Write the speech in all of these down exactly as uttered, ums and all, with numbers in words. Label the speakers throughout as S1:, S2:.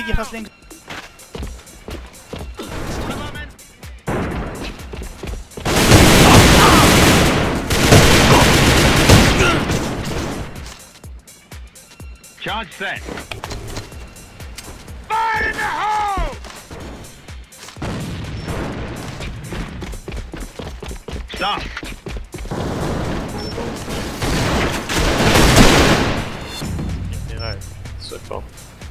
S1: giras links.
S2: Charge set. Fire in the hole! Stop.
S3: Ja, så bra.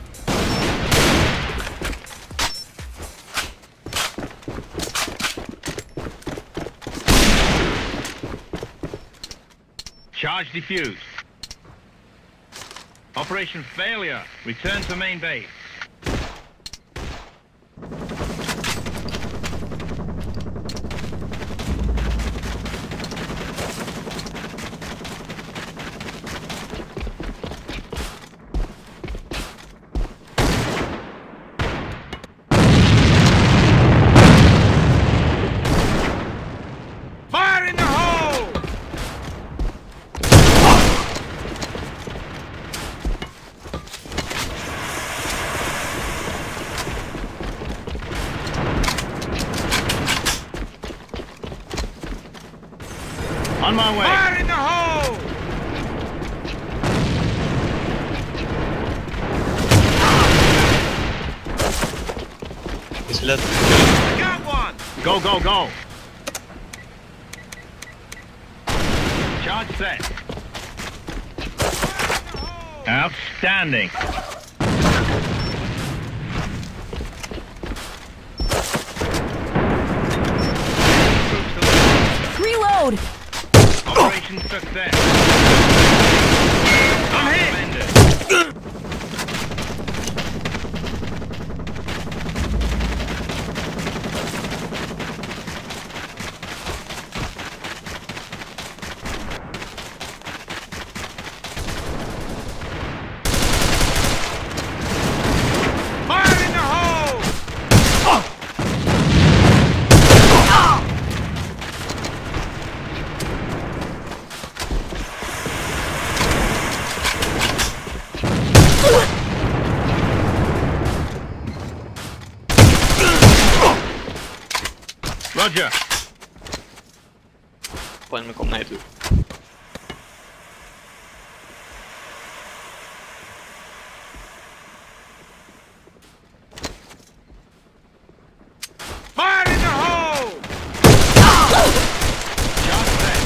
S2: Charge defused. Operation failure. Return to main base. Fire in the hole! On my way. Fire in the hole!
S3: He's let.
S2: I got one! Go, go, go! Charge set. Outstanding.
S4: Reload!
S2: Operation success. I'm hit. Fire in the hole! Roger.
S3: På en kom nej du.
S2: Fire in the hole! Shot set.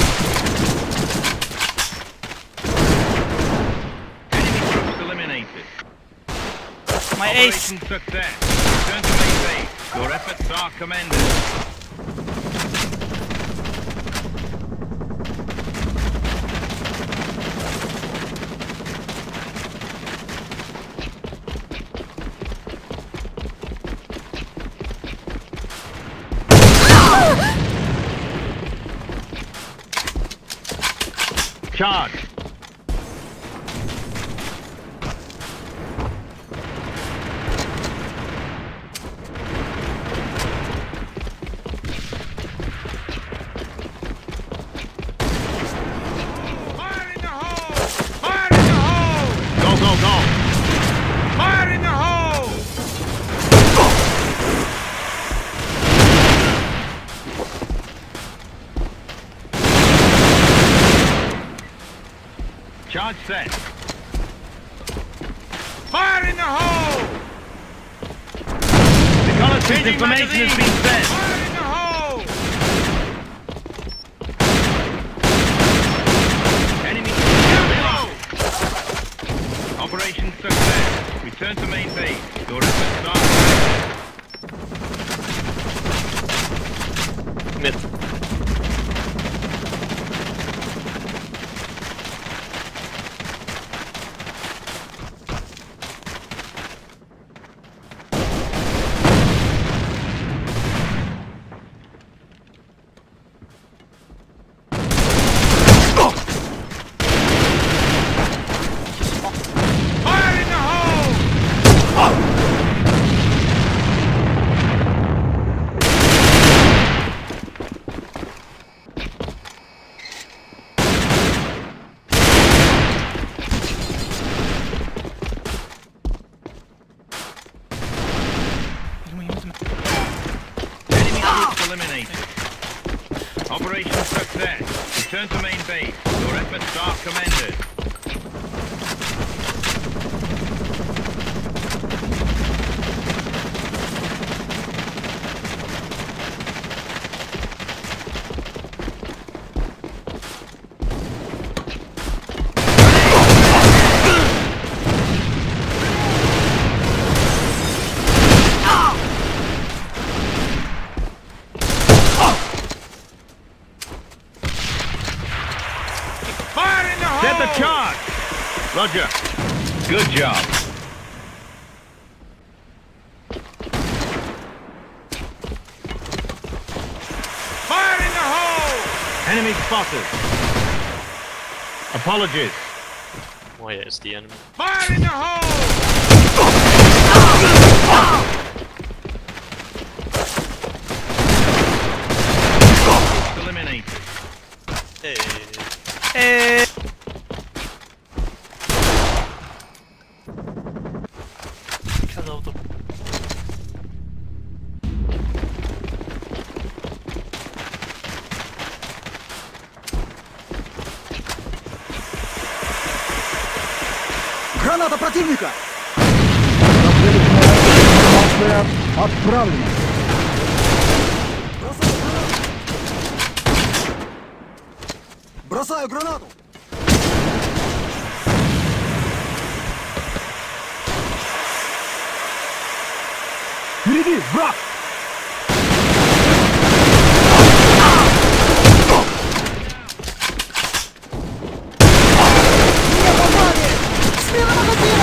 S2: Enemy troops eliminated.
S1: My ace!
S2: Operation success. Return to main base. Your efforts are commended. Charge. Fire in the hole! Fire in the hole! Go, go, go! Fire in the hole! Charge set. Fire in the hole! Reconnaissance information has been sent. Fire in the hole! Enemy below! Operation success. Return to main base. Your efforts are
S3: Mid.
S2: Fire in the hole! eliminated. Operation success. Return to main base. Your efforts are commended. Set the charge! Roger. Good job. Fire in the hole! Enemy spotted. Apologies.
S3: Oh yeah, it's the enemy.
S2: Fire in the hole! Eliminated.
S3: Hey.
S1: Eee. Kazandım.
S4: Граната противника! Информация отправлена. Бросаю гранату! Впереди, враг! Не попали! Смена магазина!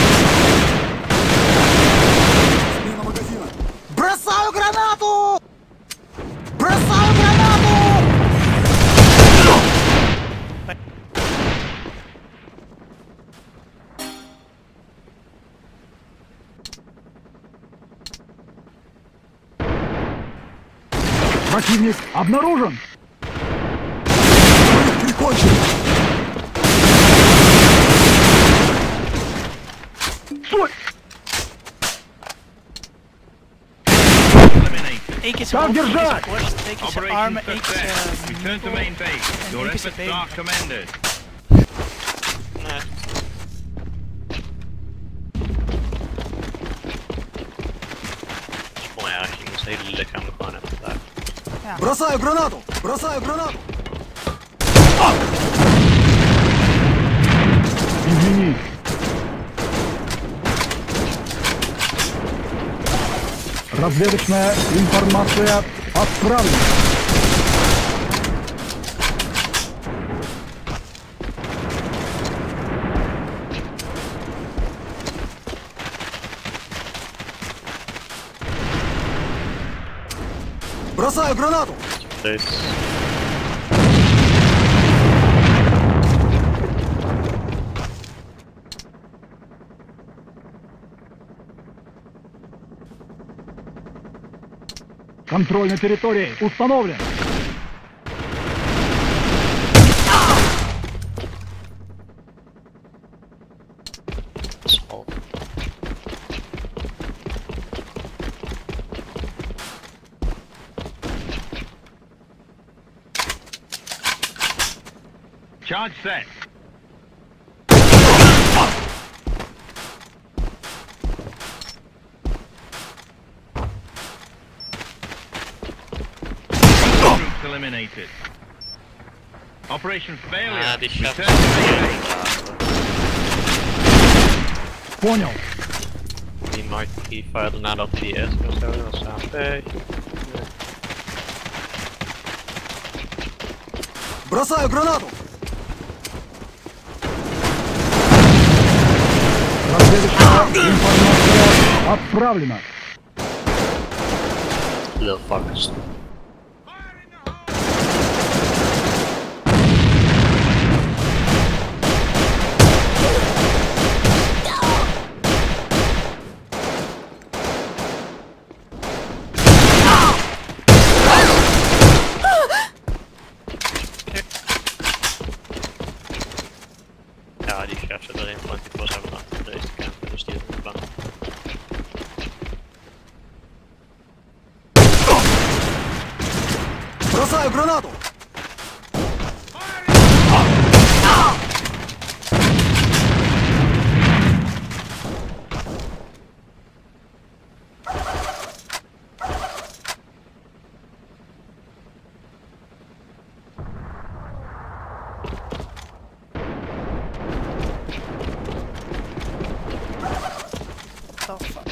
S4: Смена магазина! Бросаю гранату! Бросаю гранату! Противник обнаружен! Прикончен! Стой!
S1: Eén keer zijn
S4: Kan
S1: hoofd, één keer
S4: держать!
S1: zijn borst, één keer zijn
S2: Operation
S1: armen, één keer
S2: success.
S1: zijn
S2: Return to main base. Your
S1: één keer zijn
S2: efforts are
S1: benen.
S2: commended.
S3: Nej. Mooi eigenlijk, ons hele lichaam er gewoon even daar.
S4: Бросаю гранату! Бросаю гранату! Извини! Разведочная информация отправлена. Бросаю гранату!
S3: Deze.
S4: Контроль на территории установлен.
S3: Zal.
S2: Charge set. Troops eliminated. Operation failure.
S3: Ah, die chef.
S2: Return to main base.
S4: Понял.
S3: Die maakt die verder nadat hij die is of zo, dat is A P.
S4: Бросаю гранату! Разведочная информация отправлена.
S3: Little fuckers. Ja, die chef zit erin, want die was hebben achter deze kant, dus die is niet bang.
S4: Бросаю гранату!
S1: Oh, fuck.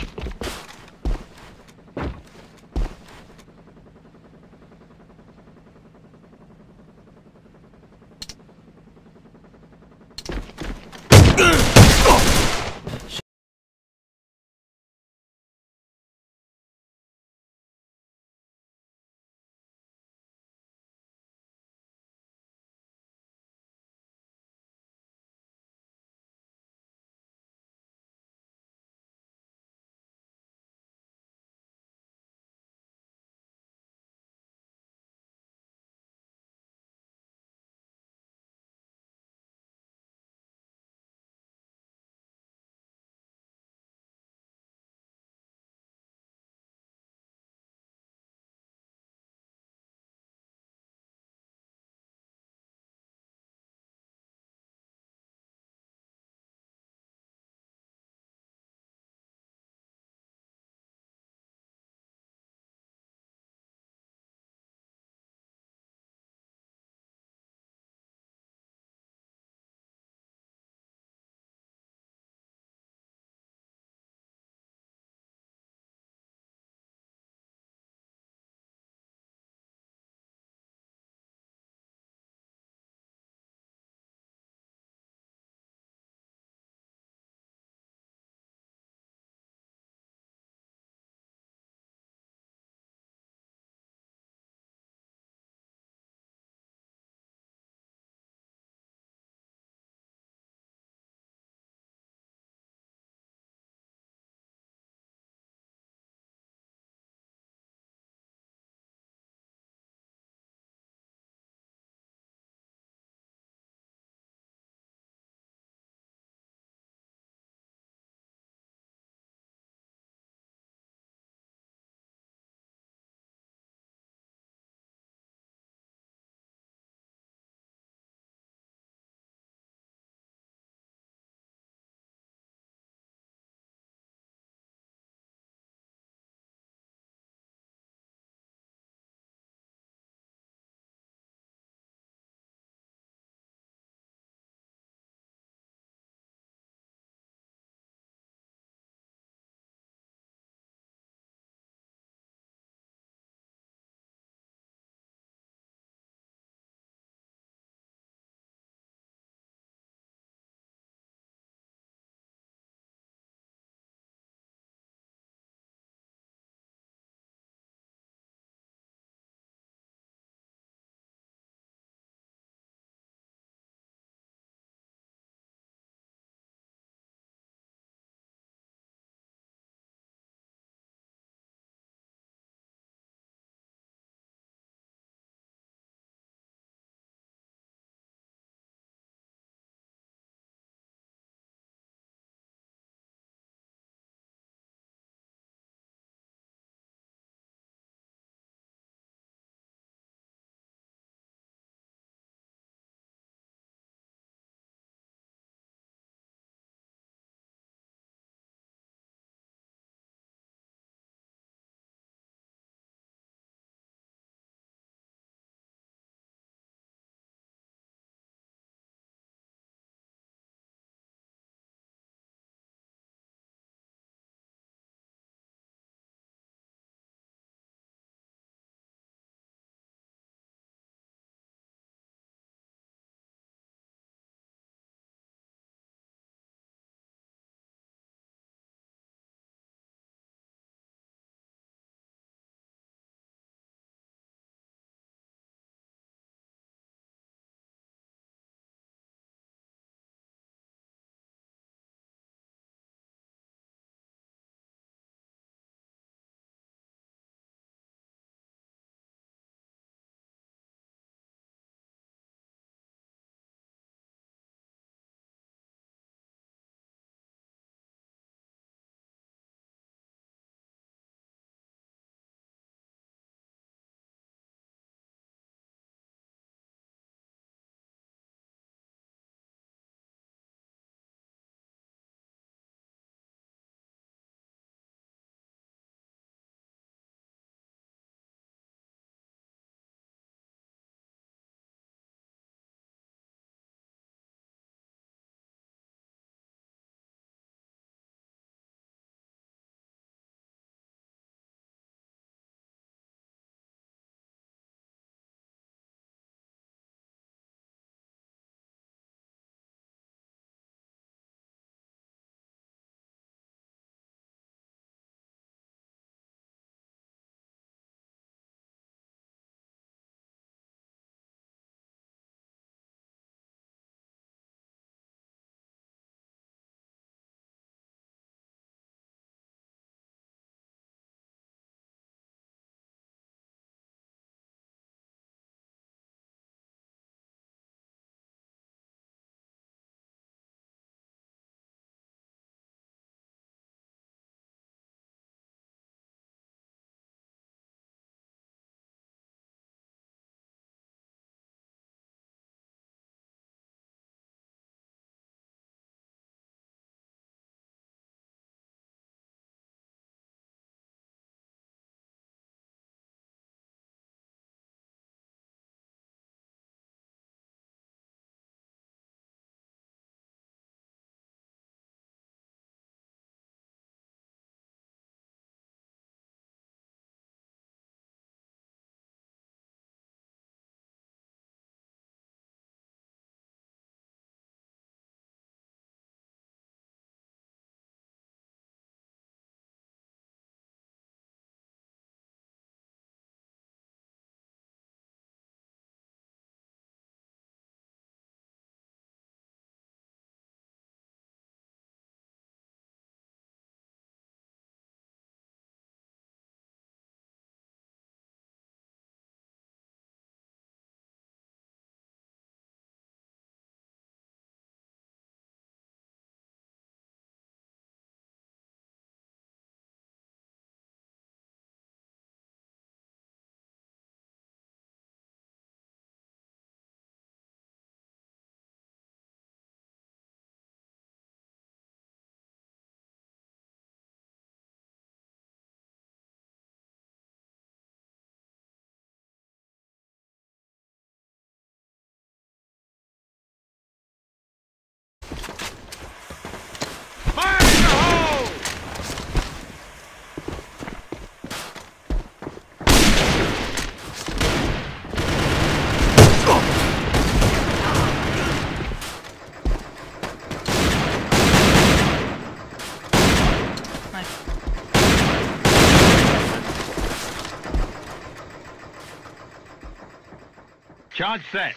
S2: Charge set.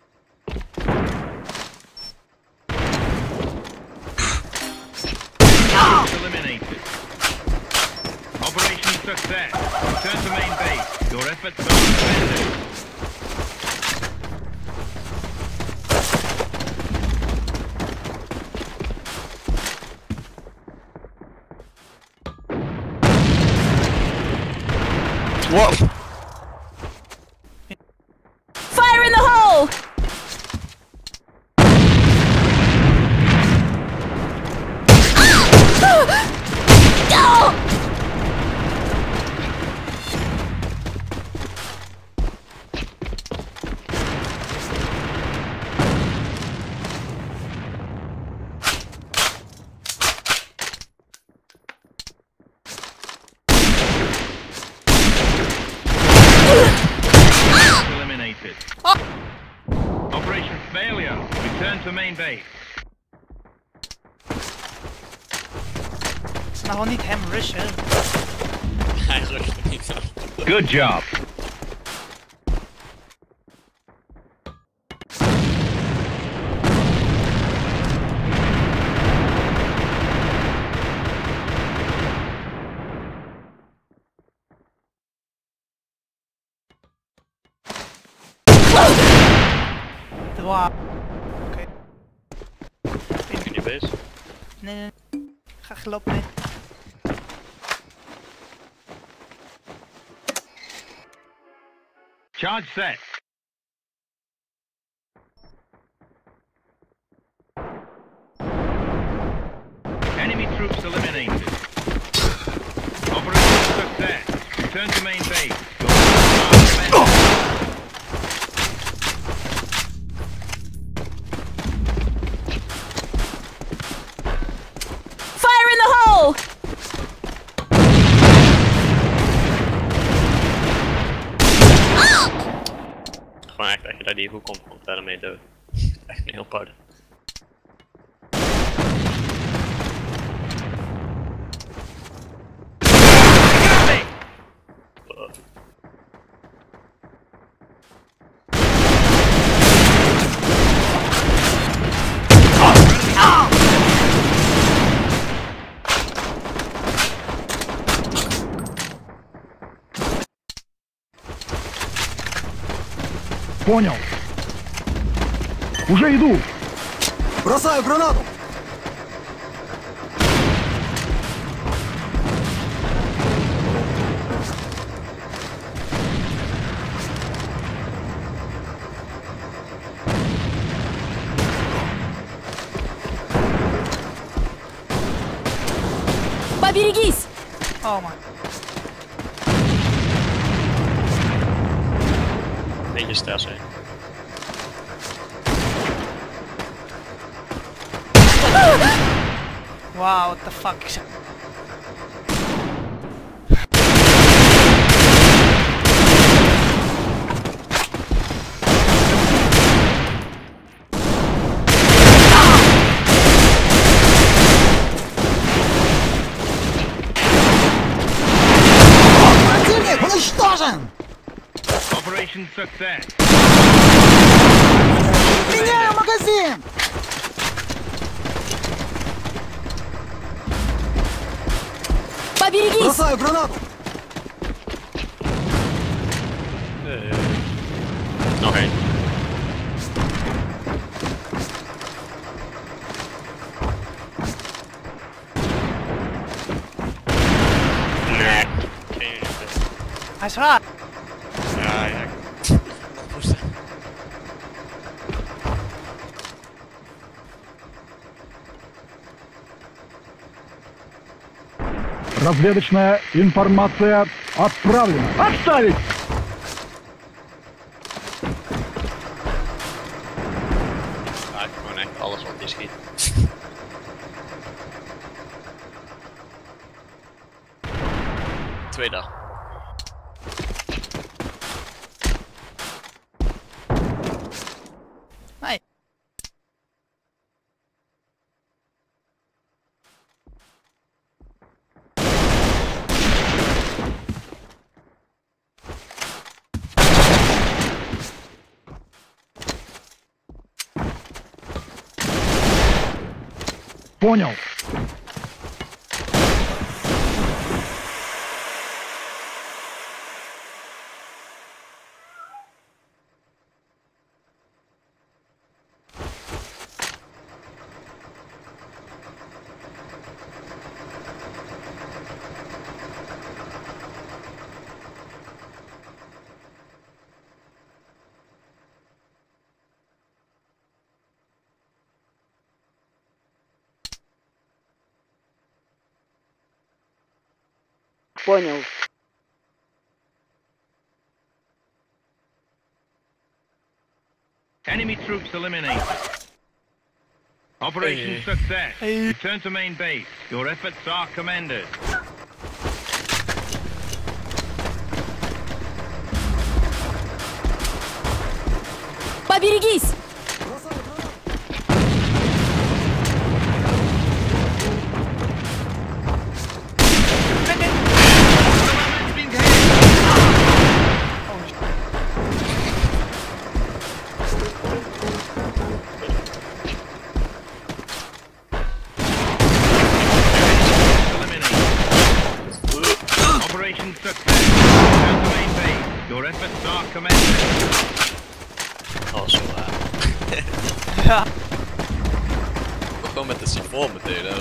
S2: Eliminated. Operation success. Return to main base. Your efforts are commended.
S3: What?
S5: Fire in the hole!
S2: Eliminated. Operation failure. Return to main base.
S1: Snel niet hem rushen.
S3: Hij is rustig niet zo.
S2: Good job.
S1: Wow. Oké.
S3: In je base.
S1: Nee, nee, nee. Ga gelopen mee.
S2: Charge set. Enemy troops eliminated. Operation success. Return to main base. Your efforts are commended.
S5: Fire in the hole!
S3: Gewoon echt dat je daar die hoek komt, komt daarmee dood. Echt een heel party.
S4: Понял. Уже иду. Бросаю гранату.
S5: Поберегись!
S1: Oh man.
S3: Beetje stress, hè.
S1: Wow, what the fuck is it?
S4: Противник уничтожен!
S2: Operation success.
S4: Меняю магазин!
S5: Поберегись!
S4: Бросаю гранату!
S3: Nog één. Nee. Geen idee.
S1: Hij is raar.
S3: Ja, ja.
S4: Разведочная информация отправлена. Отставить!
S3: Ja, gewoon echt alles wat je schiet. Twee dag.
S1: Nee.
S4: Понял.
S6: Понял.
S2: Enemy troops eliminated. Operation success.
S1: Hey.
S2: Return to main base. Your efforts are commended.
S5: Поберегись!
S2: Operation success. Return to main base. Your efforts are commended.
S3: Oh, zo laag.
S1: Ja.
S3: Gewoon met de sifon meteen, hè.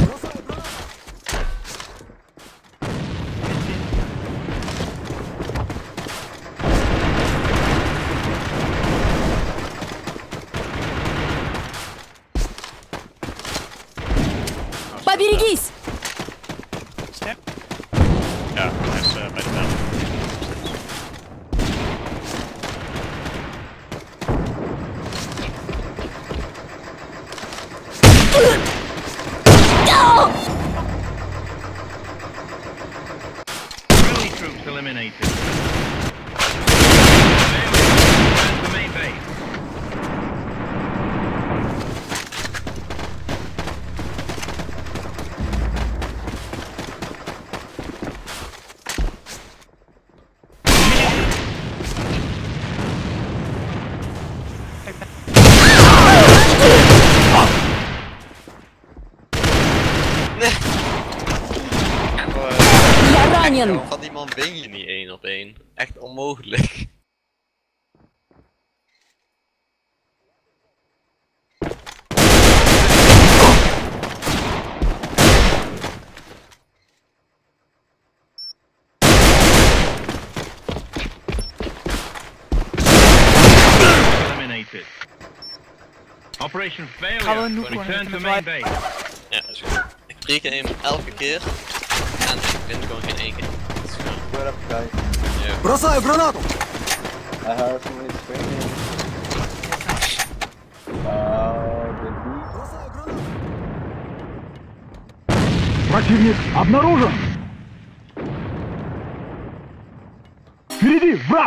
S5: Поберегись!
S1: Step.
S3: Ja, hij is uh, bij de naam.
S2: Friendly troops eliminated. Return to main base.
S5: Я ранен!
S3: Van die man win je niet één op één. Echt onmogelijk.
S2: Eliminated. Operation
S1: Gaan we
S2: failure.
S1: nu gewoon
S2: Return
S1: even
S2: to
S1: met
S2: main
S1: wij-
S2: base.
S3: Ja, dat is goed. Ik prik hem elke keer. En ik win gewoon geen één keer. Dat is gewoon...
S7: What up, guys?
S3: Ja.
S4: Бросаю гранату!
S7: I heard somebody screaming. Uh, the beat.
S4: Бросаю гранату! Противник обнаружен! Впереди враг!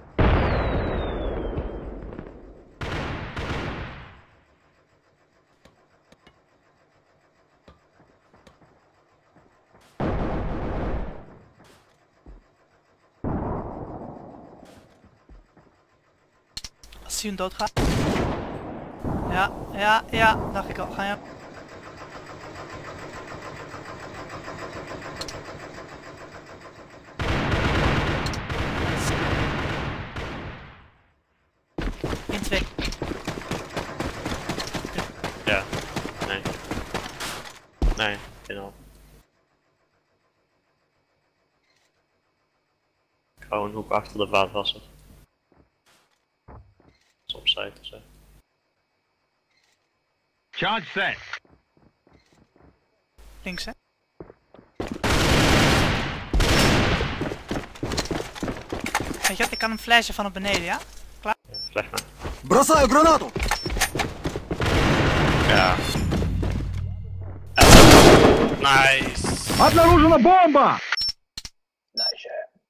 S1: Als hij hem doodgaat. Ja, ja, ja, dacht ik al. Ga je. In twee.
S3: Ja. Nee. Nee, geen al. Ik hou een hoek achter de vaatwasser. Soms zei het zo.
S2: Charge set.
S1: Links, hè? Weet je wat, ik kan hem flashen van op beneden, ja? Klaar?
S3: Ja, vleg maar.
S4: Бросаю гранату!
S3: Ja. Nice.
S4: Обнаружена бомба!
S7: Nice.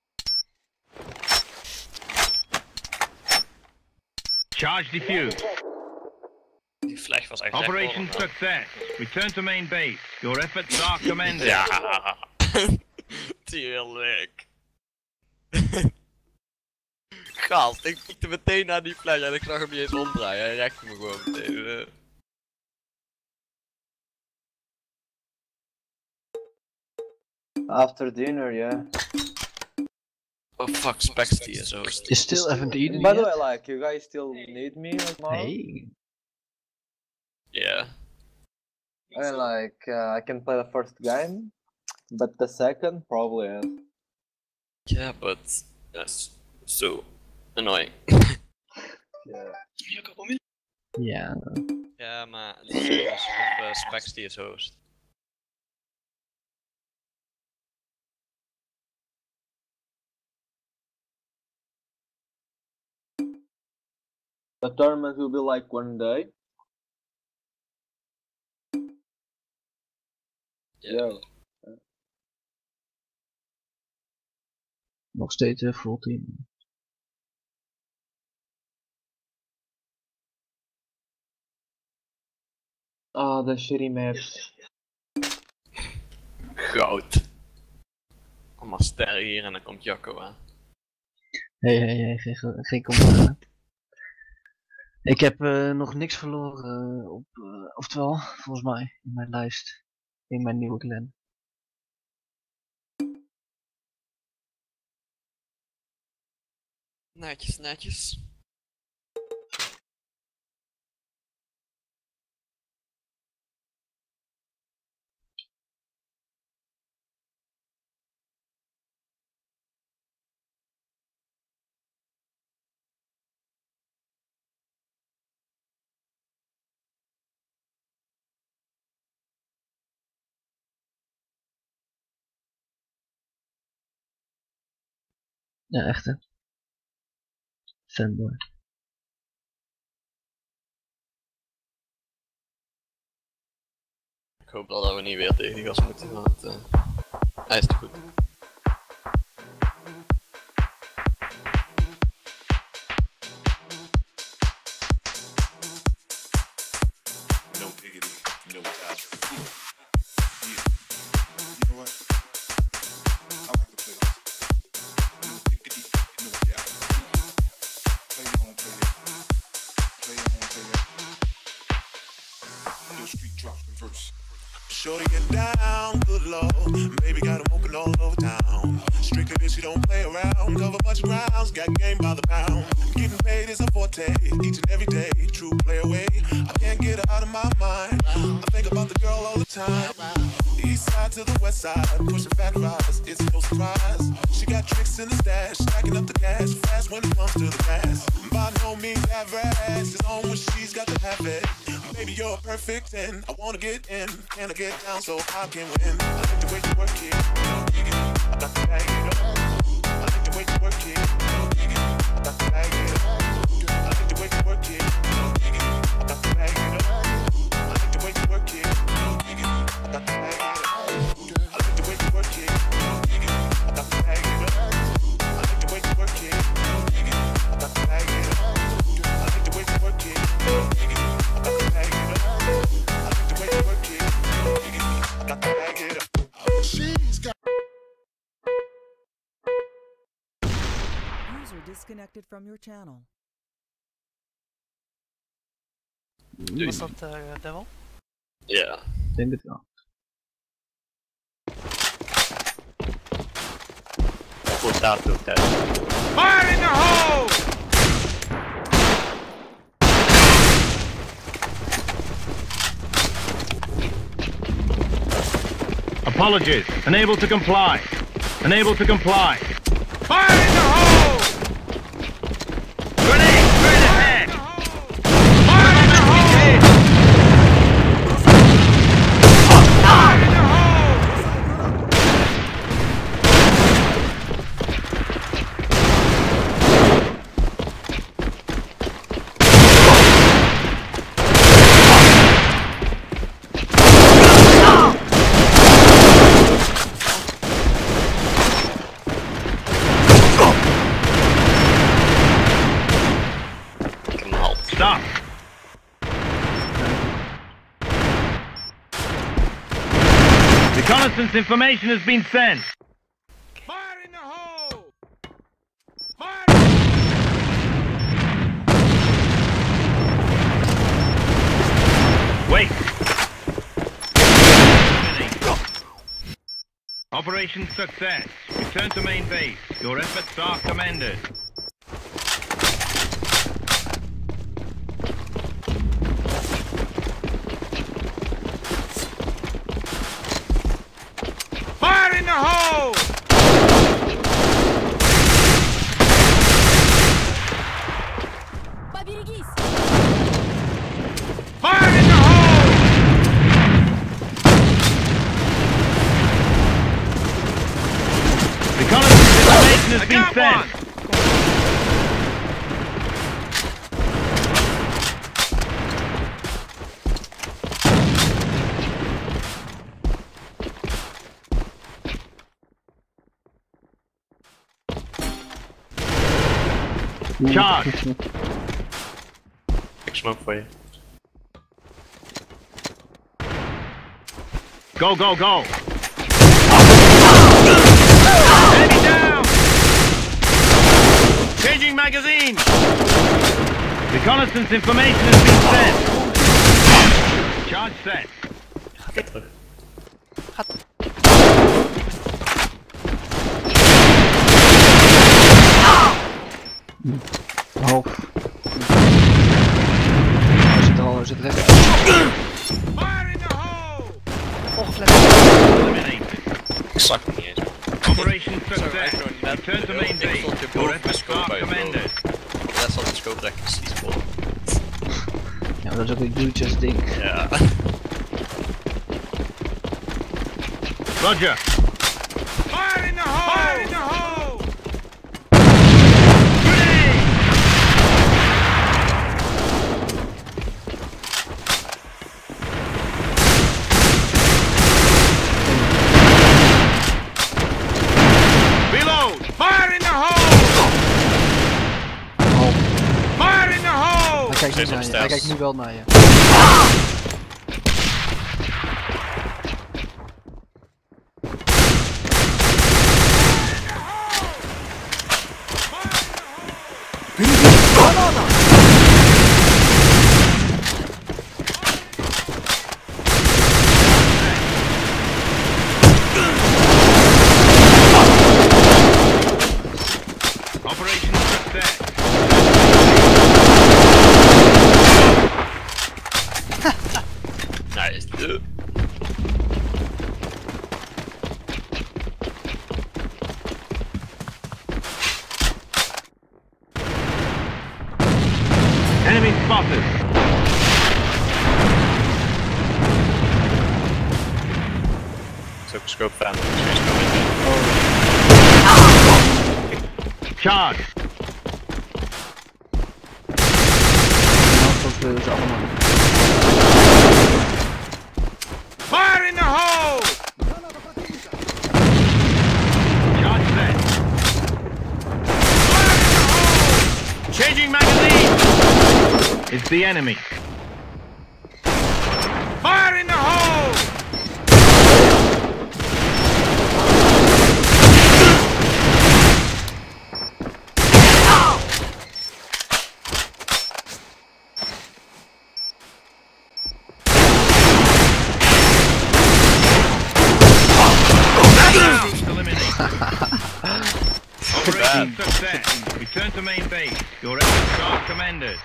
S2: Charge defused.
S3: Die vleg was echt
S2: Operation
S3: echt
S2: success. Return to main base. Your efforts are commended.
S3: Ja. Tuurlijk. Gast, ik pikte meteen naar die flash en ik zag hem niet eens omdraaien. Hij rekte me gewoon meteen.
S7: After dinner, yeah.
S3: Oh fuck, Spexty is host.
S6: You still haven't eaten
S7: By
S6: yet?
S7: the way, like, you guys still need me tomorrow?
S6: Hey.
S3: Yeah.
S7: I mean, like, uh, I can play the first game, but the second probably is.
S3: Yeah, but that's so annoying.
S7: Yeah.
S6: Ja.
S3: Ja, maar het is dus of uh, Spexty is host.
S7: The tournament will be like one day.
S3: Yeah.
S7: Yeah.
S6: Nog steeds een full team.
S7: Ah, the shitty maps.
S3: Goud. Allemaal sterren hier en dan komt Jacco aan.
S6: Hé, hé, hé, geen, geen commentaar. Ik heb uh, nog niks verloren uh, op, uh, oftewel, volgens mij, in mijn lijst. In mijn nieuwe clan.
S3: Netjes, netjes.
S6: Ja, echt hè. Fanboy.
S3: Ik hoop dat we niet weer tegen die gast moeten, want uh, hij is te goed.
S2: No diggity, no doubt. Yeah. You know what? I like to play this. No diggity, no doubt. Play it on, play it. Play it on, play it. No street drops in verse. Shorty get down, good lord. Baby got him open all over town. Strictly bitch, she don't play around. Cover much grounds, got game by the pound. Getting paid is a forte, each and every day. True play away, I can't get her out of my mind. I think about the girl all the time. East side to the west side, pushing fat rides, it's no surprise. She got tricks in the stash, stacking up the cash, fast when it comes to the gas. By no means average, it's on when she's got to have it. Baby, you're a perfect ten. I wanna get in, can I get down so I can win? I like the way you work it, I got to bag it up. I like the way you work it, I got to bag it up. I like the way you work it, I got to bag it up. I like the way you work it, I got to bag it up. I like the way you work it, I got to bag it up. I like the way you work it, I got to bag it up. I like the way you work it, I got to bag it up. I like the way you work it, I got to bag it up. She's got
S8: User disconnected from your channel.
S1: Was dat uh, Devil?
S3: Ja.
S6: Ik denk het wel.
S3: Goed staat ook thuis.
S2: Fire in the hole!
S4: Apologies. Unable to comply. Unable to comply.
S2: Fire in the hole!
S4: Grenade! Straight ahead!
S2: Fire in the hole! Fire in the hole!
S4: Stop! Reconnaissance information has been sent.
S2: Fire in the hole! Fire!
S4: Wait! Operation success. Return to main base. Your efforts are commended. Fire in the hole!
S5: Поберегись!
S4: Fire in the hole! Reconnaissance information has been sent. Charge!
S3: Ik smoke voor je.
S4: Go, go, go! Enemy down! Changing magazine! Reconnaissance information has been sent. Charge set.
S3: Ga terug.
S6: Half. Hij zit al, hij zit recht.
S4: Fire in the hole! Eliminated.
S3: Ik zag het niet eens.
S4: Operation
S3: Zo,
S4: success.
S3: echt gewoon net.
S4: Return to main
S3: Ik
S4: base.
S3: stond je
S4: Your
S3: boven mijn
S4: efforts
S3: scope
S4: are
S3: bij je boven.
S4: commended.
S3: De rest had de scope recht precies vol.
S6: Ja, dat is ook een huge ass ding.
S3: Ja.
S4: Roger. Fire in the hole! Fire in the hole! Grenade! Reload! Fire in the hole!
S6: Half.
S4: Fire in the hole!
S6: Hij kijkt
S3: Zit
S6: niet naar je.
S3: op
S6: Hij
S3: stairs.
S6: kijkt nu wel naar je.
S4: Operation success.
S3: Nice. Uh.
S4: Enemy spotted.
S3: Is ook een scope fan. Misschien scope in.
S4: Charge.
S6: Dat is uh, allemaal.
S4: Fire in the hole! Charge set. Fire in the hole! Changing magazine! It's the enemy. Fire in the hole! Operation success. Return to main base. Your efforts are commended.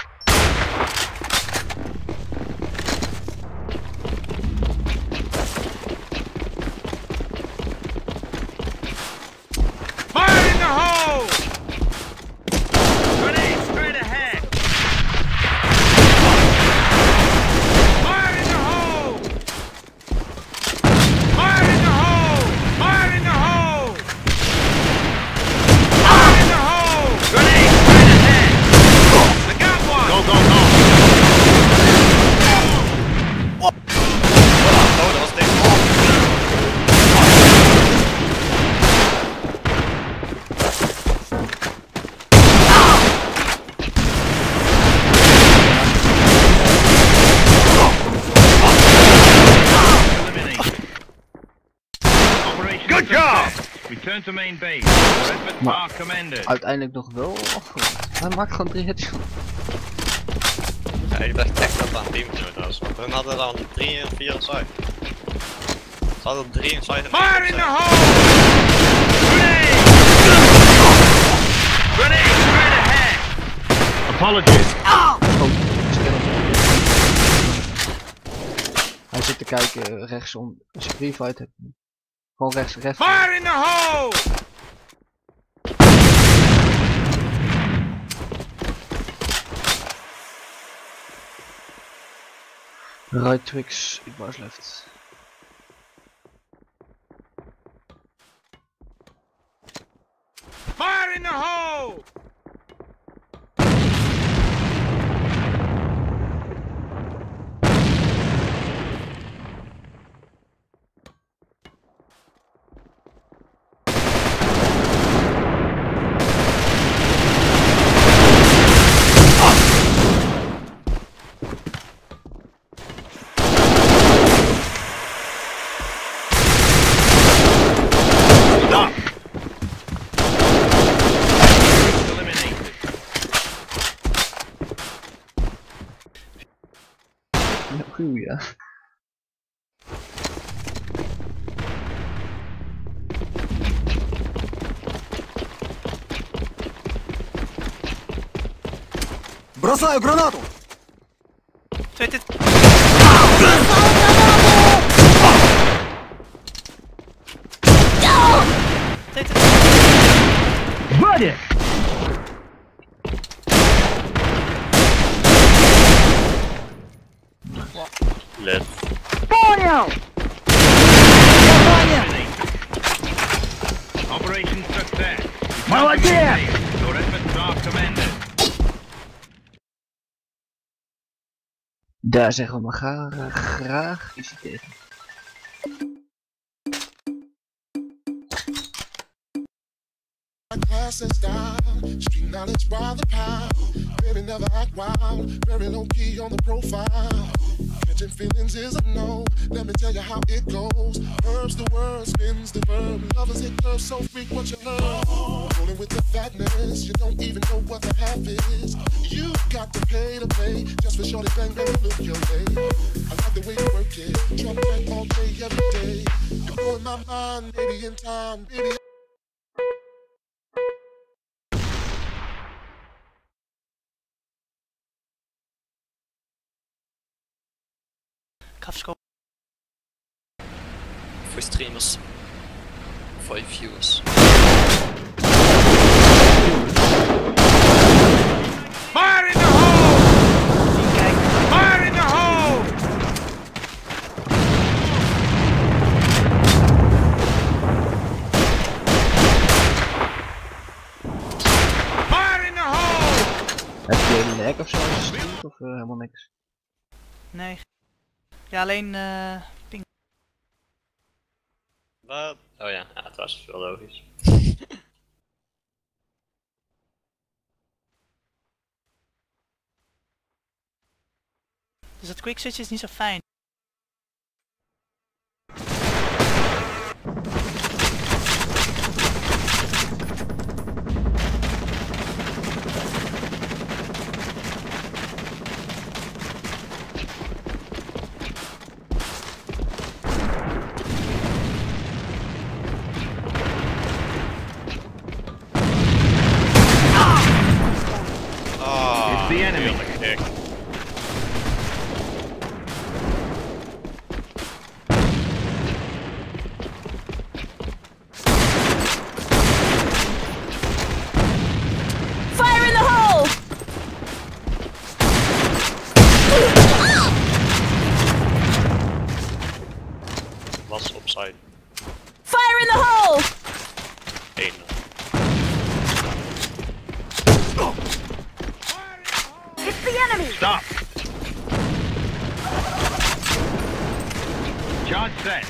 S4: Fire in the hole! Grenade straight ahead. Fire in the hole! Fire in the hole! Fire in the hole! Fire in the hole! Grenade straight ahead! I got one! Go, go, go!
S3: Oh, dat was dik.
S4: Good job! Return to main base. Your efforts
S6: Maar-
S4: are commended.
S6: Uiteindelijk nog wel afgerond. Hij maakt gewoon drie headshots.
S3: Ja, ik dacht echt dat dat een teamgenoot was, want hun hadden dan drie en vier of zo. Ze hadden drie inside.
S4: Fire in the hole! Grenade! Grenade straight ahead! Apologies.
S6: Oh, skeleton. Hij zit te kijken rechtsom. Als je free fight hebt. Gewoon rechts, rechts.
S4: Fire in the hole!
S6: Right Twix, ik was left.
S4: Fire in the hole!
S6: Goeie, ja.
S9: Бросаю гранату!
S1: Tweede. Tweede.
S4: Buddy!
S3: Lit.
S9: Понял!
S4: Operation success.
S9: Молодец!
S4: Your efforts are commended.
S6: Daar zeggen we maar graag, graag iets tegen.
S2: Class and style, street knowledge by the pound. Baby never act wild, very low key on the profile. Catching feelings is a no, let me tell you how it goes. Herbs the word, spins the verb. Lovers hit curves so freak what you learn. Rolling with the fatness, you don't even know what the half is. You got to pay to play, just for shorty bang bang look your way. I like the way you work it, drop back all day every day. You're blowing my mind, maybe in time, baby.
S1: Ik ga verschopen.
S3: Voor streamers. Voor je viewers.
S4: Fire in the hole! Fire in the hole! Fire in the hole!
S6: Heb je een nek of zo gestuurd of uh, helemaal niks?
S1: Nee. Ja, alleen uh, ping.
S3: Wat? Oh ja, ja, het was wel logisch.
S1: Dus dat quick switch is niet zo fijn.
S3: Ah,
S4: the enemy.
S3: Kick.
S5: Fire in the hole!
S3: Was opside.
S5: Fire in the hole!
S3: één.
S5: It's the enemy!
S4: Stop! Charge set.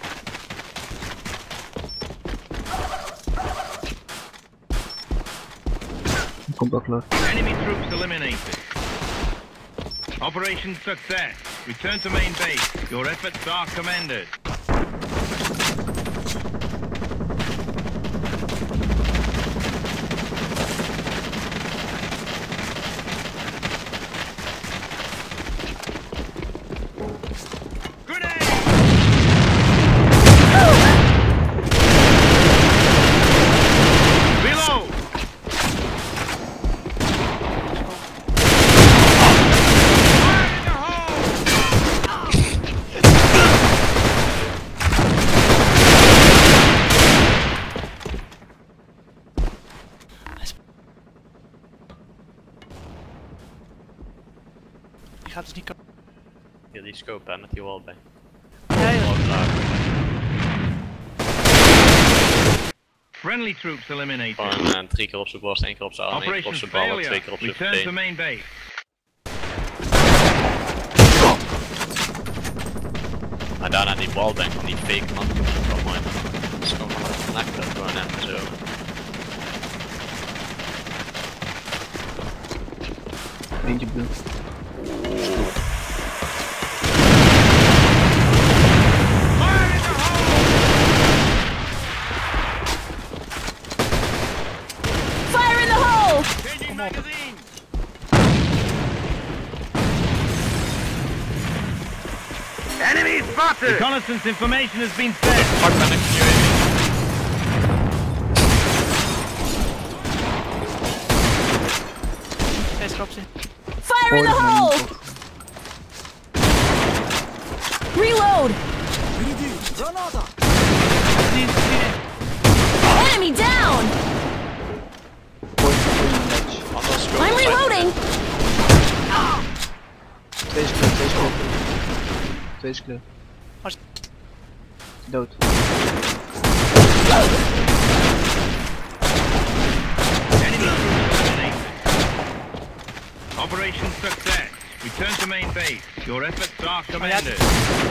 S6: Komt ook leuk.
S4: Enemy troops eliminated. Operation success. Return to main base. Your efforts are commended. Grenade!
S1: Die gaat dus niet komen.
S3: Hier die scope hè, met die wallbang.
S1: Ja, ja.
S4: Friendly troops eliminated.
S3: Gewoon uh, drie keer op zijn borst, één keer op zijn arm, één keer op
S4: Operation
S3: zijn ballen, twee
S4: failure.
S3: keer op zijn
S4: Return to
S3: been.
S4: main base.
S3: Maar daarna die wallbang van die fake man, dat is wel mooi. Dat is gewoon van het nakken gewoon even zo.
S6: Eentje blue.
S5: Fire in the hole!
S4: Changing magazine.
S9: Enemy spotted!
S4: Reconnaissance information has been sent.
S3: Fuck ben ik nu even.
S1: Deze klopt in.
S5: Fire in the hole! Reload!
S9: Granata!
S1: Die, die,
S5: Enemy down!
S3: Anders scope
S5: I'm
S3: op zijn-
S5: reloading!
S6: Twee is kleur, twee is kleur. Twee is kleur.
S1: Als-
S6: Dood.
S4: Enemy troops eliminated. Operation success. Return to main base. Your efforts are commended.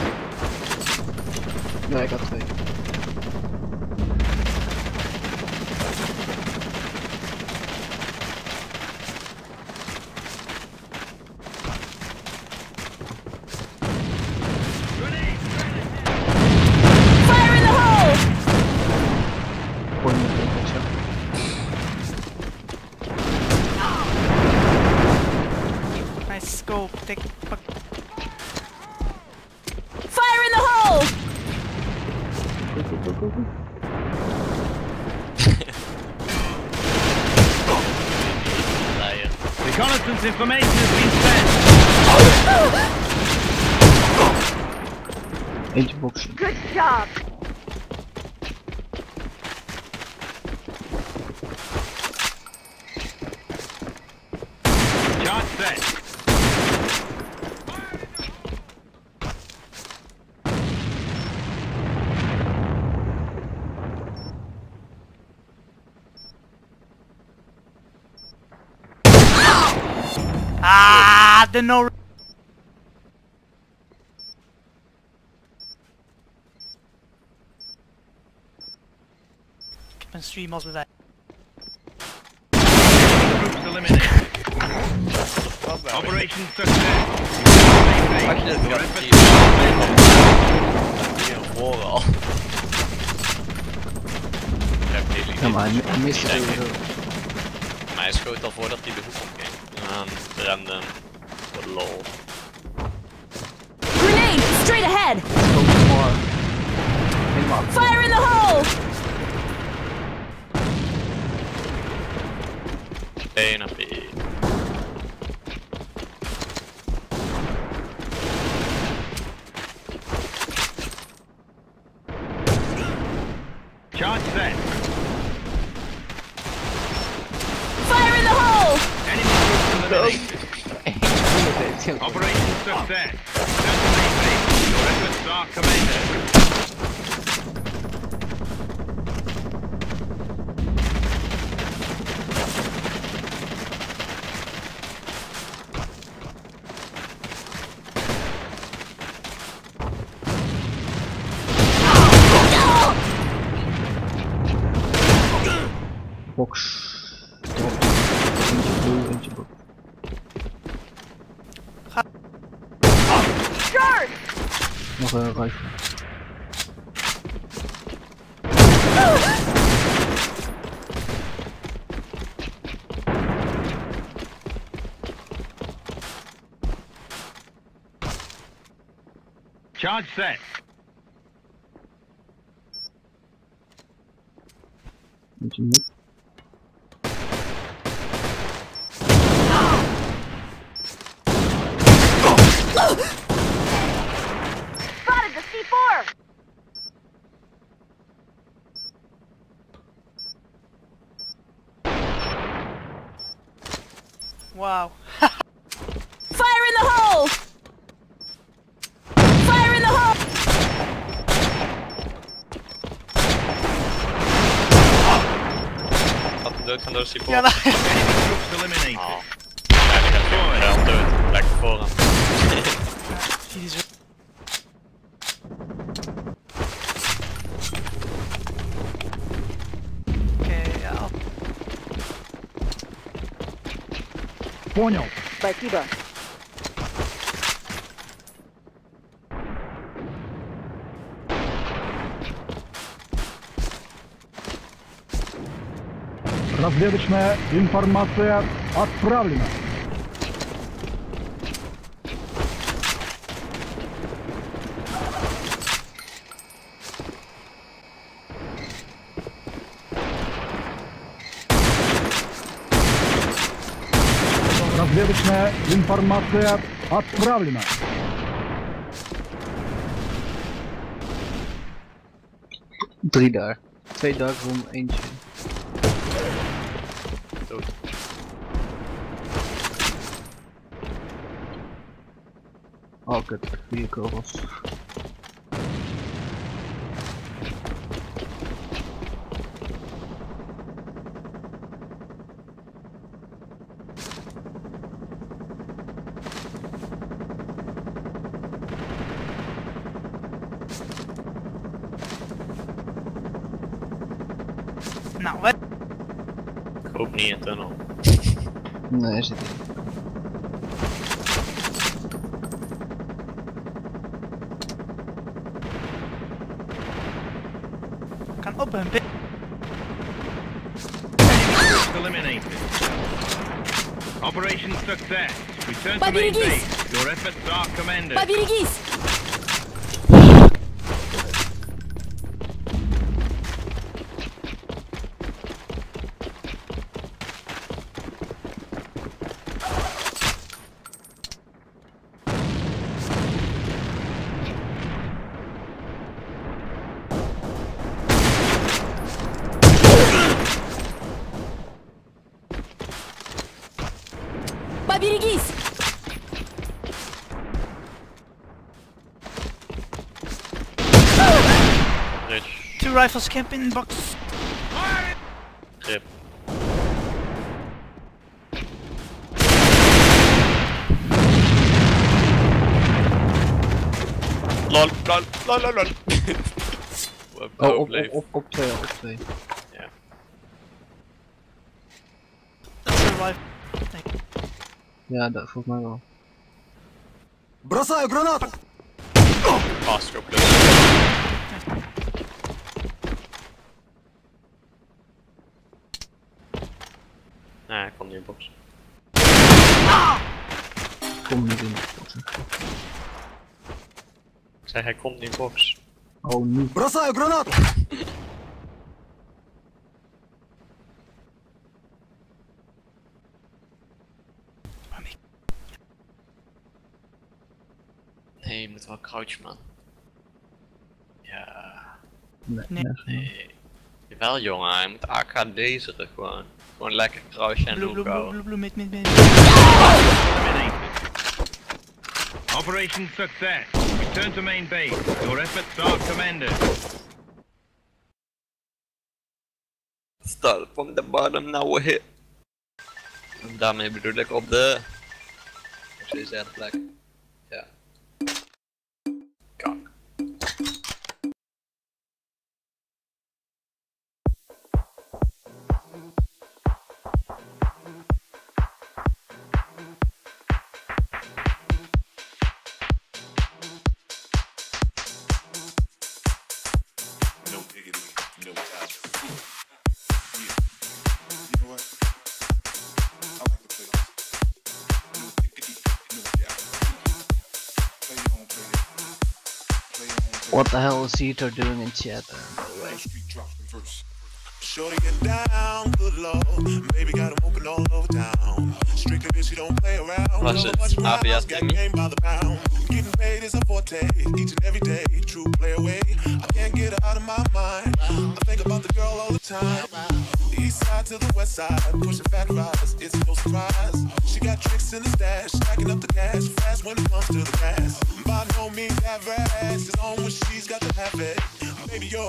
S6: Nee, ik had twee.
S5: Fire in the hole!
S6: Point met een shot.
S1: nice scope. Take, pak.
S5: Fire in the hole!
S6: Go, go, go, go, go.
S3: Liar.
S4: Reconnaissance information has been sent.
S6: Eentje boksen.
S5: Good job!
S4: Charge set.
S1: Ah, de no. Ik heb een stream als bewijs.
S4: Troops eliminated. Operation success.
S3: Als je dit
S4: Your
S3: gaat
S4: efforts
S3: zien, hier voor al. Ik heb deze
S6: Ja, maar hij
S3: niet-
S6: hij mist
S3: niet
S6: het
S3: denken.
S6: sowieso.
S3: Maar hij schoot al voordat hij de hoek omging. Aan Brandon. Voor de lol.
S5: Grenade! Straight ahead!
S6: Go for helemaal.
S5: Fire in the hole!
S3: één op één.
S4: Charge set.
S5: Fire in the hole!
S4: Enemy troops eliminated. Operation success. Return to main base. Your efforts are commended.
S6: Box. Drop. Eentje blue, eentje box.
S5: Charge!
S6: Nog een rifle.
S4: Charge set.
S6: Eentje mid.
S5: Spotted the C four!
S1: Wow.
S5: Fire in the hole!
S3: dood gaan door de C four.
S1: Ja, daar.
S4: Troops eliminated.
S3: Oh. Ja, die gaat gewoon wel dood. Lekker voor hem.
S1: Zie die zo. Oké, ja. Op.
S9: Понял.
S5: Спасибо.
S9: Разведочная информация отправлена. Разведочная информация отправлена.
S6: Drie daar. Twee darkroom, eentje.
S3: Dood.
S6: Oh kut, vier kogels.
S1: Nou, wat?
S3: Ik hoop niet in tunnel.
S6: Nee, hij zit niet.
S1: Kan op een bit.
S4: Troops eliminated. Operation success. Return to main
S5: Поберегись!
S4: base. Your efforts are commended.
S5: Поберегись! Поберегись!
S3: Rich.
S1: Two rifles camp in box.
S3: Grip. Lol, lol, lol, lol, lol.
S6: Oh, op, op, op, op twee, op twee.
S3: Ja.
S1: Dat is een rifle. Nee.
S6: Ja, dat volgens mij wel.
S9: Бросаю гранату.
S3: Vast op de. Nee, hij komt niet in box.
S6: Kom niet in.
S3: Ik zei hij komt niet in box.
S6: Oh, nu.
S9: Бросаю гранату.
S3: Nee, je moet wel crouchen, man. Ja.
S6: Nee,
S1: Nee.
S6: nee.
S3: Nee. Jawel, jongen, je moet A K laseren gewoon. Gewoon lekker crouchen en
S1: Blue, blue,
S3: look
S1: blue,
S3: houden.
S1: blue, blue, mid, mid, mid.
S4: Eliminated. Operation success. Return to main base. Your efforts are commended.
S3: Start from the bottom, now we're hit. En daarmee bedoel ik op de... Precies derde plek. Ja. Kak.
S2: No diggity, no doubt. Yeah. You know what? I like to play this. No diggity, no doubt. Play your own play. Play your own play.
S6: What the hell is Zito doing in chat?
S2: Street drop the verse. Shorty get down, good lord. Baby got 'em open all over town. Strictly bitch, she don't play around.
S3: Was
S2: Know
S3: het
S2: much
S3: A B S
S2: rounds, got
S3: Timmy?
S2: game by the pound. Getting paid is a forte, each and every day. True play away. I can't get her out of my mind. I think about the girl all the time. East side to the west side, pushing fat rides. It's no surprise. She got tricks in the stash, stacking up the cash fast when it comes to the gas. By no means average, it's on when she's got to have it. Baby, you're a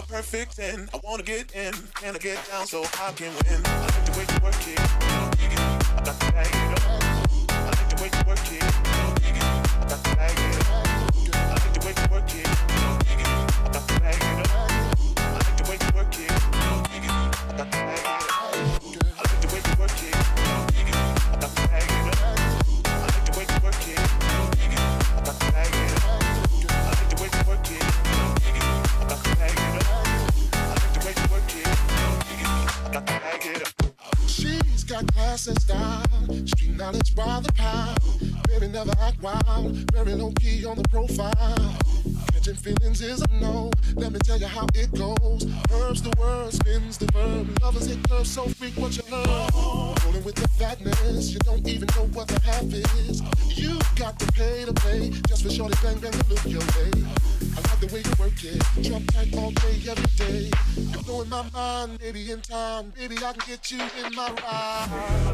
S2: perfect ten. I wanna get in, can I get down so I can win? I like the way you work it, I got to bag it up. I like the way you work it, I got to bag it up. I like the way you work it, I got to bag it up. I like the way you work it, I got to bag it up. I like the way you work it, I got to bag it up. I like the way you work it, I got to bag it up. I like the way you work it, I got to bag it up. I like the way you work it, I got to bag it up.
S10: She's got class and style, street knowledge by the pound. Baby never act wild, very low key on the profile. Catching feelings is a no, let me tell you how it goes. Herbs the word, spins the verb. Lovers hit curves, so freak what you love. Rolling with the fatness, you don't even know what the half is. You got to pay to play, just for shorty bang bang to look your way. I like the way you work it, drop tight all day, every day. You're blowing my mind, maybe in time, baby I can get you in my ride.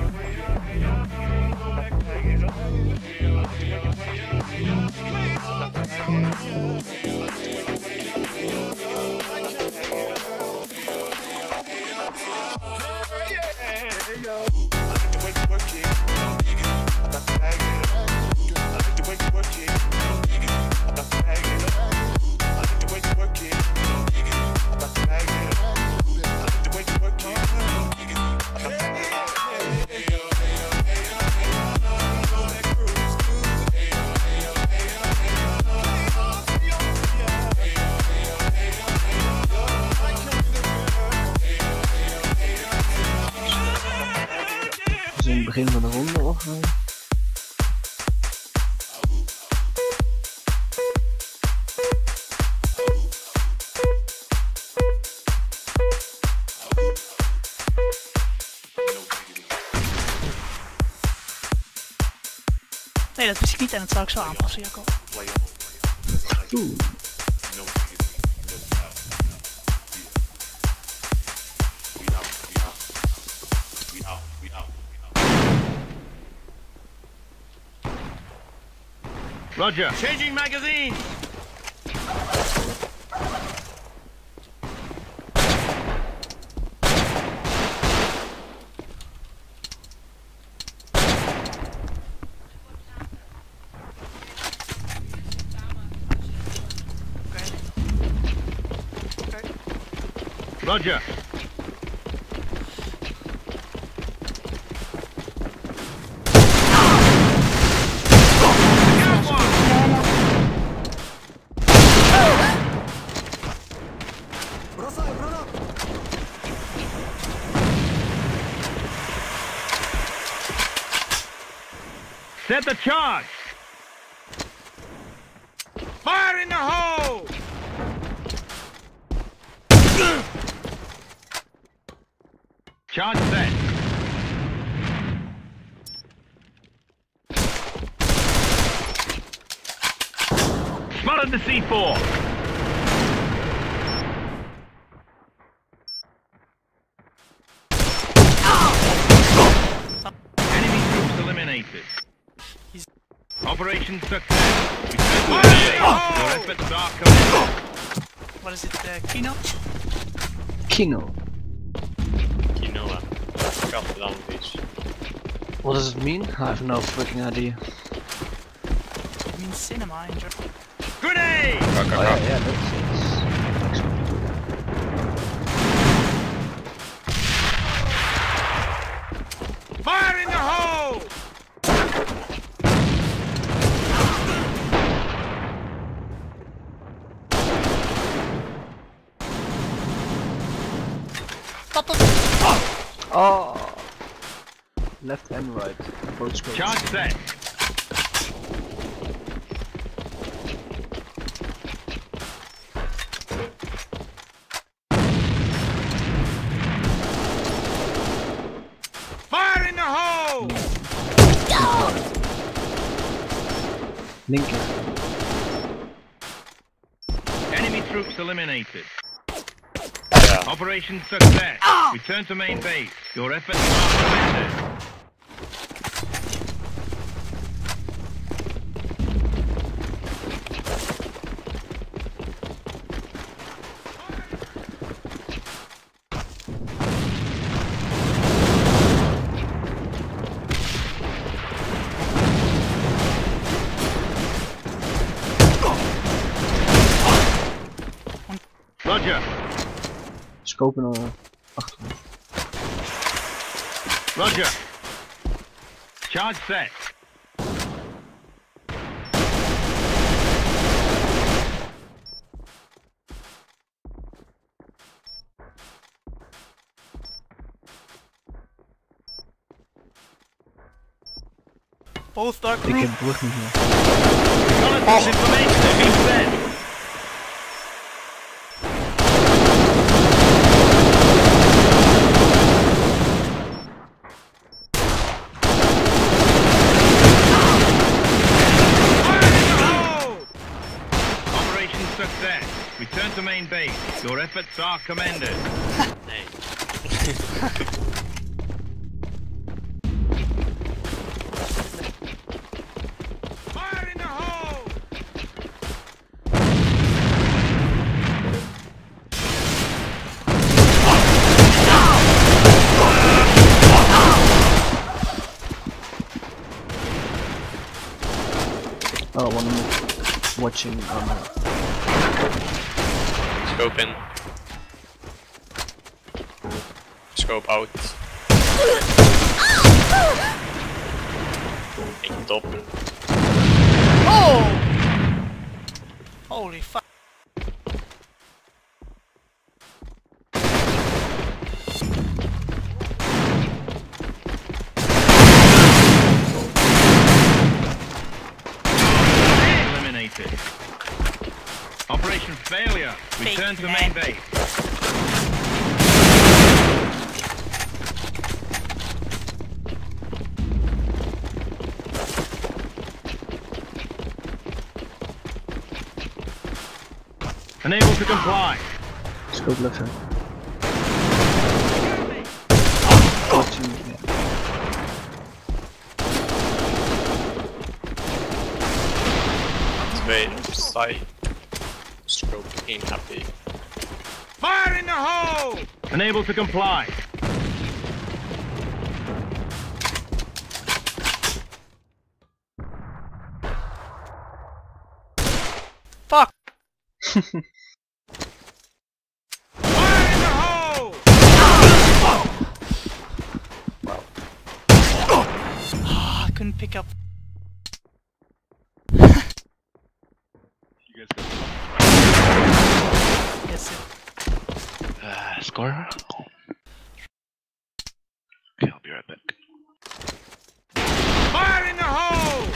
S6: Dus in het begin van de ronde of? Uh...
S1: Nee, dat wist ik niet en dat zou ik zo aanpassen, Jacob.
S6: Oeh.
S4: Roger. Changing magazine. Roger. Set the charge! Fire in the hole! Charge set. Spotted the C four. Enemy troops eliminated. Operation success. Your efforts are commended.
S1: What is it, uh, Kino?
S6: Kino.
S3: Quinoa. Kat language.
S6: What does it mean? I have no freaking idea.
S1: It means cinema in German.
S4: Grenade!
S6: Oh yeah, yeah, that's it.
S4: Fire in the hole!
S6: Oh! Left and right, both scopes.
S4: Charge set. Fire in the hole!
S6: Linker.
S4: Enemy troops eliminated.
S3: Yeah.
S4: Operation success. Return to main base. Your efforts are commended. Roger.
S6: Scopen uh, achter ons.
S4: Roger. Charge set.
S1: Both dark
S6: Ik
S1: room.
S6: heb brug niet meer.
S4: Reconnaissance information has been sent. Operation success. Return to main base. Your efforts are commended.
S3: Nee.
S4: Fire in the hole!
S6: Oh, one watching on uh,
S3: Scope in. Scope out. Eentje top.
S1: Oh! Holy fuck.
S4: Eliminated. Operation failure. Return to
S1: man.
S4: main base. Unable to comply.
S6: scope left side. Watching, yeah.
S3: Twee opzij. Scope één H P.
S4: Fire in the hole! Unable to comply.
S1: Fuck!
S4: Fire in the hole!
S1: Ah, I couldn't pick up. Yes, sir.
S11: Uh, score? Okay, I'll be right back.
S4: Fire in the hole!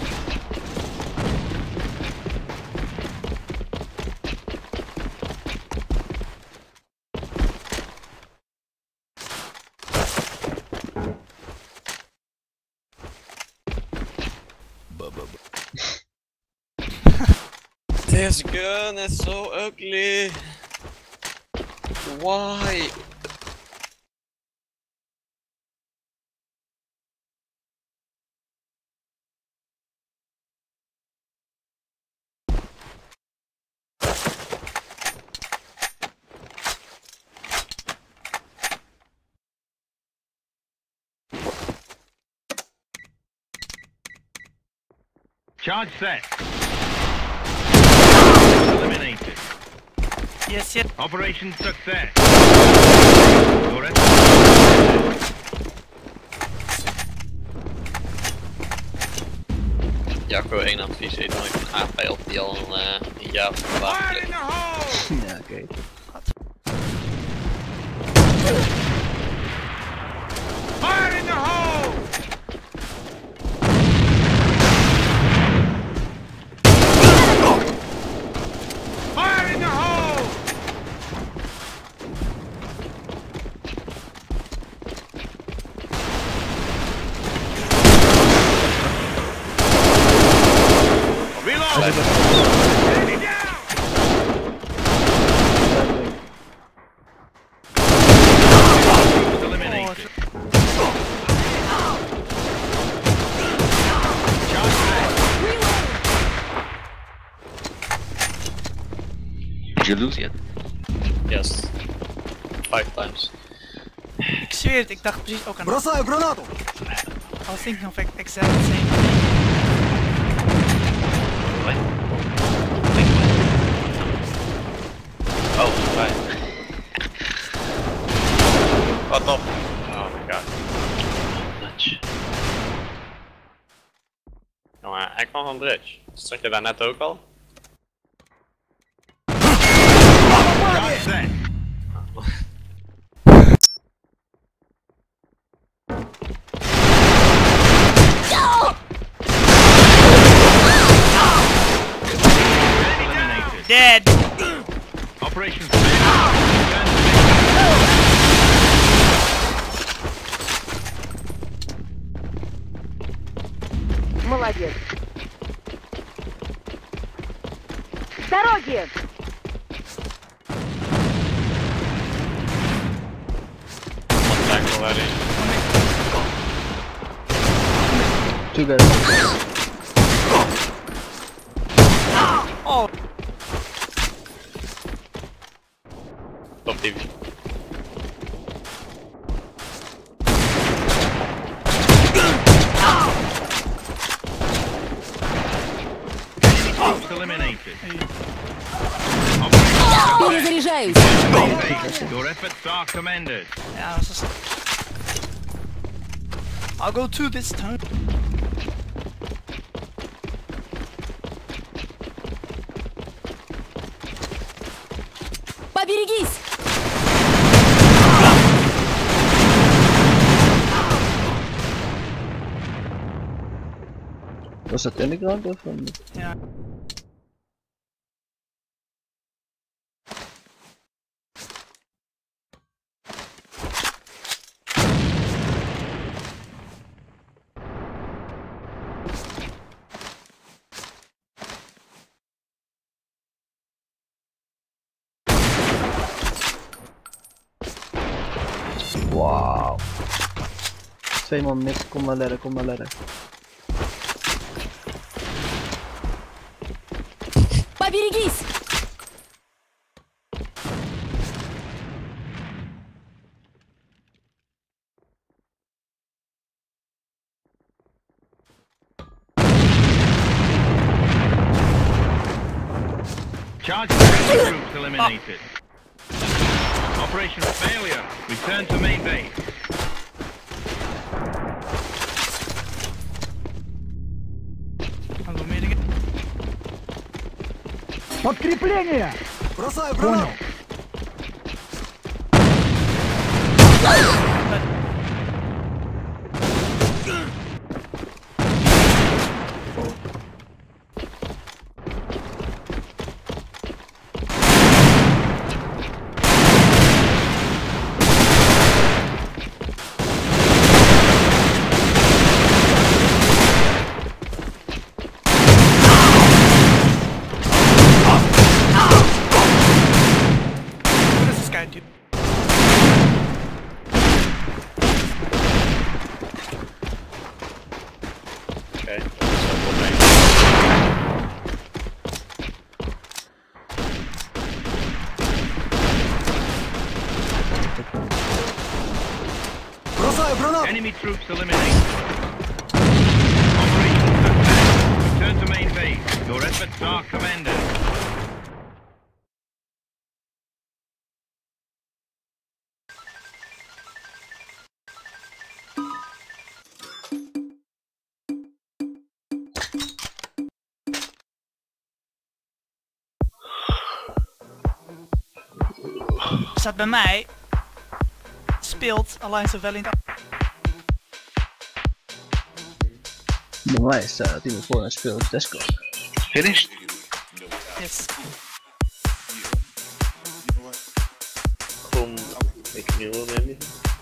S3: This gun is so ugly. Why?
S4: Charge set. Eliminated.
S1: Yes, yes.
S4: Operation success. Your efforts-
S3: Jacco één advies heeft nooit een A P op die al een, uh, een jaar of een wapen
S4: Fire in the hole!
S6: Ja, oké.
S4: Fire in the hole! Fire in the hole! Reload! Enemy down! Eliminated. Charge set.
S11: Did you lose yet?
S3: Yes. Five times.
S1: Ik zweer het, ik dacht precies ook aan.
S9: Бросаю гранату!
S1: I was thinking of exactly the same thing.
S11: What?
S3: Oh, right. Wat op? Oh my god. Nudge. Jongen, hij kwam van bridge. Stond je daar net ook al?
S1: Dead!
S4: Operation
S5: Молодец. С дороги!
S6: Two guys.
S1: Oh!
S3: Top T V.
S4: eliminated.
S5: Перезаряжаюсь.
S4: Your efforts are commended.
S1: Yeah, I was just... I'll go two this time.
S5: Поберегись!
S6: Was dat in de ground of niet?
S1: Ja.
S6: Wauw. Twee man mid, kom maar ladder, kom maar ladder.
S5: Поберегись!
S4: Charge troops eliminated. Operation failure. Return to main base.
S1: I'll go mid again.
S9: Подкрепление! Бросаю гранату!
S3: Okay.
S9: Бросаю гранату!
S4: Enemy troops eliminated. Operation success. Return to main base. Your efforts are commended.
S1: Staat bij mij. Speelt Alliance of Valiant.
S6: Bij mij staat iemand voor en speelt Discord.
S11: Finished?
S1: Yes.
S3: Kom, ik nieuwe maybe.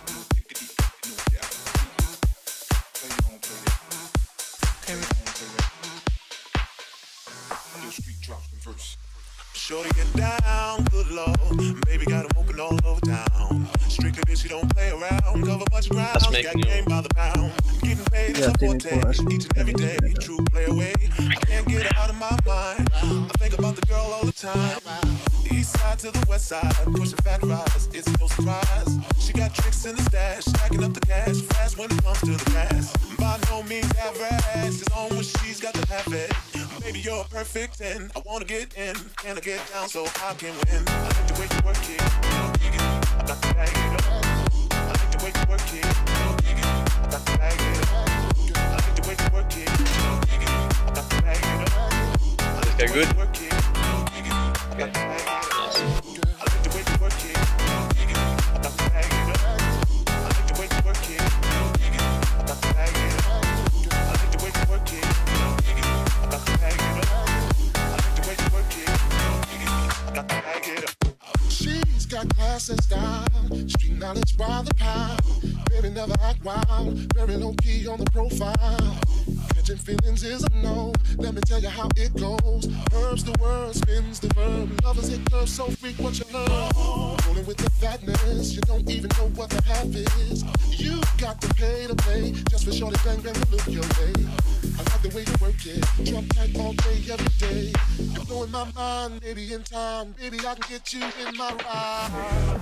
S10: Shorty get down, good lord. Baby got 'em open all over town. Strictly bitch, you don't play around. Cover much ground, got game by the pound. Getting paid is a forte, each and every day. True play away. I can't get out of my mind. I think about the girl all the time. East side to the west side, pushing fat rides, it's no surprise. She got tricks in the stash, stacking up the cash, fast when it comes to the gas. By no means average, it's on when she's got to have it. Baby, you're perfect and I wanna get in. Can I get down so I can win? I like the way you work it. I got to bag it up. I like the way you work it. I got to bag it up. I like the way you work it. I got to bag it up.
S3: This guy good?
S10: Okay. I like the way you work it. I got to bag it up. I like the way you work it. I got to bag it up. I like the way you work it. I got to bag it up. I like the way you work it. I got to bag it up. She's got class and style, street knowledge by the pound. Baby never act wild, very low key on the profile. Catching feelings is a no, let me tell you how it goes. Herbs the word, spins the verb. Lovers hit curves so freak what you love. Rolling with the fatness, you don't even know what the half is. You got to pay to play, just for shorty bang bang to look your way. I like the way you work it, drop tight all day, every day. You're blowing my mind, baby, in time. Baby, I can get you in my ride.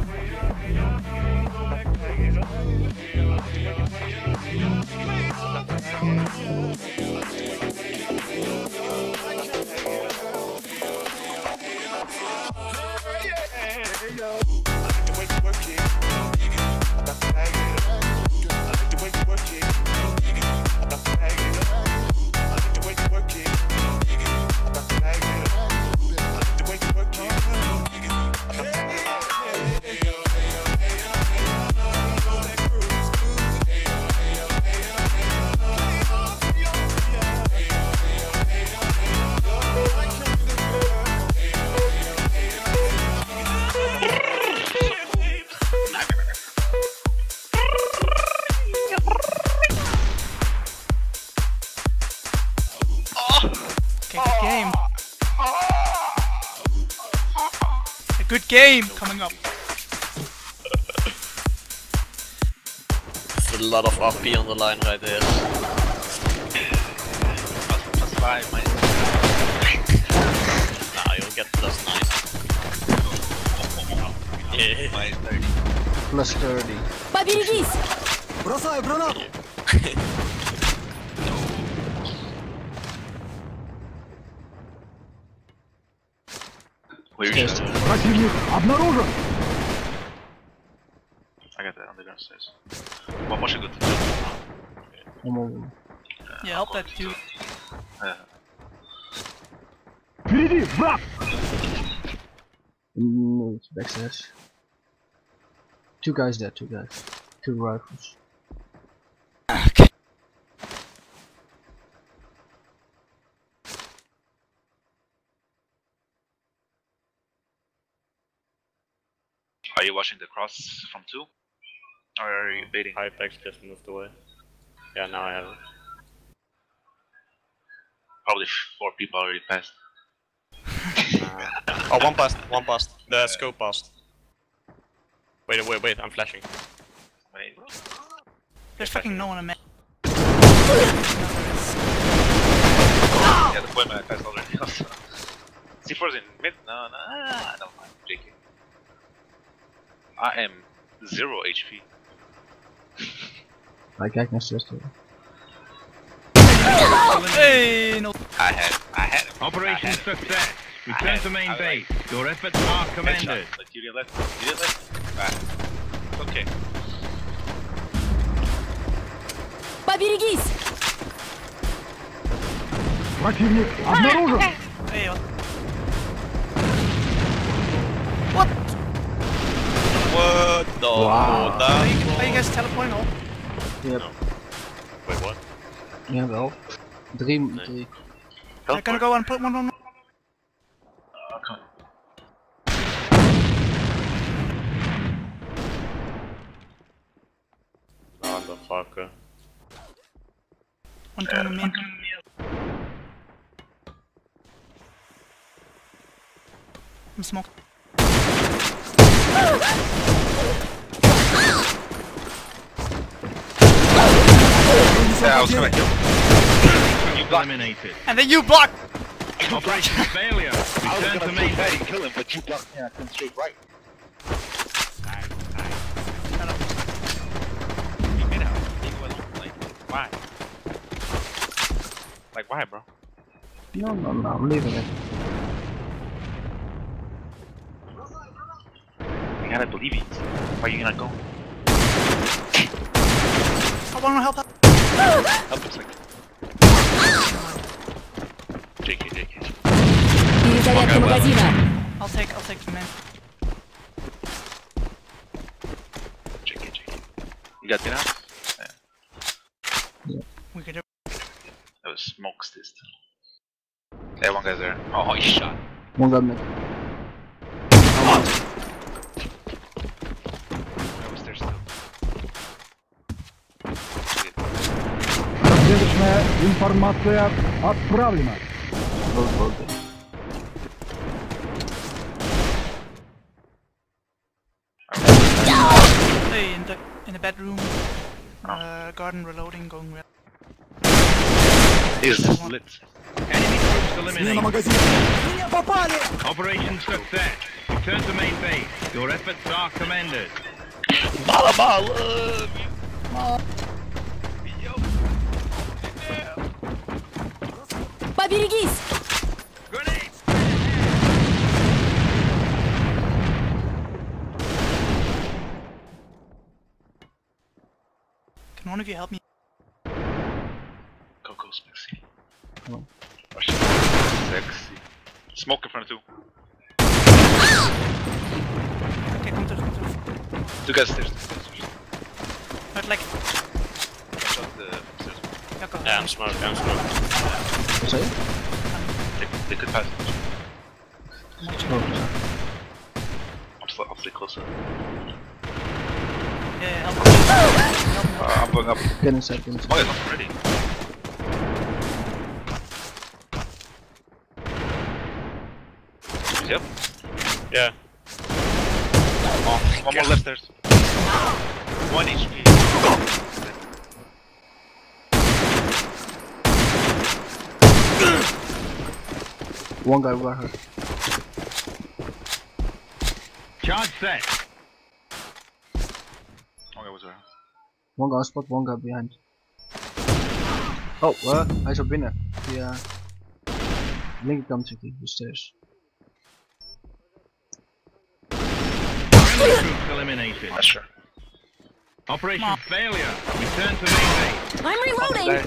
S1: Good game coming up.
S3: There's a lot of R P on the line right there.
S11: Plus five, mate.
S3: Nah, you'll get plus nine. Yeah.
S11: Minus thirty.
S6: Plus thirty.
S5: Поберегись!
S9: Бросаю гранату!
S4: Противник обнаружен!
S11: I got that underground stairs. One more should go to the
S6: One
S1: Yeah, help that dude.
S11: Yeah.
S4: Впереди, враг!
S6: No, it's backstairs. Two guys there, two guys. Two rifles.
S1: Okay.
S11: Are you watching the cross from two? Or are you baiting?
S12: Hypex just moved away. Yeah, now I have it.
S11: Probably four people already passed.
S12: uh, oh, one passed, one passed. The scope passed. Wait, wait, wait, I'm flashing.
S11: Wait.
S1: There's fucking no one in mid.
S11: Yeah, the point I passed already. C four's in mid? No, no, I don't mind. J K. I am zero H P.
S6: Hij kijkt naar zuster.
S1: Hey, no.
S11: I had, I had.
S4: Operation
S11: I had
S4: success. Return to main base. Your efforts are commended.
S11: But you didn't let me. You didn't let me. Ah. Okay.
S5: Поберегись!
S4: Противник обнаружен!
S1: Hey, what? What?
S3: What the?
S6: Wow.
S1: Are you, are you guys teleporting all?
S6: Yep.
S12: No. Wait, what?
S6: Ja, wel. Drie, nee. drie.
S1: They're gonna go and put one on.
S11: Uh, come on.
S12: Motherfucker.
S1: One coming in. I'm smoked.
S11: Yeah, I was gonna kill him.
S4: You eliminated.
S1: And then you block!
S4: Operation failure.
S2: I was
S4: Return to
S2: gonna
S4: main
S2: try
S4: base.
S2: and kill him, but you blocked me. I come straight right.
S11: You get out. Leave him alone. Like, why? Like, why, bro?
S6: No, no, no, I'm leaving it.
S11: You gotta believe it. Why are you not going?
S1: I wanna help out.
S11: Help us like. J K, J K.
S5: Перезарядка магазина.
S1: I'll take, I'll take the man.
S11: J K, J K. You got dinner? Yeah.
S1: We could do.
S11: That was smokes this time. Yeah, one guy's there. Oh, he shot.
S6: One got me.
S11: I was there still.
S9: Разведочная информация отправлена.
S6: Both, both.
S1: Hey, in the in the bedroom. Uh, garden reloading going well.
S11: He's lit.
S4: Enemy troops eliminated.
S9: магазина. Меня попали!
S4: Operation success. Return to main base. Your efforts are commended.
S3: Bala bala!
S5: Поберегись!
S1: Can one of you help me?
S11: Coco Spexy.
S6: Come on.
S11: Oh shit. Sexy. Smoke in front of two.
S1: Okay, kom terug, kom terug.
S11: Two guys stairs. Two guys stairs.
S1: Hard leg.
S11: Watch out the stairs.
S1: Ja, kom.
S12: Yeah, I'm smoke, I'm smoke.
S6: What say?
S11: They, they could pass.
S6: Oh,
S11: I'm still, I'll stay closer.
S1: Yeah, yeah, help me. Help me, help
S11: Uh, I'm going up.
S6: get inside, get inside.
S11: Oh, yeah, I'm ready. Yep.
S12: Yeah.
S11: Oh, one more left stairs. One H P.
S6: One guy got her.
S4: Charge set.
S11: Okay, what's around?
S6: One guy on spot, one guy behind. Oh, uh, hij is al binnen. Via linkerkant zit hij, de stairs.
S4: Friendly troops eliminated.
S11: Not sure.
S4: Operation failure. Return to main base.
S5: I'm reloading!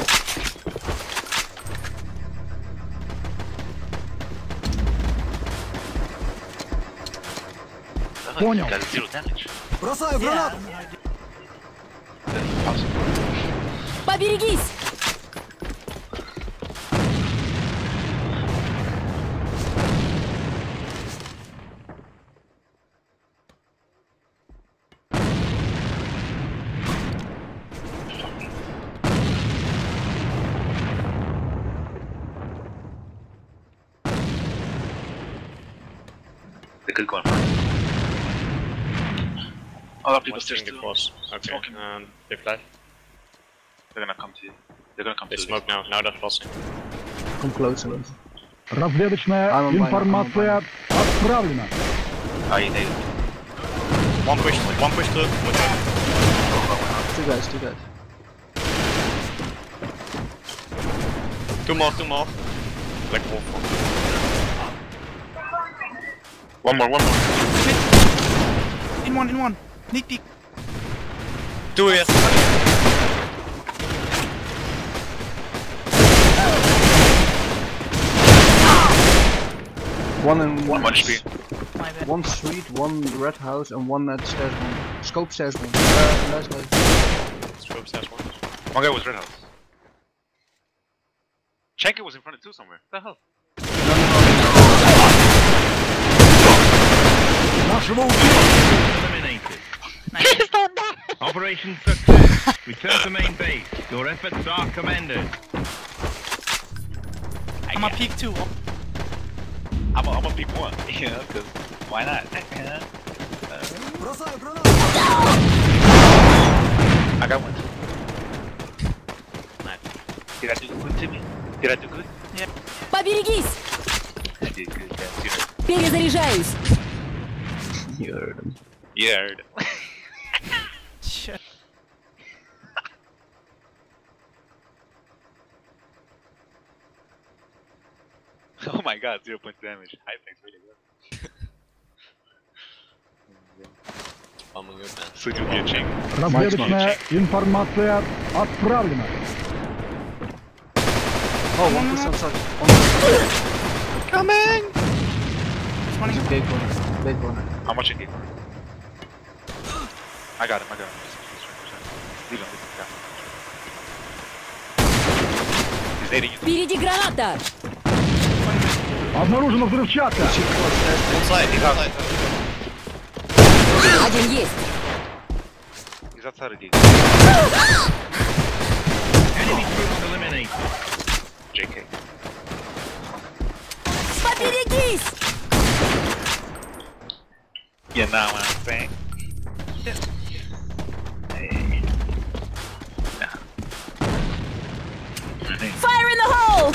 S11: Понял. You got zero damage.
S9: Бросаю гранату!
S11: That's impossible.
S5: Поберегись!
S11: They could go in front. Other people stairs
S12: Watching the
S11: too.
S12: cross. Okay,
S11: Smoking.
S12: um, they flash.
S11: They're gonna come to you. They're gonna come
S12: They
S11: to you.
S12: smoke now, now they're flashing.
S6: Come closer. Lens.
S9: Разведочная
S6: I'm on mine,
S9: информация отправлена.
S11: Ah, you nailed it.
S12: One push, one push through.
S6: Two guys, two guys.
S12: Two more, two more. Black Wolf.
S11: One more, one more.
S1: In one, in one. Sneak peek.
S12: Two here.
S6: One in
S11: One H P.
S1: My bad.
S6: one street, one red house, and one at stairs one. Scope stairs one. Uh, last guy.
S12: Scope stairs one.
S11: One guy was red house. Chenka was in front of two somewhere. What the hell?
S9: Нашего убили!
S4: Eliminated. Operation success. Return to main base. Your efforts are commended.
S1: I'm a peek too.
S11: I'm a, I'm a pick one. You know, because why not?
S9: Бросаю гранату!
S11: I got one. Nice. Did I do good to me? Did I do good?
S1: Yeah.
S5: Поберегись!
S11: I did good, guys. You know.
S5: Перезаряжаюсь!
S6: You heard him.
S11: You heard.
S1: Shit.
S11: Oh my god, zero point two damage. High thanks, really good.
S3: Spamming good, man.
S11: Switch with your chain.
S9: Разведочная информация отправлена.
S6: Oh, one piece outside.
S1: Coming!
S6: He's a big corner. Big corner.
S11: How much in game? I got him, I got him. Leave him, leave him. Yeah. He's nading you.
S5: Впереди граната!
S9: Обнаружена взрывчатка.
S3: Outside, he's outside.
S5: Один есть.
S11: He's outside of the
S4: Enemy troops eliminated.
S11: J K.
S5: Поберегись!
S11: You know what I'm saying? Hey. Nah.
S5: Fire in the hole!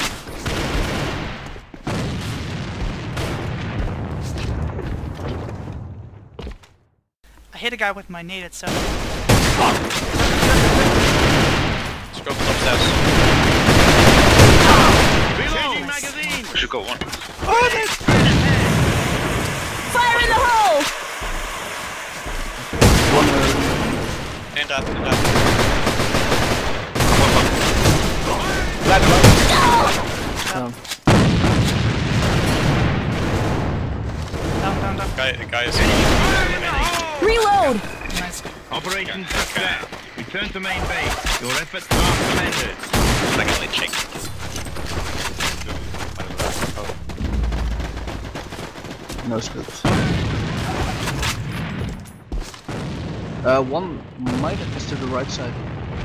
S1: I hit a guy with my nade at seven.
S12: Scope upstairs.
S4: Reloading magazine!
S11: We should go one.
S1: Oh, they...
S5: Fire in the hole!
S12: In that, in that.
S6: Down.
S1: Down, down, down.
S12: Guy, guy is
S5: Reload!
S1: Nice.
S4: Operation success. Return to main base. Your efforts are commended.
S12: secondly check.
S6: No scopes. Uh, one might have is to the right side.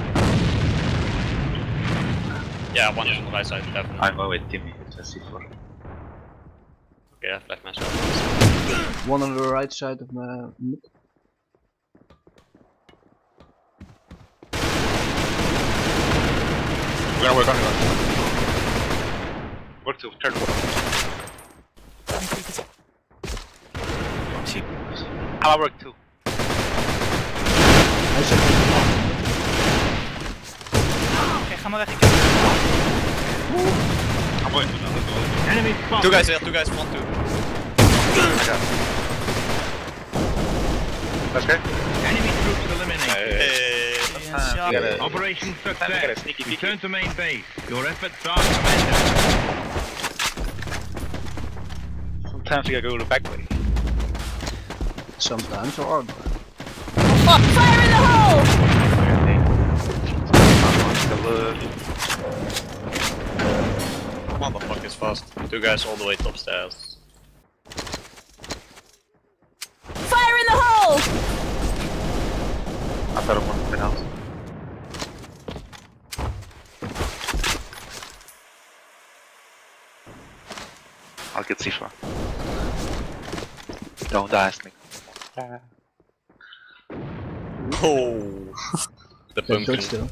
S12: Yeah, one is on the right side, definitely.
S11: I'm away with Timmy, it's a C four.
S12: Okay, I flagged myself.
S6: One on the right side of the mid.
S11: We're gonna work on it. Work to turn. I'll work too.
S6: I said
S1: Oké, ga maar weg. Ik...
S11: I'm going to now.
S4: Enemy spot.
S12: Two guys here, two guys front two.
S11: I got it. That's good.
S4: Enemy troops eliminated.
S12: Hey.
S1: Yes, ja.
S11: You gotta-
S4: Operation
S11: Time to get a
S4: success.
S11: sneaky peeky.
S4: Return to main base. Your efforts are commended.
S11: Sometimes you gotta go the back way.
S6: sometimes or
S5: Fire in the hole!
S12: Motherfucker is fast. Two guys all the way top stairs.
S5: Fire in the hole!
S11: I thought of one something else. I'll get C four. Don't ask me.
S12: Oh, the
S6: They're
S12: pumpkin.
S6: good still.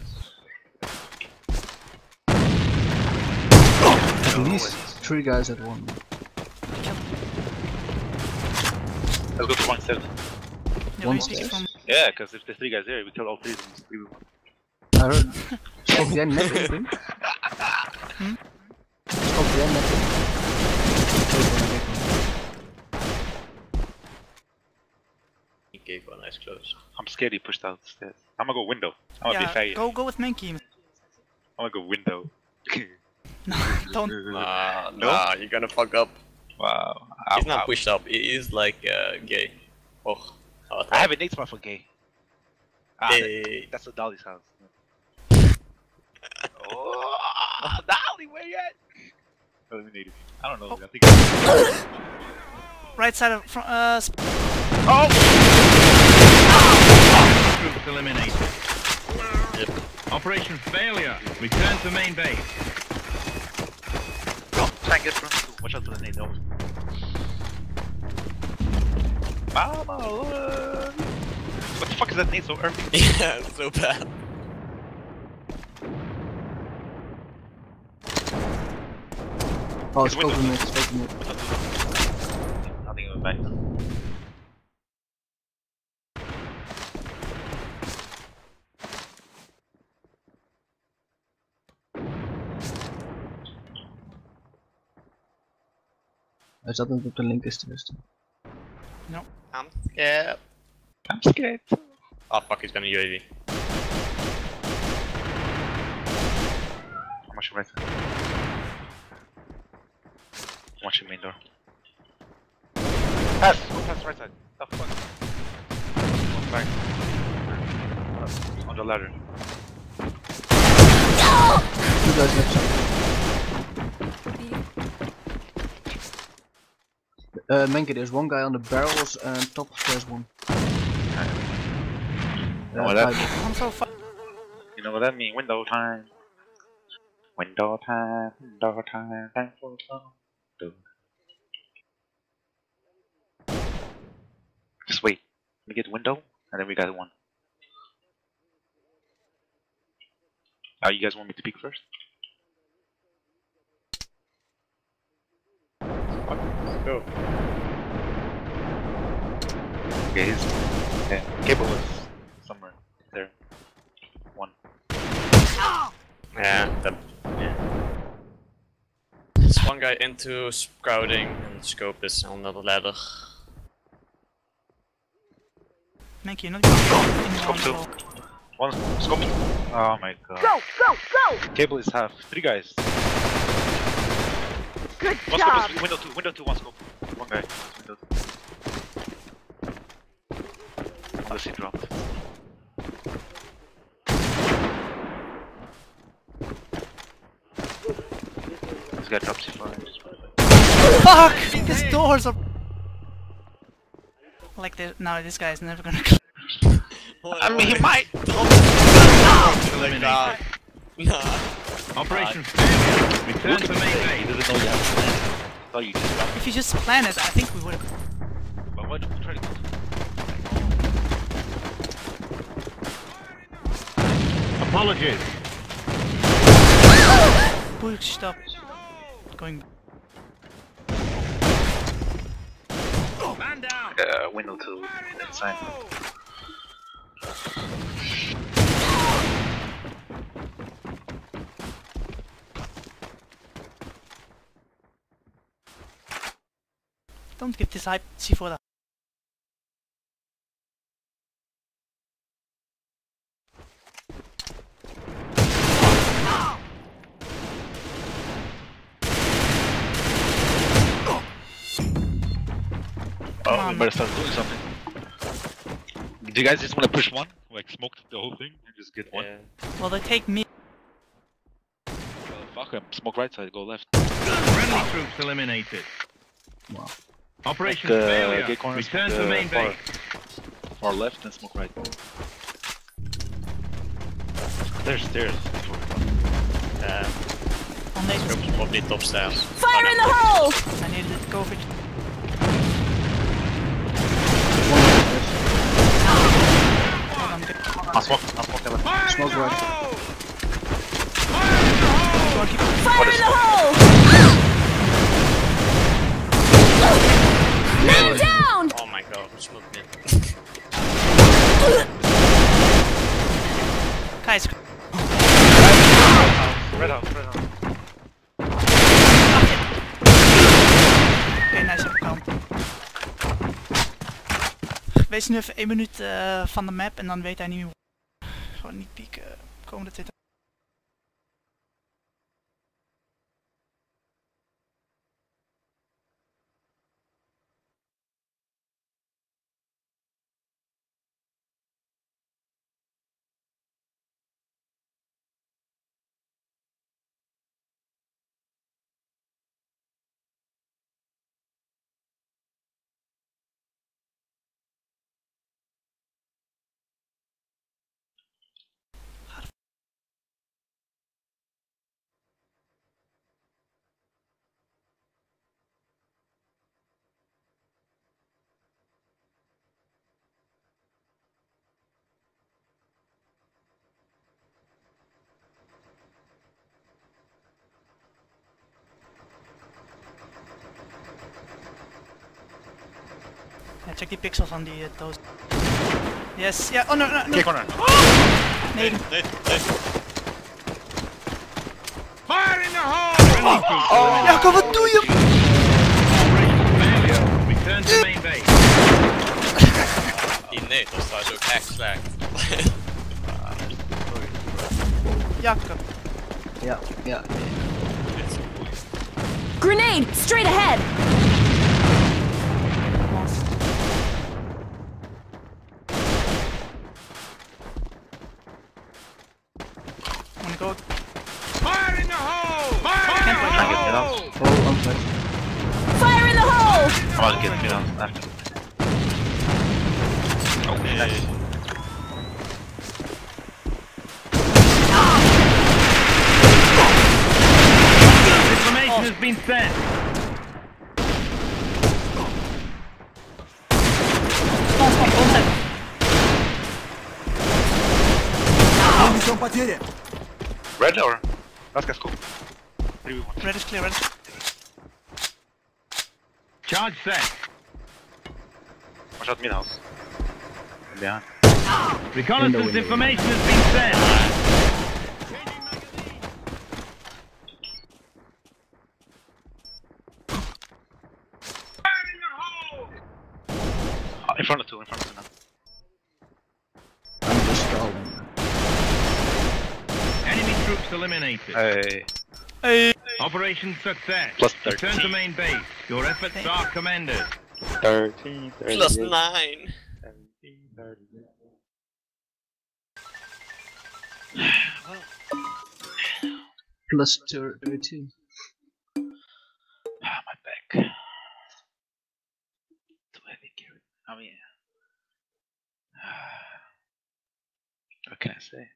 S6: At least three guys at one.
S11: Let's go to one step.
S6: One stairs?
S11: Yeah, because if there's three guys there, we kill all three of them. Three with one.
S6: I heard. Stop jij net in? Stop jij net in?
S12: He gave one nice close.
S11: I'm scared he pushed out the stairs. I'm gonna go window. I'm gonna be
S1: Yeah,
S11: fair.
S1: go go with main key.
S11: I'm gonna go window.
S1: No, don't.
S12: Nah,
S11: No?
S12: nah, you're gonna fuck up.
S11: Wow.
S12: He's
S11: Ow,
S12: not
S11: ow.
S12: pushed up, he is like uh, gay. Oh, oh
S11: I have a nade spot for gay. Ah,
S12: Hey.
S11: that- that's the Dolly's house. Oh, Dolly, where you at? Eliminated. I don't know.
S1: Oh.
S11: I think. I...
S1: Right side of front. Uh, sp-
S11: Oh!
S4: Troops eliminated.
S12: Yep.
S4: Operation failure. Return to main base.
S11: Try and get front two. Watch out for the nade. No. Mama, look. What the fuck is that nade so early?
S12: Yeah, it's so bad.
S6: Oh,
S11: It's
S6: it's open
S11: window.
S6: it, it's open it.
S11: Nothing in the back.
S6: Hij zat net op de linker te rusten.
S1: No.
S12: I'm scared.
S11: I'm scared.
S12: Oh fuck, he's gonna U A V.
S11: How much right side? Watch your main door. Pass! Go pass right side. The fuck? Go back. On the ladder.
S6: You guys have some. Uh, Menke, there's one guy on the barrels and top of there's one.
S11: You know what that
S6: five.
S11: means?
S1: I'm so fu-
S11: You know what that means? Window time. Window time. Window time. Time for fun. Just wait. Let me get window, and then we got one. Now you guys want me to peek first?
S12: Go.
S11: Okay, his yeah, cable is somewhere there. One.
S12: Yeah, the, yeah. There's one guy into scouting and scope is on the ladder.
S1: Make you not going
S11: Scope two. One scope. Oh my god. Go, go, go! Cable is half. Three guys.
S5: Good
S11: One
S5: job.
S11: scope is window two, window two, one scope. One guy. Window two. Unless he dropped. This guy drops C four.
S1: Fuck! These doors are like this. No, this guy is never gonna.
S11: I mean, he might.
S12: Like that. Nah.
S4: Operation failure. Return to main
S11: He
S4: base.
S11: doesn't know you have to plan it. I thought you just stopped.
S1: If you just plan it, I think we would have.
S11: But why don't you try to go?
S4: Apologies.
S1: Push stop. Going.
S4: Man down.
S11: Uh, window two inside.
S1: Don't give this hype C four that.
S11: Oh,
S1: on,
S11: we better start doing something. Do you guys just want to push one? Like smoke the whole thing and just get one?
S12: Yeah.
S1: Well, they take me.
S11: Uh, fuck them. Smoke right side, go left.
S4: Friendly troops eliminated.
S6: Wow.
S4: Operation
S11: Like, uh,
S4: failure.
S11: get corners
S4: Return
S11: from
S4: to
S11: the
S4: main
S11: far,
S4: base.
S11: far left and smoke right. There's stairs.
S12: Uh,
S1: On deze.
S12: scope's probably top stairs.
S5: Fire in the hole!
S1: I needed it to go for it. Hold on, good.
S11: I'll smoke, I'll smoke that one.
S6: Smoke right.
S1: Go on, keep it.
S5: Fire in the hole! Man down!
S12: Oh my god, who smoked me?
S1: Guys,
S11: Red house, red house.
S1: oké, nice, heb ik kant. Wees nu even één minuut uh, van de map en dan weet hij niet meer. Gewoon niet pieken. Komende tijd. Ja, check die pixel van die uh, doos. Yes, ja, oh no, no, no.
S11: Kick corner.
S1: Nee,
S12: Nee, nee, nee.
S4: Fire in the hole! Friendly troops eliminated.
S1: ja, kom, wat doe je?
S4: Operation
S1: Jatko.
S6: Ja, ja.
S5: Grenade! Straight ahead!
S1: Wanna go?
S4: Fire in the hole! Fire in
S1: Can't
S4: the
S1: wait, I
S2: get
S4: hole!
S2: it
S6: Oh, unflash.
S5: Fire in the hole!
S2: I'll get me down after. Oh, nice.
S4: Information has been sent.
S9: Несем потери.
S2: Red or? Let's go. three v one.
S1: Red is clear, red is clear.
S4: Charge set.
S2: Watch out mid house. Behind.
S4: Reconnaissance information has been sent.
S2: Oh, in front of two, in front of two now.
S6: I'm just stalling.
S4: Enemy troops eliminated.
S2: Hey.
S1: Hey.
S4: Operation success.
S2: Plus
S4: Return to
S2: thirteen.
S4: main base. Your efforts are commended.
S2: thirteen, thirteen.
S12: Plus nine.
S2: seventeen, thirty-eight.
S6: Plus thirty-two.
S2: Ah, my back. Too heavy carry. I mean, what can I say?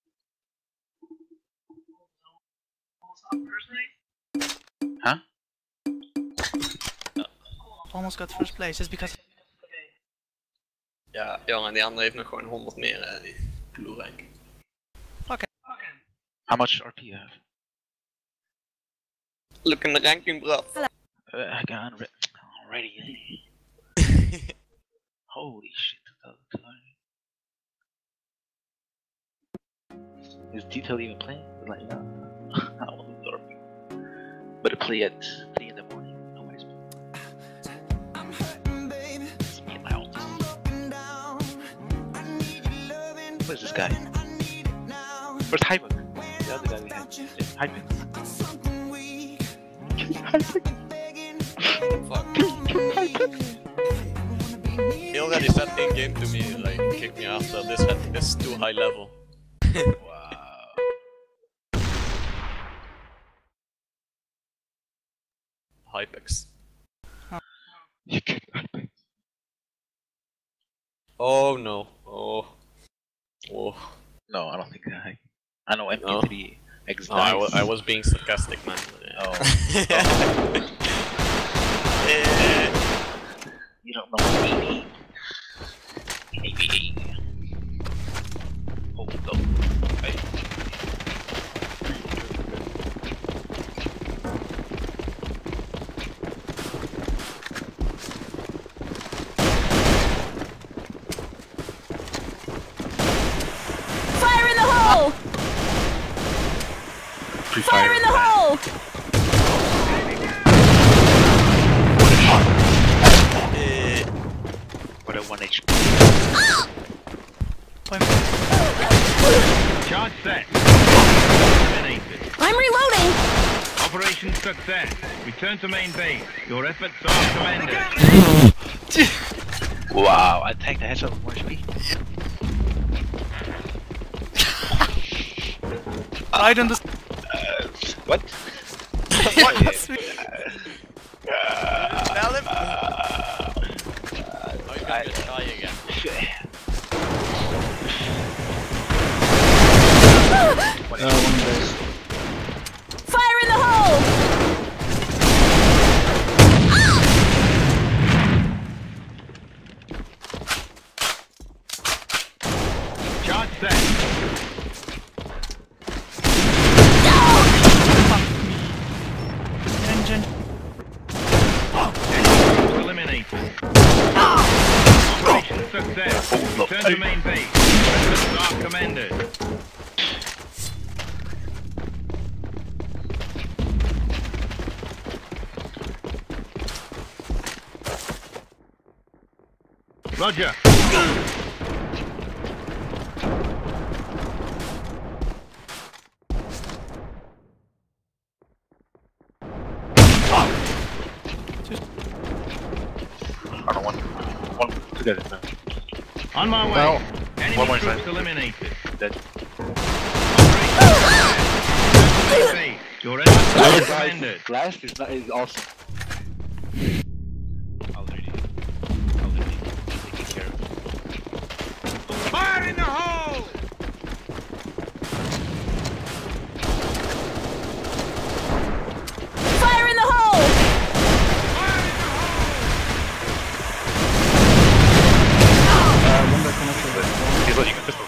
S2: Huh?
S1: Almost got first place, just because...
S12: Ja, jongen, die andere heeft nog gewoon honderd meer, hè, die blue rank.
S2: How much R P you have?
S12: Look in the ranking, bro.
S2: Uh, I got unre already. Holy shit, two thousand. Is Detail even playing? Like, no. I don't want to lose R P. Better play at three in the morning. Nobody's playing. Play my own. Where's this guy? Where's Hyper? The other guy we had. Hyper.
S12: Fuck. He already said in game to me, like, kick me after this at this too high level.
S2: Wow.
S12: Hypex.
S2: You kicked Hypex.
S12: Oh no. Oh. Oh.
S2: No, I don't think I. I know M P three X
S12: No, I, wa I was being sarcastic, man.
S2: Oh.
S12: Oh.
S2: You don't know what I mean. A V A. Oh, no. Hey.
S5: Fire in the hole! Fire in the hole!
S2: What a one H P.
S4: Charge set. Eliminated.
S5: I'm reloading!
S4: Operation success. Return to main base. Your efforts are commended.
S2: Wow, I tanked the headshot with more H P.
S1: I don't understand.
S2: Uh, what?
S1: What?
S2: Uh,
S12: Tell him.
S2: uh,
S12: Oh, you're gonna get shy again.
S6: Uh, one base.
S5: Fire in the hole!
S4: Charge set.
S1: Engine.
S4: Enemy troops eliminated. Operation success. Return to main base. Your efforts are commended. Roger.
S11: I don't want one together. No.
S4: On my way.
S11: Well,
S4: Enemy
S11: one more
S4: troops
S11: side.
S4: eliminated.
S11: Dead.
S4: Your efforts are commended.
S11: Last is not is awesome. I'll really, I'll really take care of it.
S4: Fire in the hole!
S5: Fire in the hole!
S11: He's letting a pistol.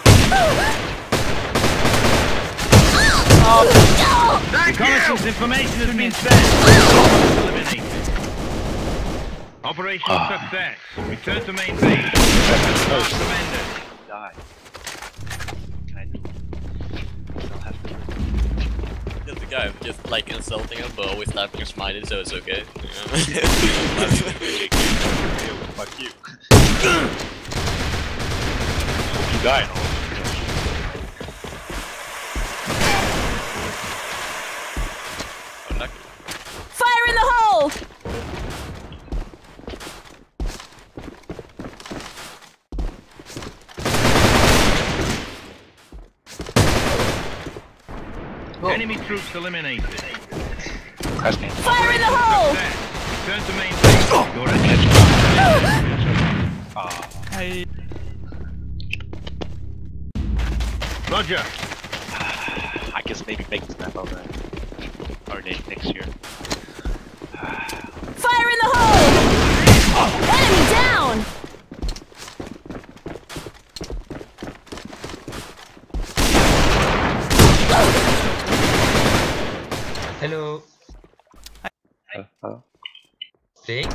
S4: Reconnaissance information has been sent. Eliminated. Operation success. Return to main base. Commander.
S11: Die. Can I do? I'll have to.
S12: There's the guy just like insulting him, but always typing a smiley, so it's okay.
S11: Fuck you. You die, no?
S5: Fire in the hole!
S4: Enemy troops eliminated.
S5: Fire in the hole!
S4: Return to main base. Your
S1: Hey.
S4: Roger.
S11: I guess maybe make this map over or next year.
S5: Fire in the hole! Enemy down!
S13: Hello.
S11: Uh, uh.
S13: Playing?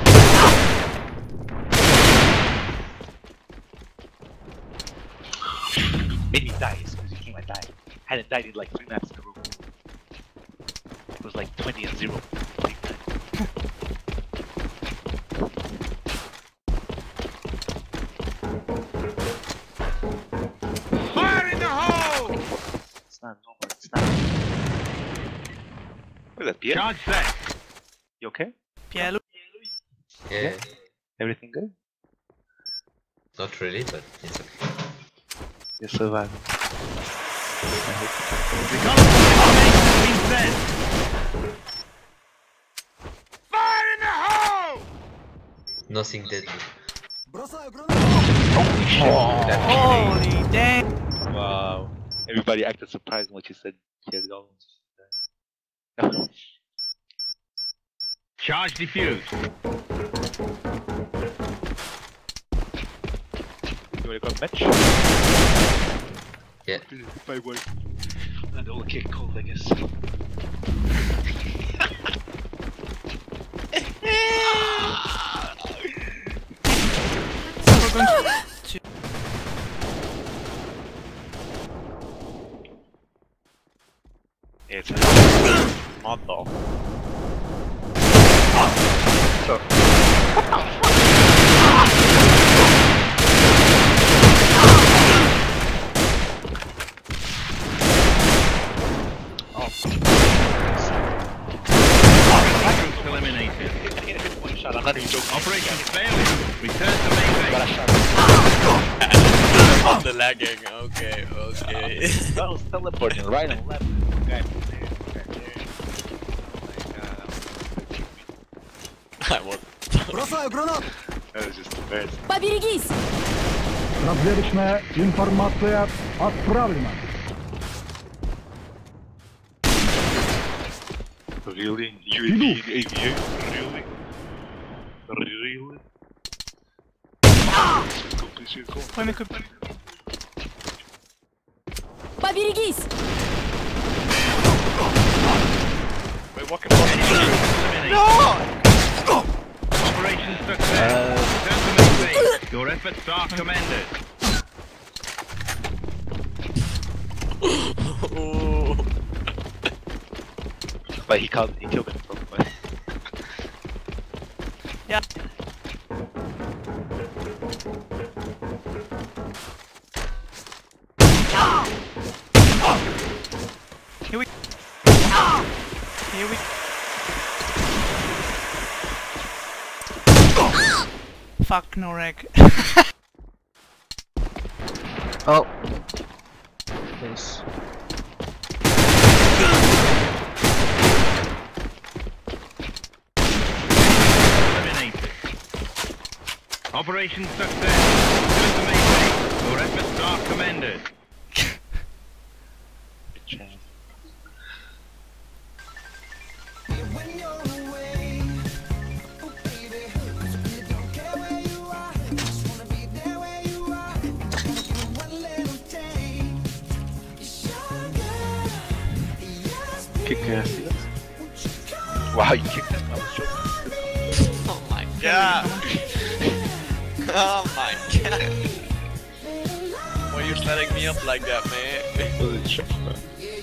S11: Made me die as soon as you came. I died. Hadn't died in like three maps in a row. It was like twenty and zero.
S4: Fire in the hole!
S11: It's not normal. It's not. Look at that, Pierre.
S4: Charge set.
S11: You okay?
S1: Pierre, look.
S13: Yeah.
S11: Everything good?
S13: Not really, but it's okay.
S11: You're surviving.
S4: Fire in the hole!
S13: Nothing deadly.
S11: Holy shit! That
S1: Holy damn!
S11: Wow. Everybody acted surprised when what you said. Pierre go.
S4: Charge defused.
S11: You wanna go match?
S13: Yeah.
S11: My wife. And all get cold, I guess.
S1: So we're going to...
S11: It's not though. So.
S4: Eliminated.
S11: One shot. I'm not even joking.
S4: Operation failure. Return to main base.
S12: The lagging, okay, okay.
S11: That was teleporting right and left. Okay.
S12: I was.
S9: Бросаю гранату!
S11: That was just embarrassing.
S5: Поберегись!
S9: Разведочная информация отправлена.
S11: Really? U A V in aviation? Really? Really? Completely cool.
S1: Prenez que...
S5: Поберегись!
S11: Wait, what can I
S1: No!
S4: Operation success. Return to main base. Your efforts are commended.
S11: But he called, he killed him from but...
S1: Yeah. Here we... Here we... Fuck Norek.
S6: Oh. Yes.
S4: Eliminated. Operation success. Return to main base. Your efforts are commended.
S11: Good chance. Kick uh, wow, you kicked that. That was joking.
S12: Oh my god! Oh my god! Why are you setting me up like that, man?
S11: That was a joke, man.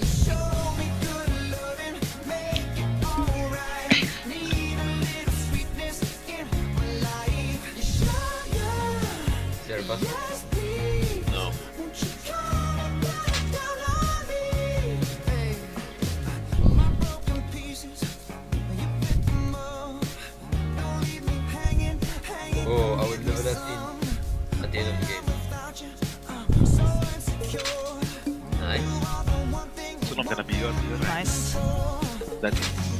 S13: Is there a bus?
S12: No.
S13: Oh, I would level that in at the end of the game. Nice.
S11: So not gonna be good.
S1: Nice.
S11: That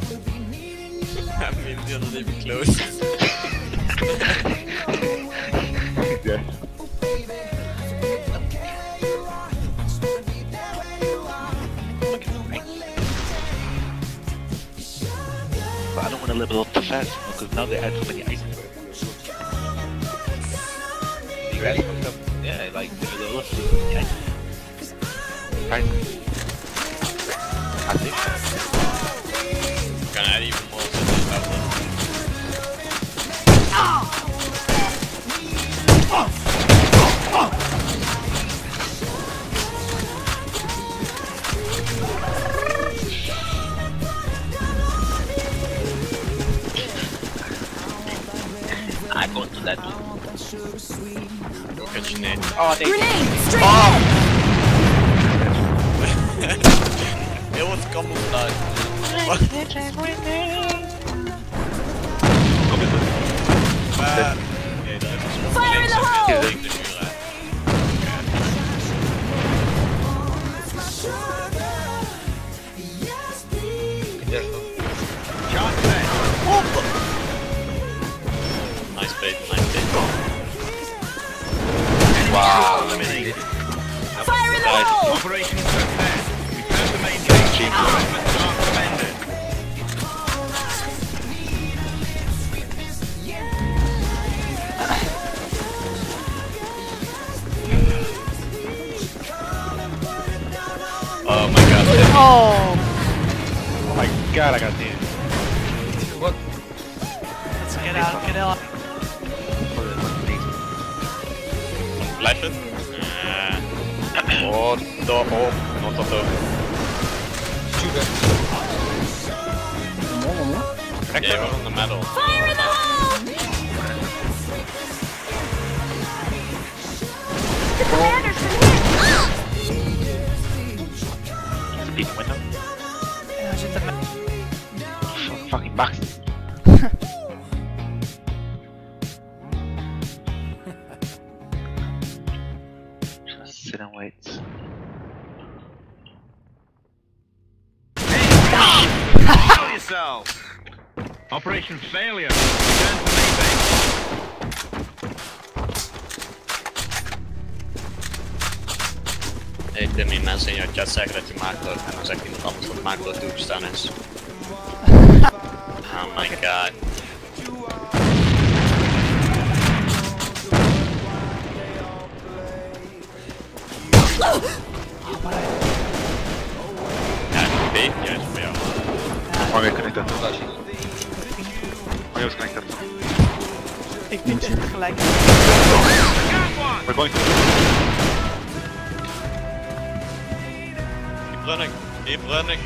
S12: I mean, you're not even close.
S11: yeah. But I don't want to level up too fast because now they add so many items. You ready? Yeah, like level up so many items. Right. I think so.
S12: Can add even more to this level.
S11: I'm going to that too.
S12: Look at your name.
S11: Oh, they
S5: Grenade! Straight
S12: Oh! It was camouflage. Man. Okay, dat is gewoon
S5: Fire in the hole!
S12: links de muur uit. Nice bait, nice bait.
S11: wow.
S4: Eliminated.
S5: Fire in the hole!
S4: Operation success. Return to main base. Your efforts are commended.
S12: Oh my god.
S1: Oh!
S11: Oh my god, I got this.
S13: What?
S1: Let's get out, get out.
S12: Blijft het? Uh, oh, door, oh, not dat door. Okay, we're on the metal.
S5: Fire in the hole! The commander's been hit!
S11: Speed window.
S1: Ja, er zit er...
S11: Fucking box. Just sit and wait.
S4: Kill yourself. Operation failure. Return to main base.
S12: Hey Timmy, mensen in jouw chat zeggen dat je maaklood en dan zegt iemand anders dat maaklood toegestaan is. Oh my god. Ja, ik weet juist voor jou.
S11: Waar je connected? Waar je connected?
S1: Ik niet echt gelijk.
S11: We're going to
S12: Keep running, keep running.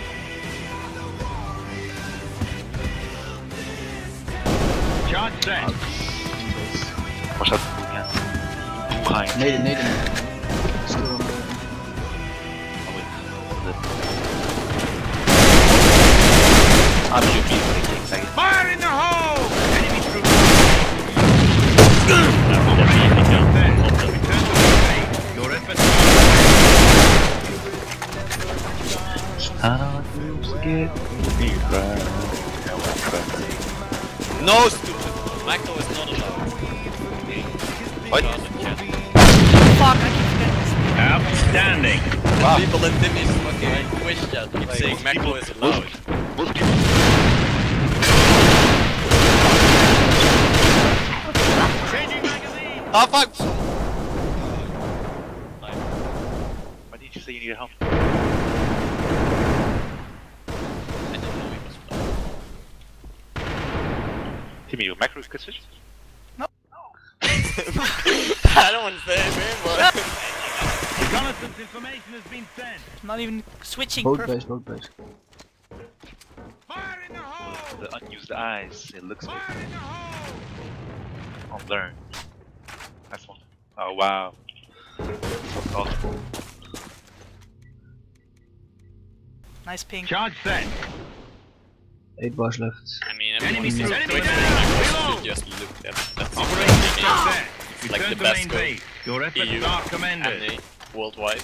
S4: Charge set.
S11: Watch that. Yeah. Behind.
S6: Nee, nee, nee. Stil.
S11: I'm shooting.
S4: Fire in the hole! Enemy troops.
S12: No, stupid! Macro is not allowed.
S11: What?
S1: Fuck, I keep forgetting this.
S4: Outstanding.
S12: Wow. People in Timmy's fucking Twitch chat keep like, saying macro is allowed.
S11: Most people.
S4: Changing magazine.
S12: Oh fuck!
S11: Why didn't you say you needed help?
S12: I don't know he was allowed.
S11: Timmy, you macro good switch?
S1: No.
S12: I don't want to say it, man, but...
S4: Reconnaissance information has been sent.
S1: Not even switching
S6: Boat
S1: perfect.
S6: base, boat base.
S4: Fire in the hole!
S11: The unused eyes, it looks
S4: Fire
S11: good.
S4: in the hole!
S11: I'll learn. That's one. Oh wow. Oh.
S1: Nice ping.
S4: Charge set.
S6: Eight bars left.
S12: I mean,
S4: Enemy
S12: everyone
S4: down,
S12: says
S4: enemy
S12: Twitch
S4: down,
S12: macro
S4: reload.
S12: should just look at that.
S4: Operation success.
S12: Like
S4: Return
S12: the
S4: to
S12: best
S4: main
S12: go.
S4: base. Your efforts
S12: E U,
S4: are commended.
S12: N A, worldwide.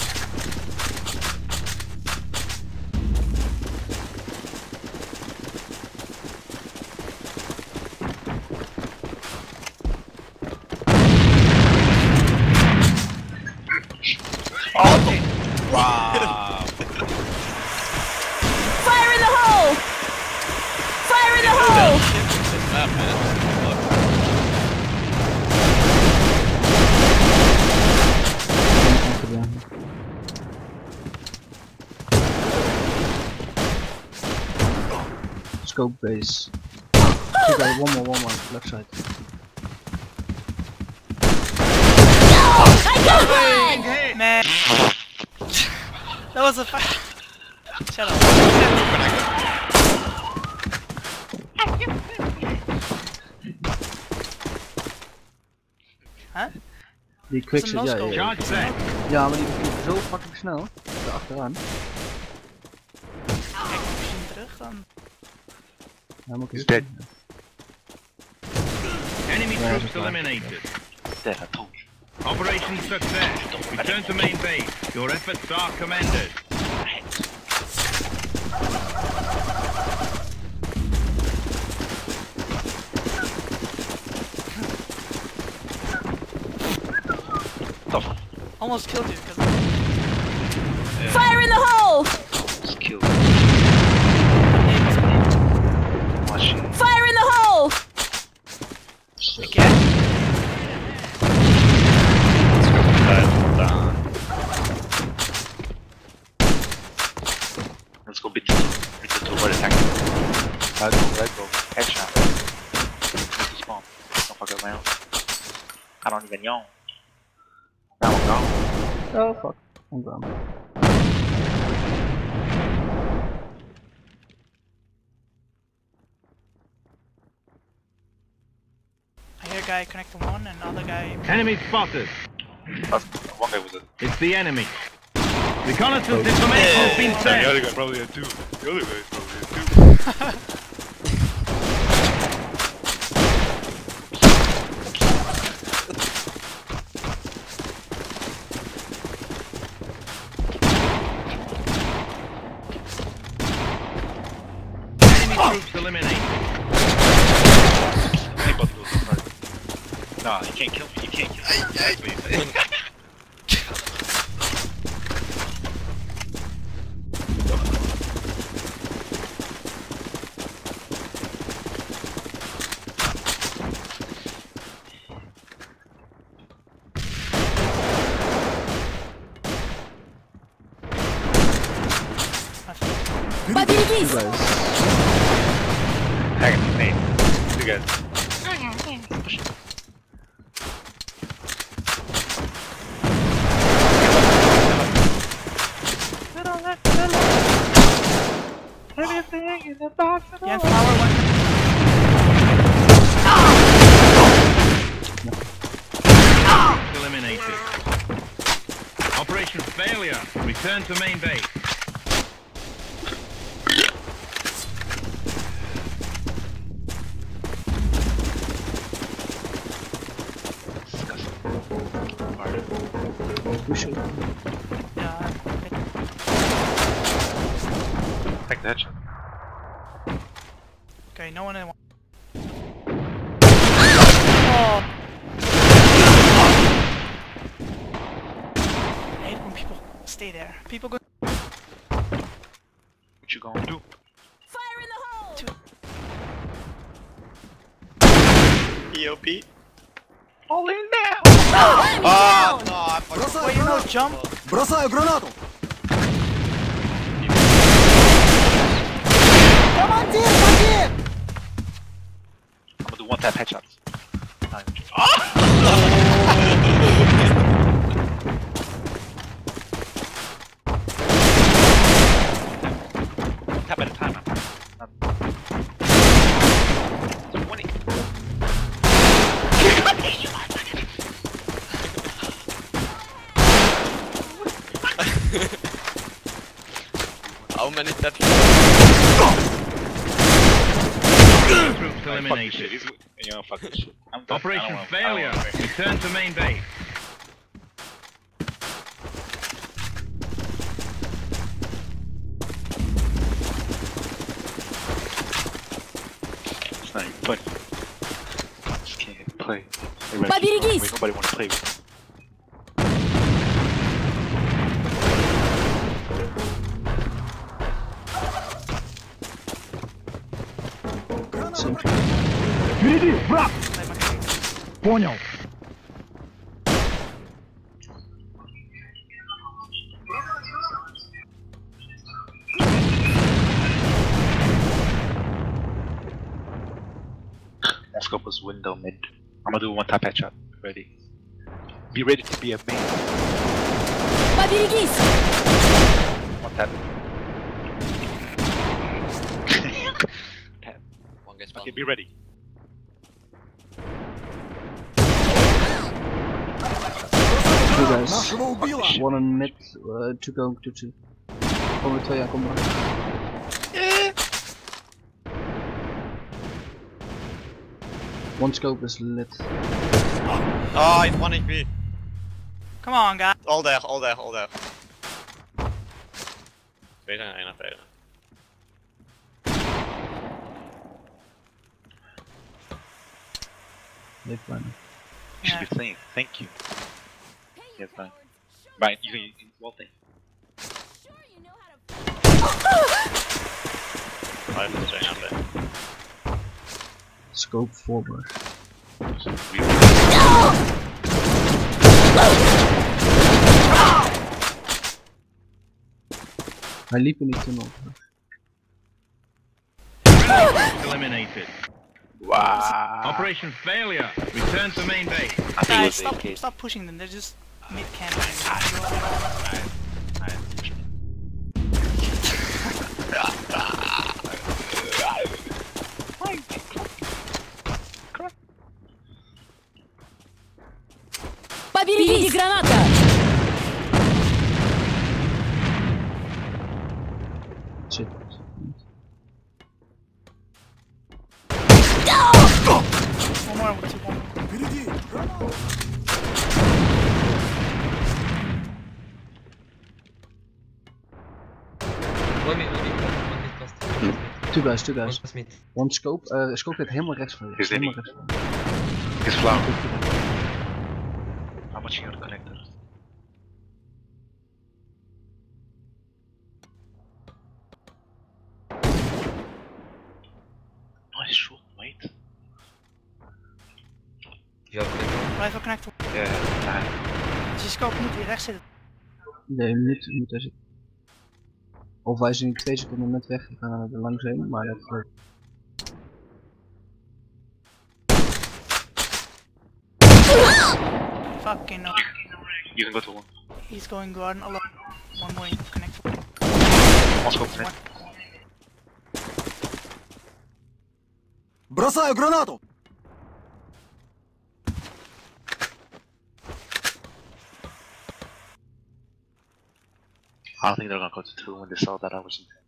S11: Oh! Wow!
S5: Fire in the hole! Fire in the hole!
S12: This map, man.
S6: Scope base. Two guys, one more, one more, left side.
S5: I got one!
S1: Man. That was a fi- Shut up. Huh?
S6: Die quick
S1: Dat is een
S6: ja, ja, ja.
S4: Charge set.
S6: Ja, maar die vliegt zo fucking snel. Daar achteraan.
S1: Kijk, misschien terug dan.
S6: Ja, moet ik
S11: He's
S6: eens
S11: dead.
S6: doen.
S4: Enemy
S6: Yeah,
S4: troops
S6: that's fine.
S4: eliminated.
S11: Dead, I told you.
S4: Operation success. Return to main base. Your efforts are commended.
S11: Tough.
S1: Almost killed you because
S5: Fire in the hole!
S11: Skill.
S1: of
S11: Watching.
S5: Fire in the hole!
S1: again.
S11: Let's go bit bit the over attack. Right go, right go. Headshot. Let's spawn. Don't fuck around. I don't even know. Now I'm gone.
S6: Oh fuck, I'm gone.
S1: I hear a guy connecting one and another guy.
S4: Enemy spotted.
S11: That's, one guy was a.
S4: It's the enemy. Reconnaissance information has been
S11: The
S4: sent.
S11: other guy probably had two. The other guy probably had two.
S4: Enemy troops eliminated.
S11: Hey, both of those are hard. Nah, you can't kill me. You can't kill me. That's what you say.
S5: Поберегись!
S6: Two guys.
S11: Hang on, name. Two guys. Push it.
S1: Yeah, flower one.
S4: Eliminated. Operation failure. Return to main base.
S6: Push it.
S1: Yeah,
S11: Take the headshot.
S1: Okay, no one in one. Oh. I hate when people stay there. People go.
S11: What you gonna do?
S5: Fire in the hole!
S12: E O P.
S11: All in there!
S5: Enemy
S12: Oh
S5: down!
S12: no, I fucking.
S1: Well, you know, jump.
S9: Бросаю гранату!
S11: I'm gonna do one tap headshots. Not even joking. One tap at a time. Not twenty.
S12: How many taps?
S4: Troops
S11: Fuck this shit.
S4: eliminated.
S11: He's, you know, fuck this shit. I'm done. I
S4: Operation
S11: don't wanna- I don't
S4: failure.
S11: wanna play.
S4: Return to main base.
S11: It's not even funny. Just can't play. Everybody
S5: Поберегись!
S11: keeps going away. Nobody wanna play with me.
S9: Впереди, враг! Понял.
S11: That scope was window mid. I'm gonna do one tap headshot. Ready. Be ready to be a main.
S5: Поберегись!
S11: One tap.
S12: One gets
S11: Okay, be ready.
S6: Two guys.
S9: Нашего убила!
S6: One on mid, uh, two going to two. Kom er twee aan, kom maar. One scope is lit.
S12: Oh, it's one H P.
S1: Come on, guys.
S12: All there, all there, all there. Twee zijn er één naar velen.
S6: Lit bijna.
S11: You should be saying thank you. Yes, fine. Right, you can use one thing.
S12: Vijf er zijn aan velen.
S6: Scope forward. Hij liep in die tunnel.
S4: Eliminated.
S11: Wow.
S4: Operation failure. Return to main base.
S1: Guys, stop, stop pushing them. They're just mid camping.
S5: Поберегись! Граната!
S6: Shit.
S1: One more, two more.
S9: Впереди!
S13: One mid, one mid, one mid last.
S6: Two guys, two guys.
S13: One was mid.
S6: One scope, uh, scope net helemaal rechts van je.
S11: Is dit
S6: Helemaal
S11: niet?
S6: rechts van je.
S11: It's flauw. How much you got connected? Nice shot, mate.
S13: You have connected.
S1: Blijf wel connecten.
S11: Yeah, nah.
S1: Dus je scope moet hier rechts zitten.
S6: Nee, niet, moet er zitten. Of wij zijn nu twee seconden net weg, we gaan er langs heen, maar dat uh,
S1: Fucking no.
S11: You can go to one.
S1: He's going garden alone. One more in connect.
S11: One scope net.
S9: Бросаю гранату!
S11: I don't think they're gonna go to two when they saw that I was in there.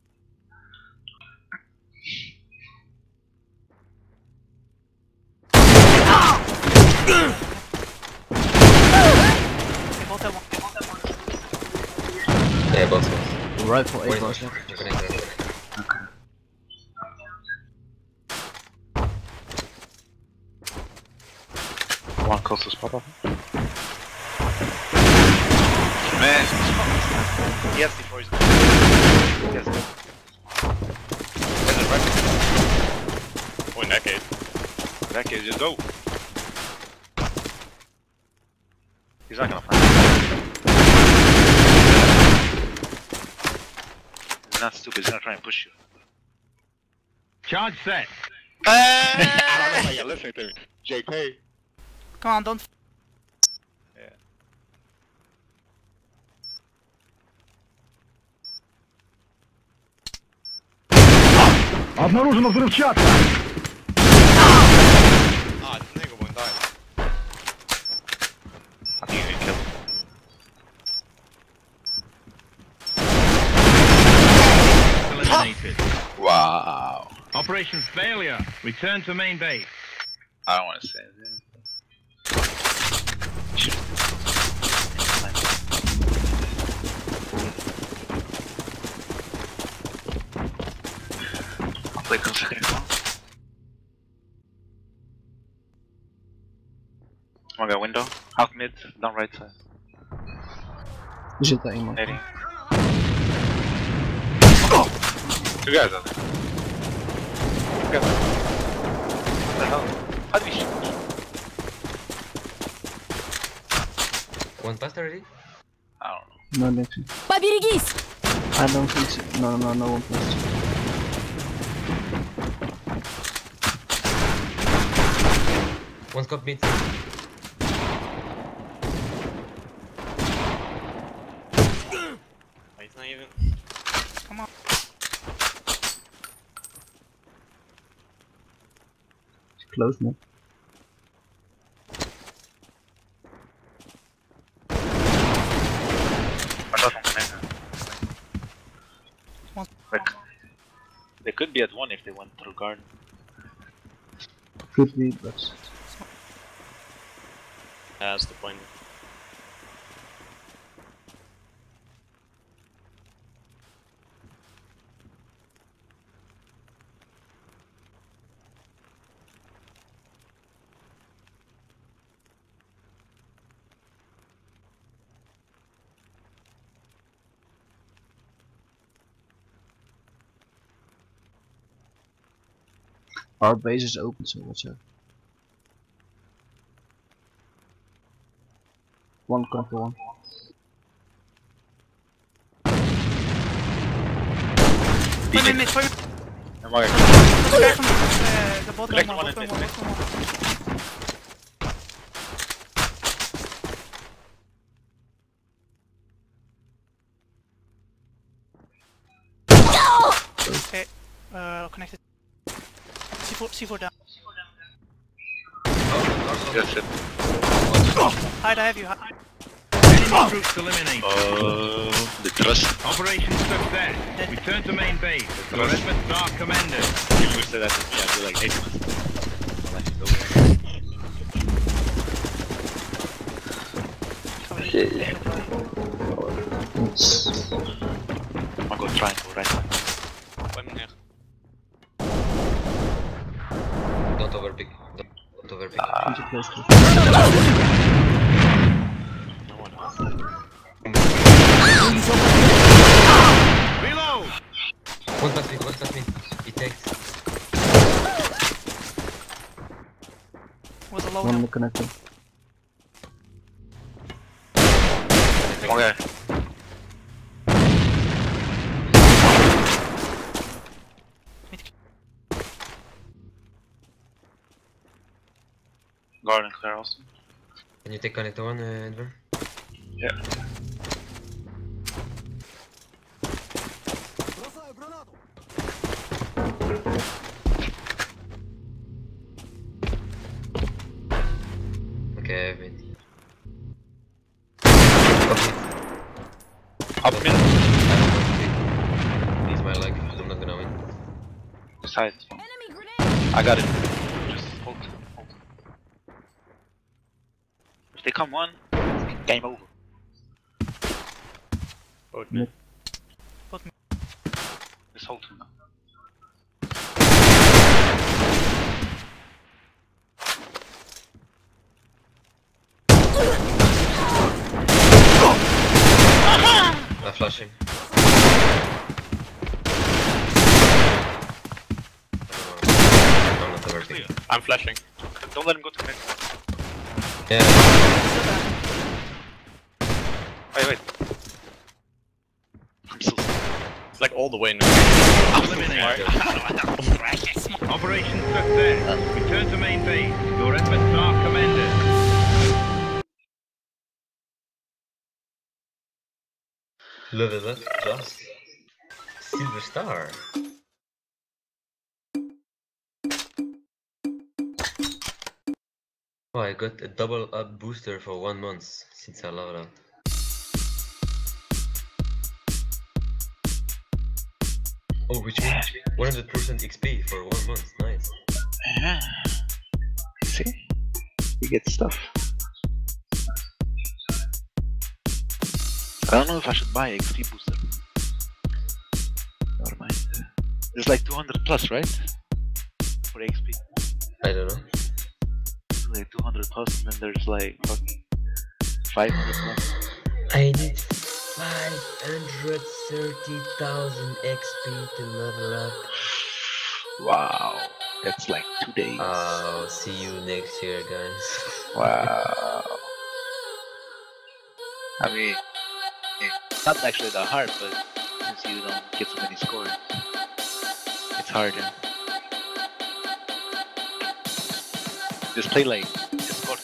S1: They both have one.
S13: Yeah, both was.
S6: rifle
S13: One
S6: eight
S13: was
S6: was
S13: connected.
S6: okay.
S11: One close to spot up. Man, yes, before he's yes. There's a record. Oh, in that case. In that case, just go. He's not gonna find it. He's not stupid, he's gonna try and push you.
S4: Charge set.
S11: I don't know why you're listening to me. J K.
S1: Come on, don't.
S11: Yeah.
S9: Обнаружена взрывчатка!
S12: Ah, this nigga won't die.
S11: I think you can kill him.
S4: Eliminated.
S11: Wow.
S4: Operation failure. Return to main base.
S11: I don't want to say that. I'll play consecutive one. Oh, I got window. Half mid, down right side.
S6: Er zit daar iemand.
S11: Nading. Oh! Two guys out there. Two guys out there. What the hell? How did we shoot?
S13: One passed already?
S11: I don't know.
S6: No, denk ik.
S5: Поберегись!
S6: I don't think so. No, no, no one passed.
S13: One's got mid.
S12: He's not even.
S1: Come on.
S6: It's close, man.
S11: Watch out from connector. Like, they could be at one if they went through garden.
S6: Could be, but
S12: Yeah, that's the point.
S6: our base is open, so watch out. One control one.
S1: Wait, wait, wait, wait.
S11: I'm okay.
S1: Back from the, uh, the bottom
S11: Collect
S1: one,
S11: one
S1: bottom
S11: and
S1: one,
S11: collect
S1: bottom one. Okay, uh, connected. C four, C four down.
S11: Yes, shit.
S1: Hide, I have you. Hide.
S4: Enemy troops eliminated.
S11: Oh, the trust.
S4: Operation success. Return to main base. Your efforts are commended.
S11: If you say that to me, I'd be like, hey, I'm gonna try and go right side.
S12: One here.
S13: Don't overpick. Don't, don't overpick.
S11: Uh,
S12: No one.
S4: Reload!
S13: One pass me, one pass me. He takes.
S1: Was a low
S6: One in
S1: hill.
S6: the connector.
S11: Okay. Garden clear also.
S13: Can you take connector one, uh, Edward?
S11: Yeah.
S9: Бросаю гранату!
S13: Okay, I have it.
S11: Up mid.
S13: I don't want to pick. He's my leg. I'm not gonna win.
S11: Side.
S5: Enemy grenade!
S11: I got it. Just hold. Hold. If they come one, game over.
S12: Both
S6: mid.
S1: Both mid.
S11: Just hold him now.
S13: flashing. I'm not working.
S11: I'm flashing. Don't let him go to mid.
S13: Yeah.
S11: Wait, wait. I'm so it's like all the way now.
S4: Eliminated. Operation success. Return to main base. Your efforts are commended.
S13: Level up plus silver star. Oh, I got a double up booster for one month since I leveled up. Oh, which means one hundred percent X P for one month. Nice.
S11: Yeah. See? You get stuff. I don't know if I should buy X P booster. Never mind. It's like two hundred plus, right? For X P.
S13: I don't know.
S11: It's like two hundred plus, and then there's like fucking five hundred plus.
S13: I need five hundred thirty thousand X P to level up.
S11: Wow. That's like two days.
S13: I'll see you next year, guys.
S11: Wow. I mean, it's not actually that hard, but since you don't get so many scores, it's harder. Just play like escort.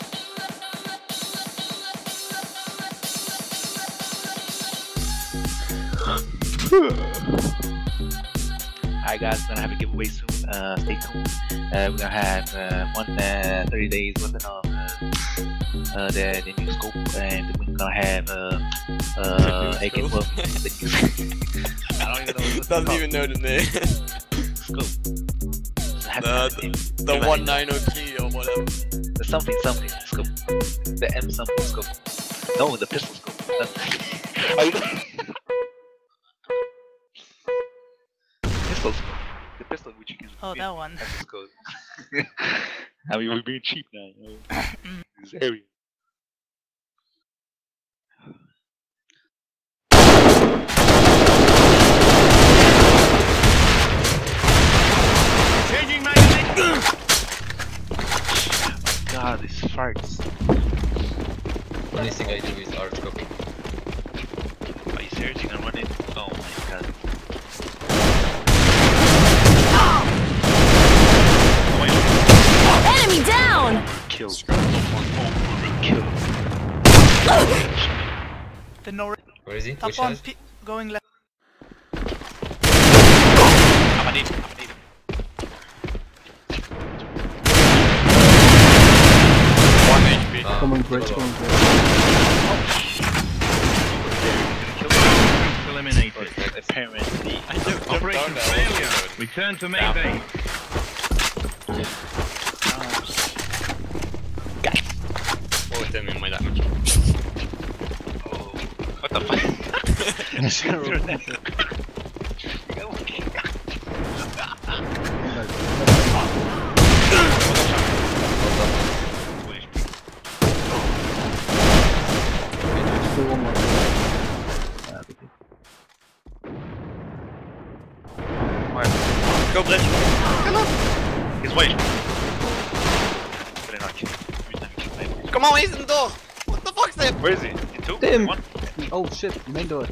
S11: Alright guys, we're gonna have a giveaway soon. Uh, stay tuned. Uh, we're gonna have uh, one uh, thirty days worth of uh, uh, the, the new scope, and we're gonna have uh, uh, A K twelve. I don't even know what it's
S12: Doesn't
S11: called.
S12: even know the name.
S11: Scope.
S12: The, the, the one nine oh three or whatever.
S11: The something something scope. The M something scope. No, the pistol scope. That's Are you pistol scope. The pistol which you can
S1: Oh, that one.
S11: That's the scope. I mean, we're being cheap now. You know? This area.
S4: Changing magazine.
S11: God, these farts.
S13: Only thing I do is art copy.
S11: Are you serious? You gonna run it? Oh my god.
S5: Enemy down!
S11: Kill. Kill.
S1: The no.
S13: Where is he?
S1: Top
S13: Which
S1: on
S13: side?
S1: P going left.
S11: I'm gonna need him. I'm gonna need him. One H P.
S13: Ah,
S6: Coming bridge,
S13: double
S6: coming
S13: up.
S6: bridge.
S4: Eliminated.
S11: Apparently.
S12: I jumped down
S4: Operation
S12: there.
S4: failure. Return to main base.
S12: Oh, damn it, my damage.
S11: Oh, what the fuck? Zero net.
S6: Still one more. Yeah, okay.
S11: Go, Blitz. He's waiting. Better not kill him.
S12: Come on, he's in the door! What the fuck's that?
S11: Where is he? In two?
S6: Tim!
S11: One?
S6: Oh shit, main door.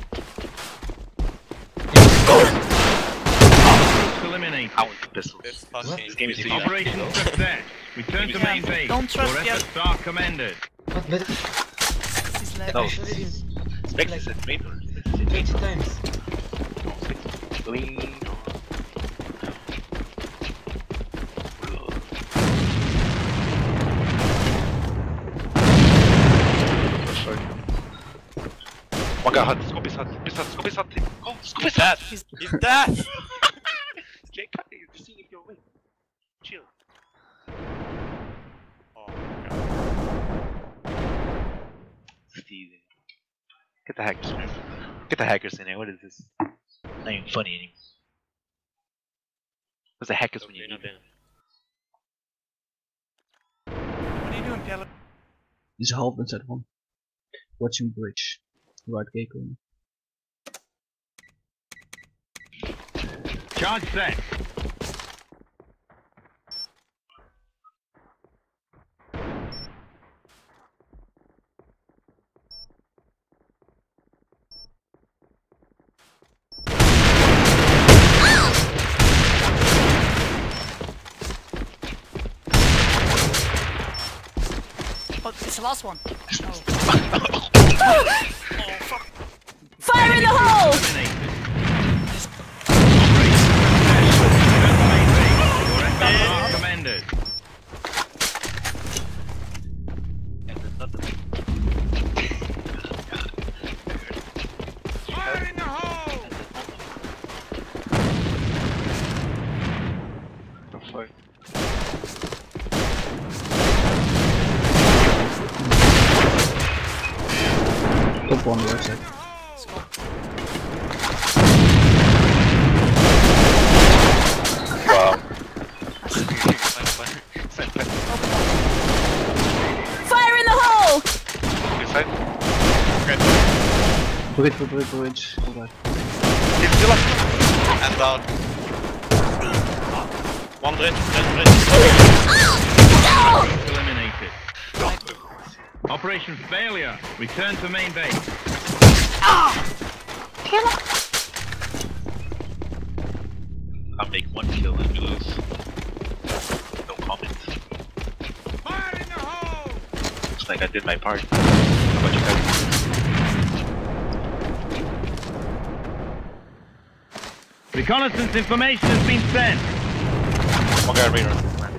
S4: Eliminated.
S11: I want the pistol.
S12: This fucking
S11: This game is too
S4: Operation success. Return to main base.
S1: Don't trust
S4: Your
S1: the other-
S4: efforts are commended.
S13: What? But
S1: He's left.
S11: No. Spectre said main door.
S13: eighty times.
S11: No, Spectre. Lean. One guy hot. Scope is hot. Is hot. Scope is hot. Go. Scope is hot.
S12: He's, he's dead!
S11: Jake, you're seeing if you're awake. Chill. Oh my god. Steven. Get the hackers. Get the hackers in here. What is this? Not even funny anymore. What's the hackers when you need them?
S1: What are you doing, Pielo?
S6: He's half inside one. Watching bridge. Right gate going.
S4: Charge set.
S1: Oh, it's the last one. Oh.
S5: Oh, fuck. Fire in the hole!
S4: Commended. Fire in the hole!
S11: The fuck?
S6: Top one right side.
S11: Wow.
S5: Fire in the hole!
S11: Good side.
S6: Bridge, bridge, bridge. Alright.
S11: He's still up.
S12: And down. One bridge, bridge, bridge.
S4: Eliminated. Operation failure. Return to main base.
S11: I'll make one kill and lose. No comment.
S4: Fire in the hole!
S11: Looks like I did my part. How about you guys?
S4: Reconnaissance information has been sent.
S11: One guy rerun.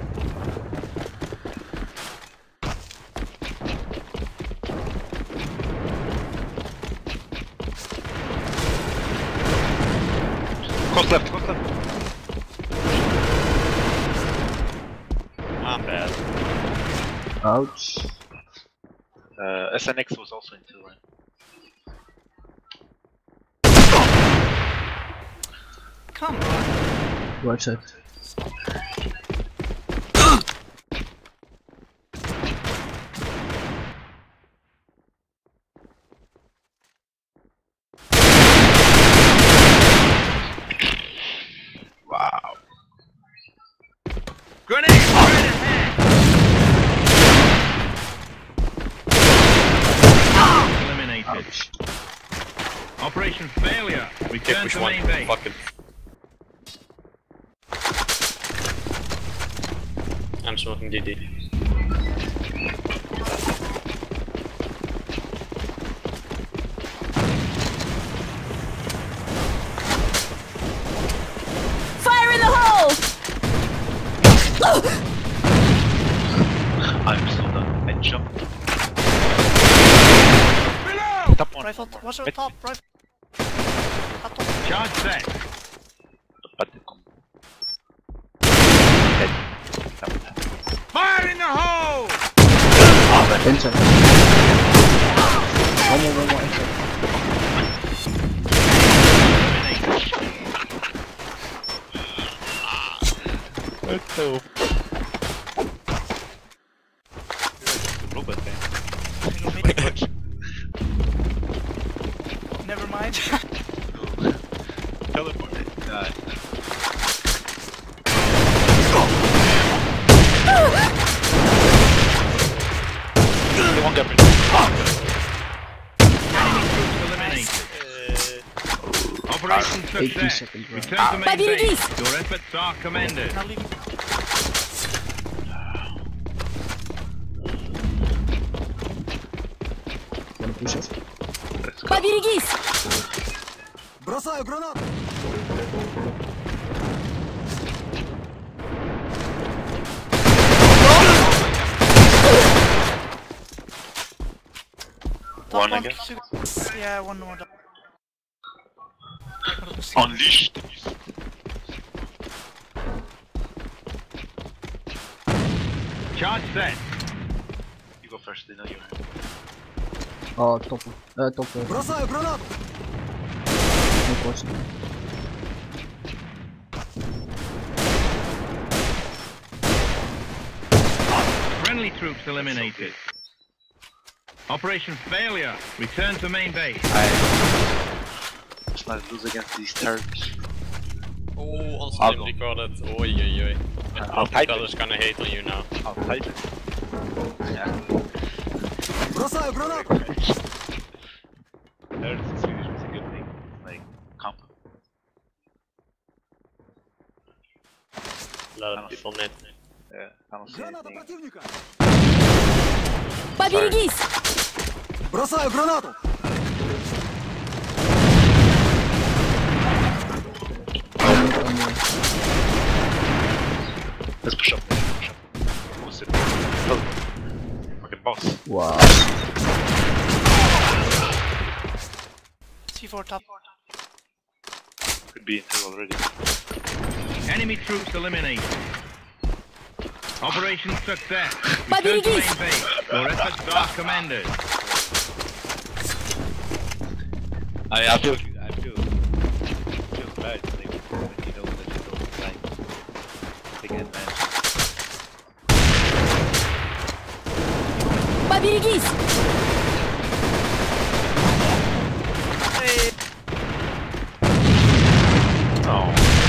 S11: Close left, close left.
S12: I'm bad.
S6: Ouch.
S11: Uh, S N X was also in two line.
S1: Come on.
S6: Right side.
S11: Wow.
S4: Grenade! Right ahead! Eliminated.
S6: Ouch.
S4: Operation failure. Return
S12: Which
S4: to
S12: one?
S4: main base.
S12: Fucking. I'm smoking D D.
S5: Fire in the hole!
S11: I'm still done. I jumped. Top one.
S1: Rifle, watch out, top, rifle. Top, top.
S4: Charge set. Fire in the hole!
S6: Inside. One more, one more inside.
S11: Let's go. Robot man.
S1: Never mind.
S11: Teleported. God. One guy.
S4: Enemy troops eliminated. Operation
S6: eighteen
S4: success.
S6: seconds.
S4: Return
S6: Right.
S4: to main
S5: Поберегись!
S4: base. Your efforts are commended.
S1: Now leave.
S6: Wanna push it?
S5: Поберегись!
S9: Бросаю гранату!
S1: Top
S11: One
S1: one.
S11: again.
S1: Yeah, one more. down.
S11: Unleash the beast.
S4: Charge set.
S11: You go first, they know you.
S6: Oh, top. Uh, top. Uh,
S9: Бросаю гранату!
S6: no question.
S4: Friendly troops eliminated. Operation failure. Return to main base.
S11: I... Let's not lose against these turds.
S12: Oh, on
S11: I'll
S12: stream
S11: go.
S12: recorded. Oi, oi, oi.
S11: I'll type
S12: People
S11: it.
S12: is gonna hate on you now.
S11: I'll type it. Yeah.
S9: Бросаю гранату!
S11: Nerds in Swedish was a good thing. Like, comp.
S12: A lot of people need.
S11: Yeah, I don't see
S9: Граната
S11: anything.
S9: противника!
S5: Поберегись!
S9: Бросаю гранату!
S11: Let's push up. Push up. Who's it? Oh. Fucking boss.
S6: Wow.
S1: C four top.
S11: Could be in two already.
S4: Enemy troops eliminated. Operation success. Return to
S5: Поберегись!
S4: main base. Your efforts are commended.
S11: I, I feel, I feel, I feel bad when you when you know that you don't like taking advantage.
S5: Поберегись!
S1: Hey.
S11: Oh.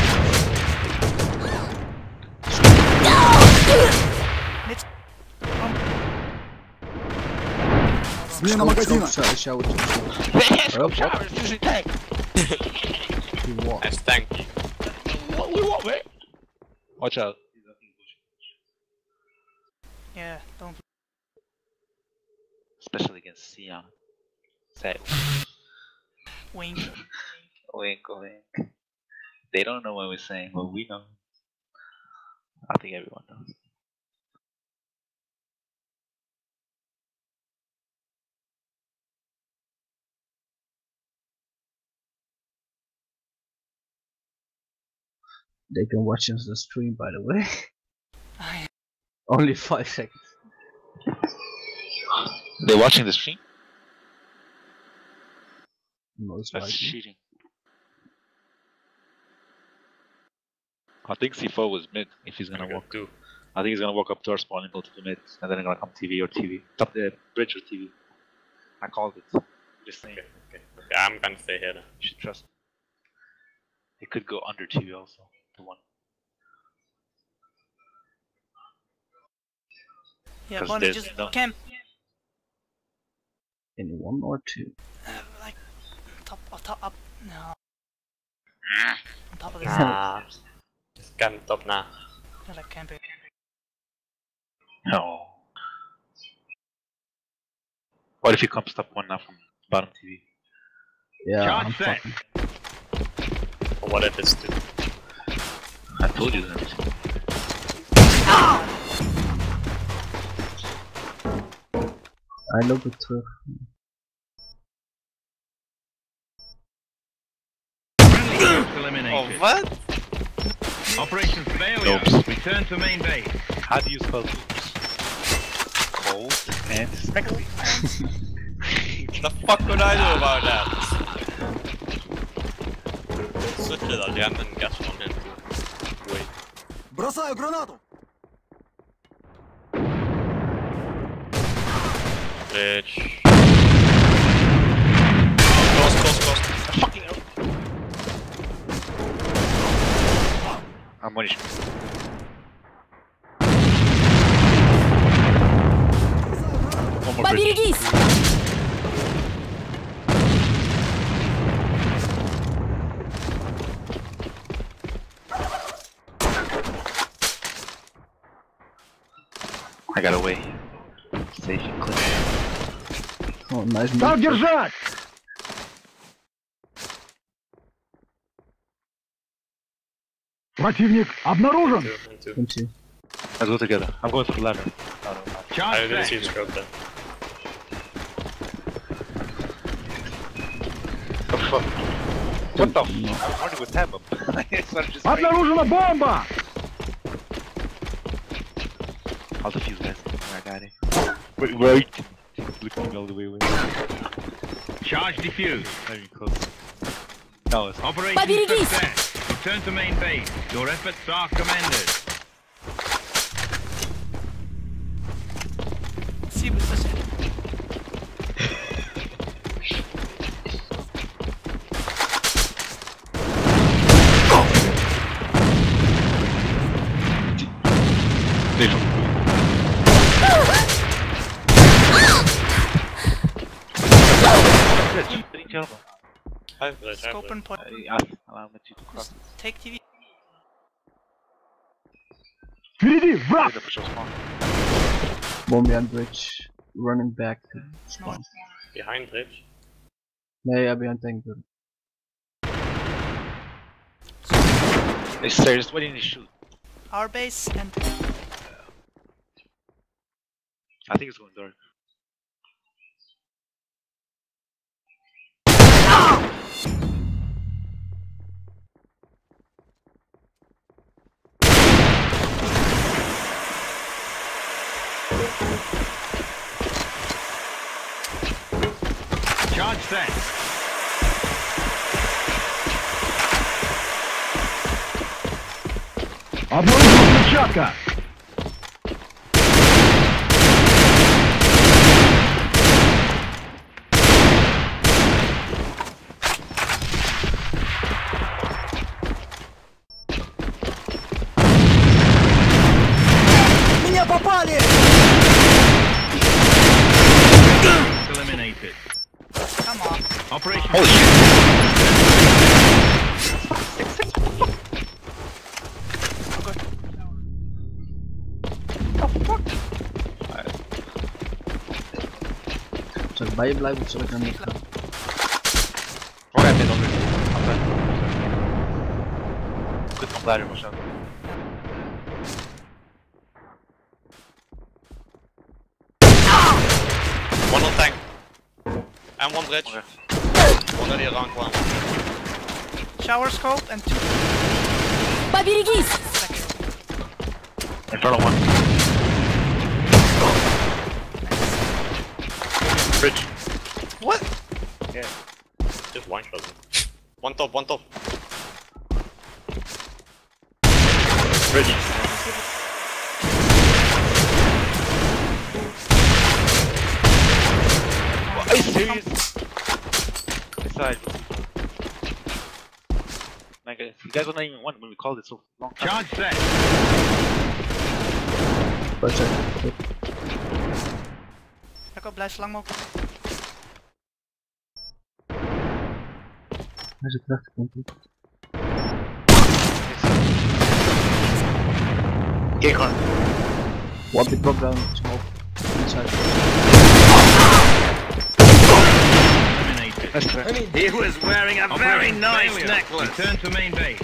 S1: Mid.
S9: Смена магазина!
S11: Scope showers, usually tank.
S12: Nice tank.
S11: What we want, man? Watch out.
S1: Yeah, don't.
S11: Especially against Sion. Say
S1: Wink.
S11: wink, wink. They don't know what we're saying, but we know. I think everyone knows.
S6: They can watch us the stream, by the way. Only five seconds.
S11: They're watching the stream?
S6: Most
S11: That's
S6: likely.
S11: cheating. I think C four was mid if he's gonna
S12: Okay,
S11: walk.
S12: two.
S11: I think he's gonna walk up to our spawn and go to the mid, and then gonna come T V or T V. Top the bridge or T V. I called it. Just saying.
S12: Okay, okay. Okay, I'm gonna stay here then.
S11: You should trust me. It could go under T V also. The one.
S1: Yeah,
S11: 'Cause
S1: Bonnie,
S11: there's
S1: just
S11: no-
S1: camp.
S6: In one or two.
S1: Uh, like top, uh, top up. No. On top of this.
S12: Nah. Just camp top now.
S1: Yeah, like camping.
S11: No. What if he comes top one now from bottom T V?
S6: Yeah,
S4: Charge
S6: I'm
S4: set.
S6: fucking.
S12: Or what if it's two?
S11: I told you that.
S6: Hij loopt weer terug.
S4: Friendly troops eliminated.
S12: Oh, what?
S4: Operation failure.
S11: Oops.
S4: Return to main base.
S11: How do you spell oops? Cold and sexy.
S12: The fuck would I know about that? Such a random guess on him too. Wait.
S9: Бросаю гранату!
S12: Bitch. Close, close, close.
S11: Fucking hell. Ammunition. One more bridge.
S5: Поберегись!
S11: I got away. Station clear.
S6: Oh, nice move.
S9: Так держать! Противник обнаружен!
S12: Two and two.
S6: One, two.
S11: Let's go together. I'm going for the ladder. Oh, no.
S12: I
S4: Charge
S12: didn't see
S4: set.
S12: the scope then.
S11: The fuck? What the f? I was running with tab up. So I'm just
S9: Обнаружена бомба!
S11: I'll defuse that. I got it. Wait, wait. He's looking all the way away.
S4: Charge defused.
S11: Not even close. No, it's
S4: Operation
S5: Поберегись!
S4: success. Return to main base. Your efforts are commended.
S1: See what's this. Scope and point. Just take T V.
S9: Впереди, враг!
S6: Bomb behind bridge. Running back to spawn.
S12: Behind bridge.
S6: Nee, ja, behind tank. Bro.
S11: They stay just waiting to shoot.
S1: Our base and
S11: I think it's going dark.
S4: Charge set.
S9: Обнаружена взрывчатка! Меня попали!
S4: Eliminated.
S1: come on.
S4: Operation.
S11: Holy
S6: Zal ik bij je blijven of zal ik naar niet gaan?
S11: Oh ja, ik ben alweer. Goed nog blijven of zo.
S12: One on tank. And one bridge. Already around one.
S1: Shower scope and two.
S5: Поберегись!
S11: In front of one. Bridge.
S12: What?
S11: Yeah.
S12: Just one shot. One top, one top.
S11: Bridge. Are you serious? This side. Like, you guys were not even one when we called it so long.
S4: Charge set.
S6: Wat zeg je?
S1: Jacco, blijf zo lang mogelijk.
S6: Hij zit rechter komt.
S11: Kijk gewoon.
S6: What the drop down smoke inside.
S4: Eliminated.
S12: He was wearing a very
S4: Operation
S12: nice
S4: failure.
S12: necklace.
S4: Return to main base.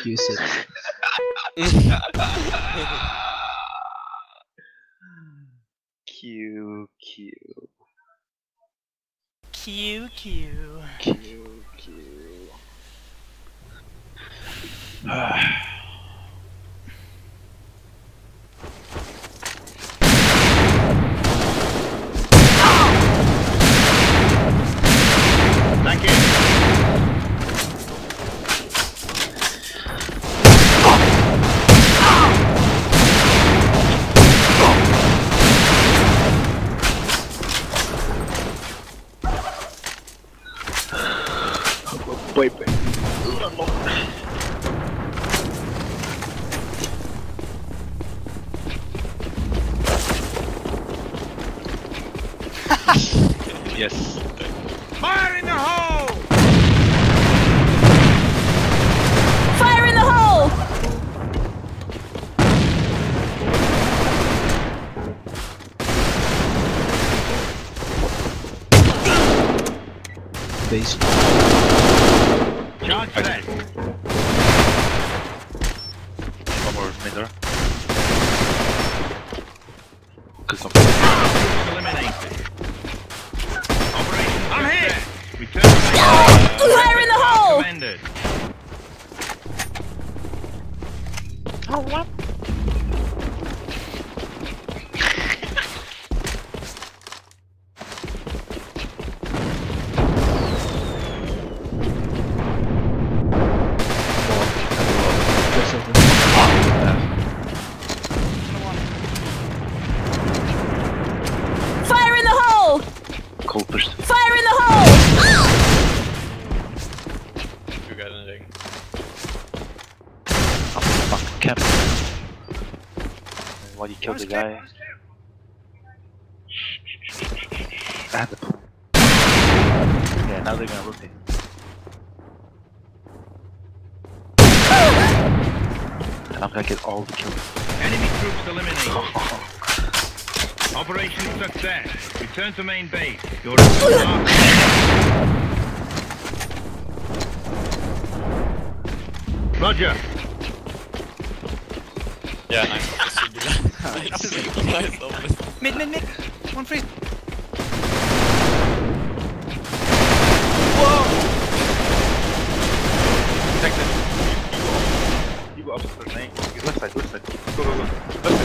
S6: Q sit.
S11: Q Q
S1: Q Q.
S11: Q Q.
S4: Thank you.
S11: Baby. Yes.
S4: Fire in the hole!
S5: Fire in the hole!
S6: Base.
S4: Charge set.
S11: One more middle. Cause of
S4: Eliminated. Operation I'm hit! Return to
S5: Fire in the hole!
S4: Recommended.
S11: oh what?
S5: Fire in the hole!
S11: Cold pushed.
S5: Fire in the hole!
S12: You got anything?
S11: I'm fucking camping. Why you killed the guy? I had the pull. Yeah, now they're gonna rotate. And I'm gonna get all the kills.
S4: Enemy troops eliminated. Operation success. Return to main base. Your efforts are Roger.
S12: Yeah, nice. Nice open.
S1: Mid, mid, mid. One freeze.
S11: Protect it. You go upstairs, man. Left side, left side. Go, go, go. Left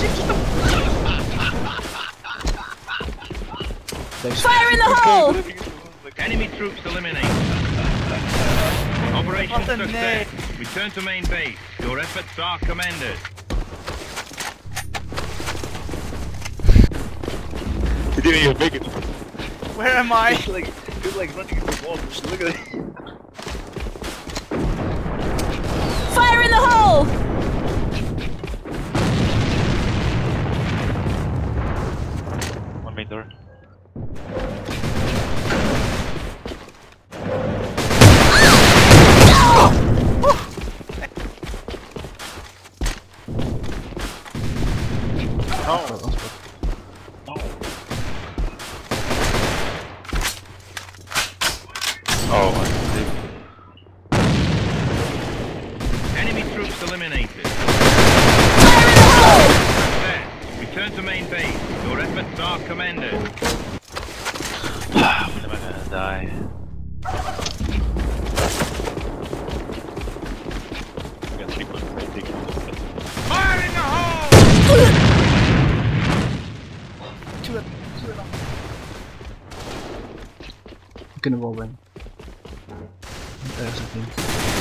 S11: side.
S5: Fire in the hole!
S4: Enemy troops eliminated. Operation
S1: What a
S4: success. Return to main base. Your efforts are commended.
S11: You didn't even make it.
S1: Where am I?
S11: It's like, it's like running into the wall. Just look at it.
S5: Fire in the hole!
S11: One main door. No. No. Oh, I see.
S4: Enemy troops eliminated.
S5: Fire in the hole!
S4: Success. Return to main base. Your efforts are commended.
S11: When am I gonna die? I got three points. I take it.
S4: Fire in the hole!
S1: Two of two of them.
S6: We kunnen wel winnen. Ergens een team.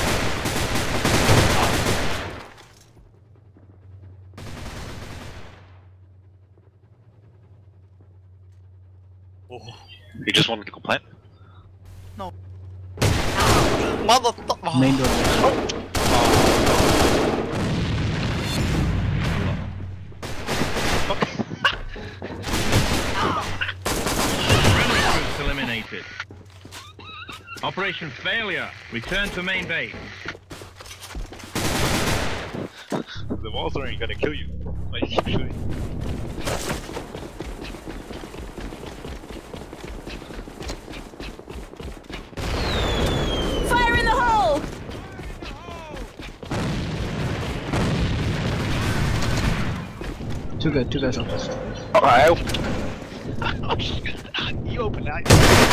S11: Oh. You just wanted to complain?
S1: No.
S12: Motherfucker!
S6: Main door.
S4: Friendly troops eliminated. Operation failure. Return to main base.
S11: The walls aren't gonna kill you. Why you keep shooting?
S5: Fire in the hole!
S6: Two guys, two guys on this.
S11: Alright, open. You open that.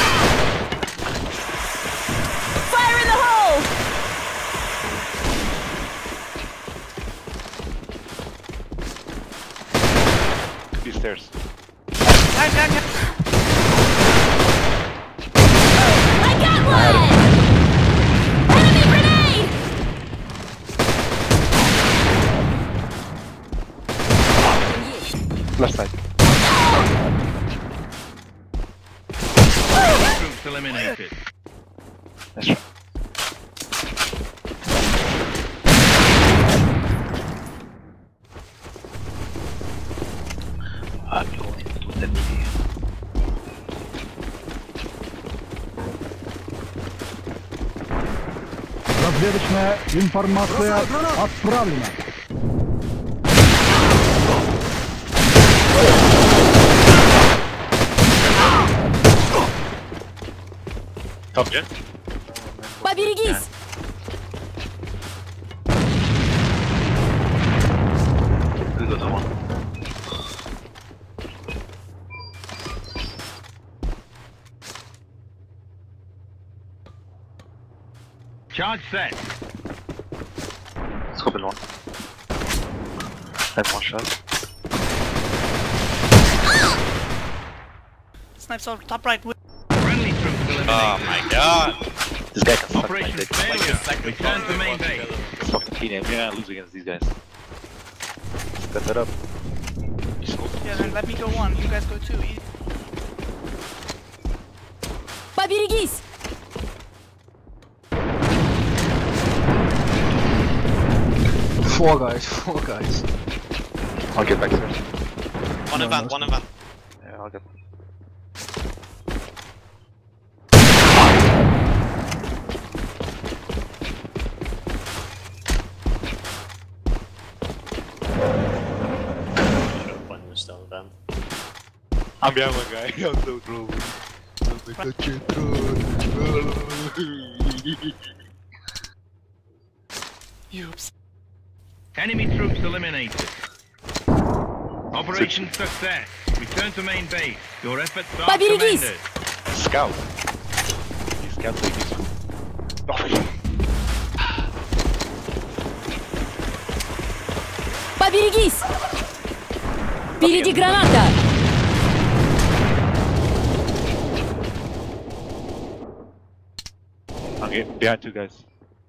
S5: Fire in the hole!
S11: These stairs.
S1: Down, down, down.
S5: I got one! Enemy grenade!
S11: Left side.
S4: Troops eliminated.
S11: That's right. I'm going to the video.
S9: Разведочная информация отправлена.
S11: Top, yeah?
S5: Поберегись!
S11: Good other one.
S4: Charge set.
S11: Let's go below one. Have one shot.
S1: Snipes on top right. With
S4: Friendly troops eliminated.
S12: Oh my god.
S11: This guy can suck my
S4: Operation
S11: dick.
S4: failure. Return to main base.
S11: It's fucking P-name. We're gonna lose against these guys. Cut that up.
S1: yeah, then let me go one. You guys go two. Easy.
S5: Поберегись!
S6: Four guys, four guys.
S11: I'll get back there.
S12: One
S6: No,
S12: event,
S6: no,
S12: one
S6: no.
S12: event.
S11: Yeah, I'll get.
S12: One was still event.
S11: I'm behind one guy. I'm so trolling. I'm such a troll.
S1: Oops.
S4: Enemy troops eliminated. Operation success. Return to main base. Your efforts are
S5: Поберегись!
S4: commended.
S11: Scout. These scouts are useful. Oh,
S5: Поберегись! Впереди граната!
S11: I'm getting behind two guys.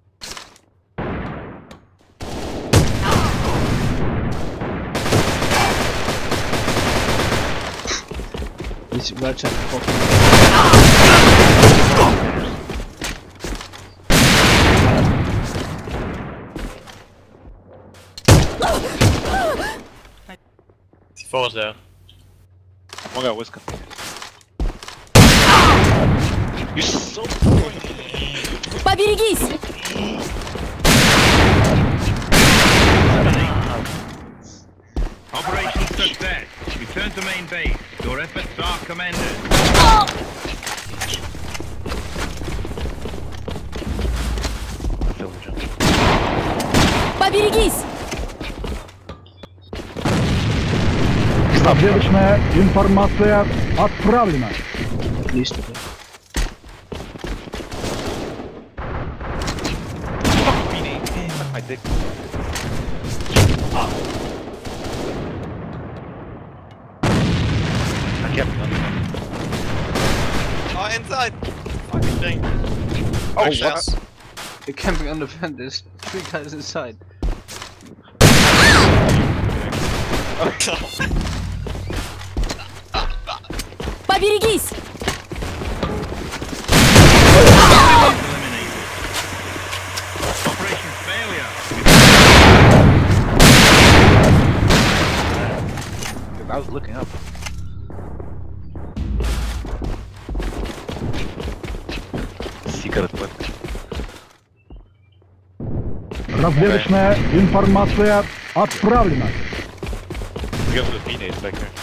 S6: He's right side. Fucking.
S12: Four is there.
S11: One guy was coming. You're so
S5: Поберегись!
S4: Operation success. Return to main base. Your efforts are commended.
S5: Поберегись!
S9: Разведочная информация отправлена.
S6: Отлично.
S11: my dick. I kept him.
S12: Oh, inside! Fucking thing.
S6: Oh,
S12: Actually,
S6: what?
S12: yes.
S6: They're camping on the vent, there's three guys inside.
S5: Поберегись!
S4: Operation failure.
S11: I was looking up. Secret weapon.
S9: Разведочная информация отправлена.
S11: Go to the Phoenix back there.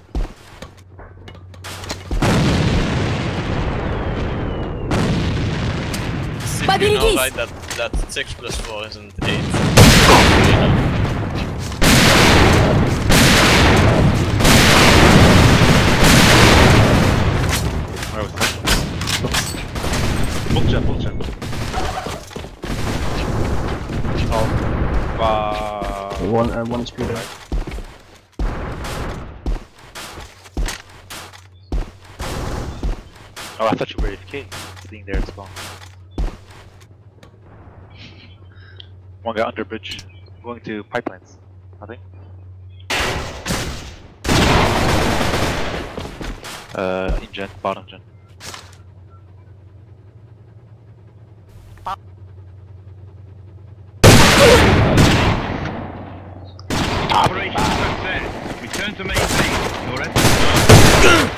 S12: You know, right, that, that six plus four isn't eight.
S6: Uh, one is speed right.
S11: Oh, I thought you were A F K, sitting there at spawn. One guy under bridge, going to pipelines, I think. Uh, in gen, bottom gen.
S4: Operation success. Return to main base. Your efforts.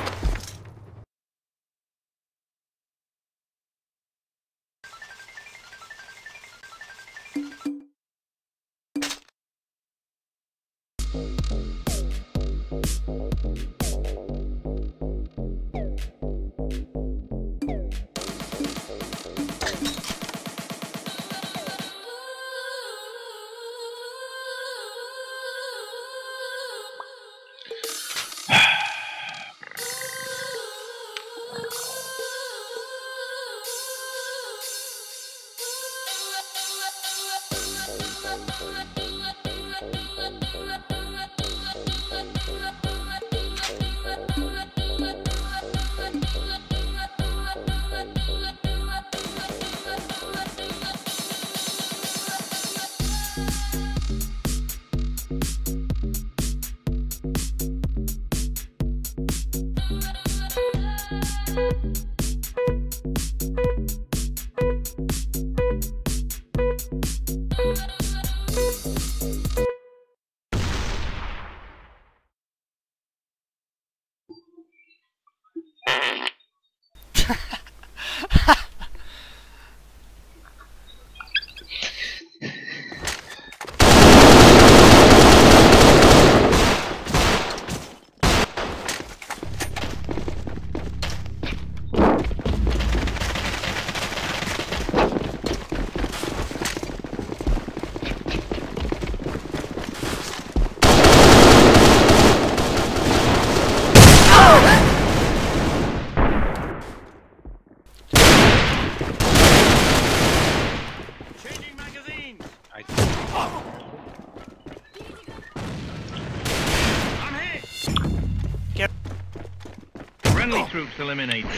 S4: Friendly troops eliminated.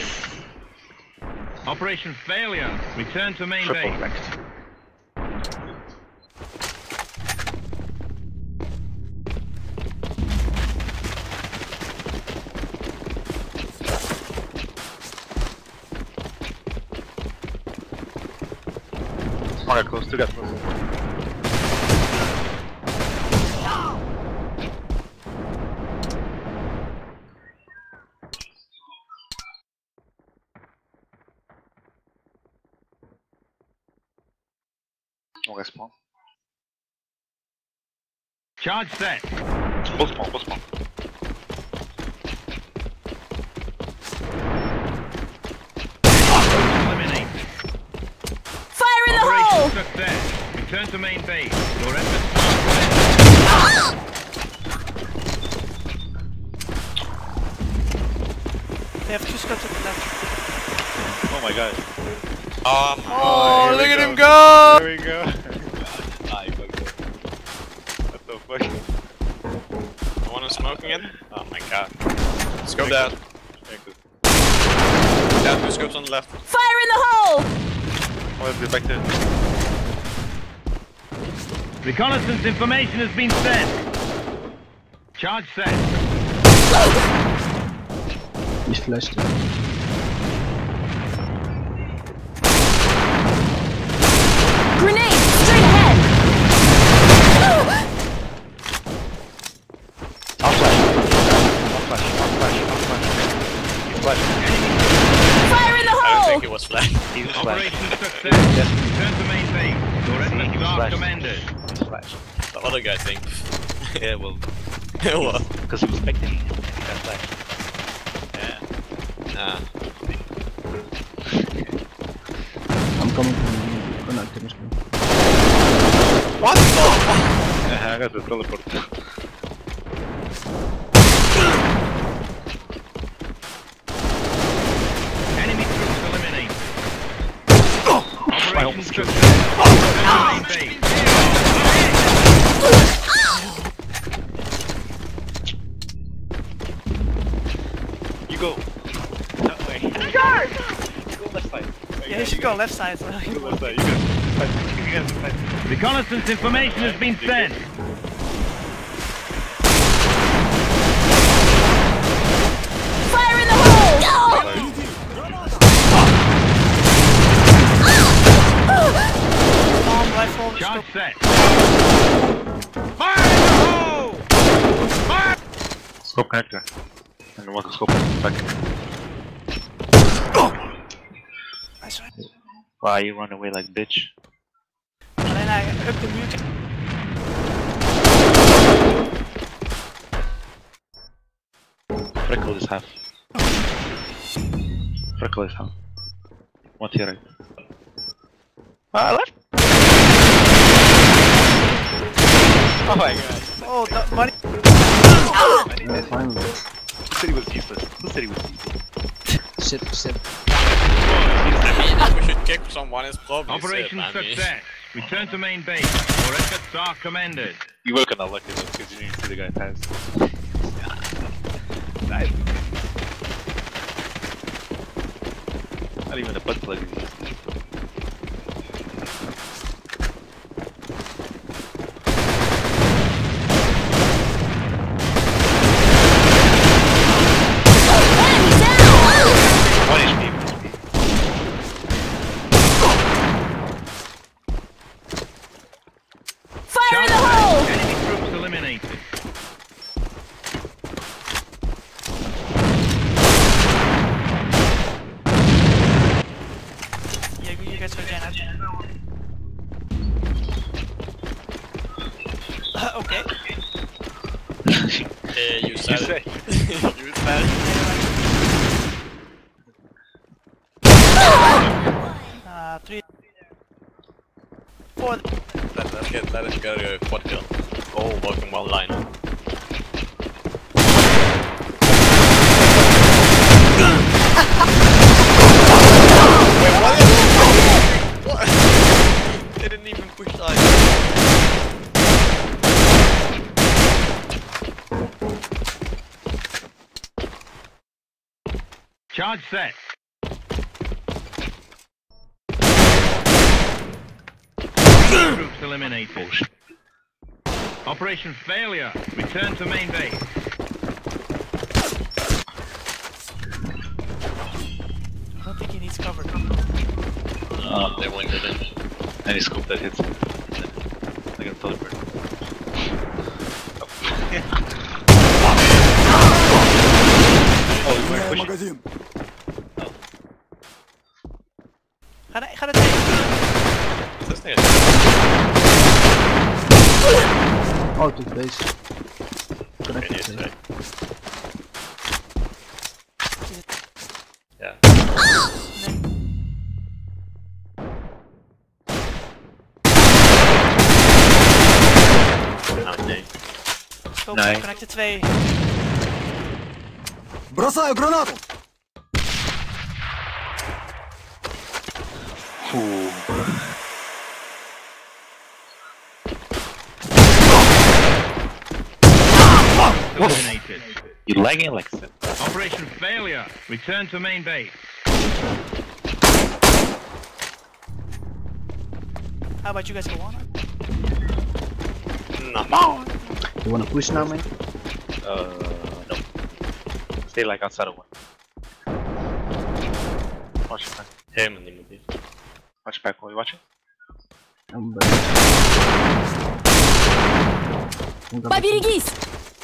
S4: Operation failure. Return to main
S11: Triple
S4: base.
S11: wrecked. One got close, two got close. One got spawn.
S4: Charge set.
S11: Both spawn, both spawn.
S4: Eliminated.
S5: Fire in the
S4: Operation
S5: hole!
S4: success. Return to main base. Your efforts
S1: They have just got to the left.
S12: Oh my god.
S3: Oh, my
S1: Oh,
S12: here
S1: look
S12: we
S1: at
S12: go.
S1: him go!
S12: There we go. Ah, you fucked up. What the fuck?
S3: You want to smoke again? Oh my god. Scope down.
S12: Thank you.
S3: Down, two scopes on the left.
S5: Fire in the hole!
S12: Oh, let's get back there.
S4: Reconnaissance information has been sent. Charge set.
S6: He's flashed.
S5: Grenade! Straight ahead!
S11: I'll flash. I'll flash, I'll flash, I'll flash. He's flashing.
S5: Fire in the
S3: I don't
S5: hole!
S3: think it was flash.
S11: He's
S4: Operation
S11: flashing.
S4: success.
S11: Yes.
S4: Return to main base. Your
S11: See,
S4: efforts
S11: he was
S4: are
S11: flashing.
S4: commended.
S11: He's flashing.
S3: The other guy think.
S12: Yeah, well.
S3: What?
S11: Because he was spectating him and he got flashed.
S12: Yeah.
S3: Nah.
S6: I'm coming from connected as well.
S3: What the fuck?
S12: Yeah, I got the teleport.
S4: Enemy troops eliminated.
S11: I
S4: Operation
S11: almost killed
S4: success. Return to main base.
S11: go. No way.
S1: Guard!
S11: Go left side.
S1: Yeah, you should go left side. So
S11: Go left side. You go. You guys fight.
S4: Reconnaissance information has been sent.
S5: Fire in the hole!
S1: Bomb rifle.
S4: Charge set.
S11: Fire in the hole! Fire! Scope connector. And one scope back.
S1: Nice one.
S11: Why you run away like bitch?
S1: Alleen hij up de muur.
S11: Freckle is half. Freckle is half. One to your right. Ah, left! Oh my god.
S1: Oh, that money.
S6: Yeah, finally.
S11: Who said he was useless? Who said he was useless?
S6: Sit, sit.
S12: I mean, if we should kick someone, it's probably
S4: Operation
S12: Sid, I mean.
S4: success. Return to main base. Your efforts are commended.
S11: You were kinda lucky though, because you didn't see the guy pass. Nice. Not even a butt plug. One H P.
S5: Fire in the hole!
S4: Enemy troops eliminated.
S1: Yeah, you guys are Janet. Uh, okay.
S12: Yeah, you said
S11: You
S12: it. You said it.
S1: Uh, three. Four.
S12: Let, let's get, let us get a quad kill. Oh, working one line. Wait, what is what? They didn't even push side.
S4: Charge set. Troops eliminated. Operation failure. Return to main base.
S1: I don't think he needs cover.
S11: Uh,
S12: They winged it in.
S11: Any scope that hits him. Like a teleport. Oh, he's wearing pushing.
S10: Магазин.
S1: Ga naar, ga naar twee.
S12: This thing
S6: Oh, to base.
S12: is
S6: Connected
S12: is
S6: base.
S12: right. Yeah. Oh, nee.
S1: Stop,
S11: Nee.
S1: connecten twee.
S10: Бросаю гранату.
S11: Ooh.
S4: Eliminated.
S11: You lagging like that?
S4: Operation failure. Return to main base.
S1: How about you guys go on?
S12: No.
S6: You wanna push now, man?
S11: Uh, no. Stay like outside of one. Watch it, man.
S12: Helemaal niet meer.
S11: Watch back while you watch it.
S6: I'm back.
S5: Поберегись!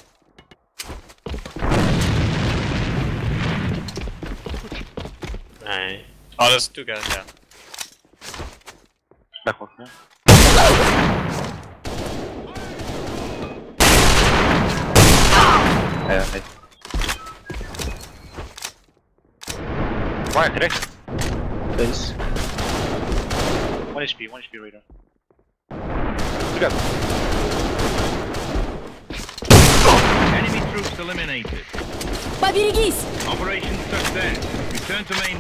S12: Nee. Oh, there's two guys, yeah.
S11: Back one, yeah. Yeah, hey. Why direction?
S6: Base.
S11: One H P, one H P radar. Together.
S4: Enemy troops eliminated.
S5: Поберегись!
S4: Operation success. Return to main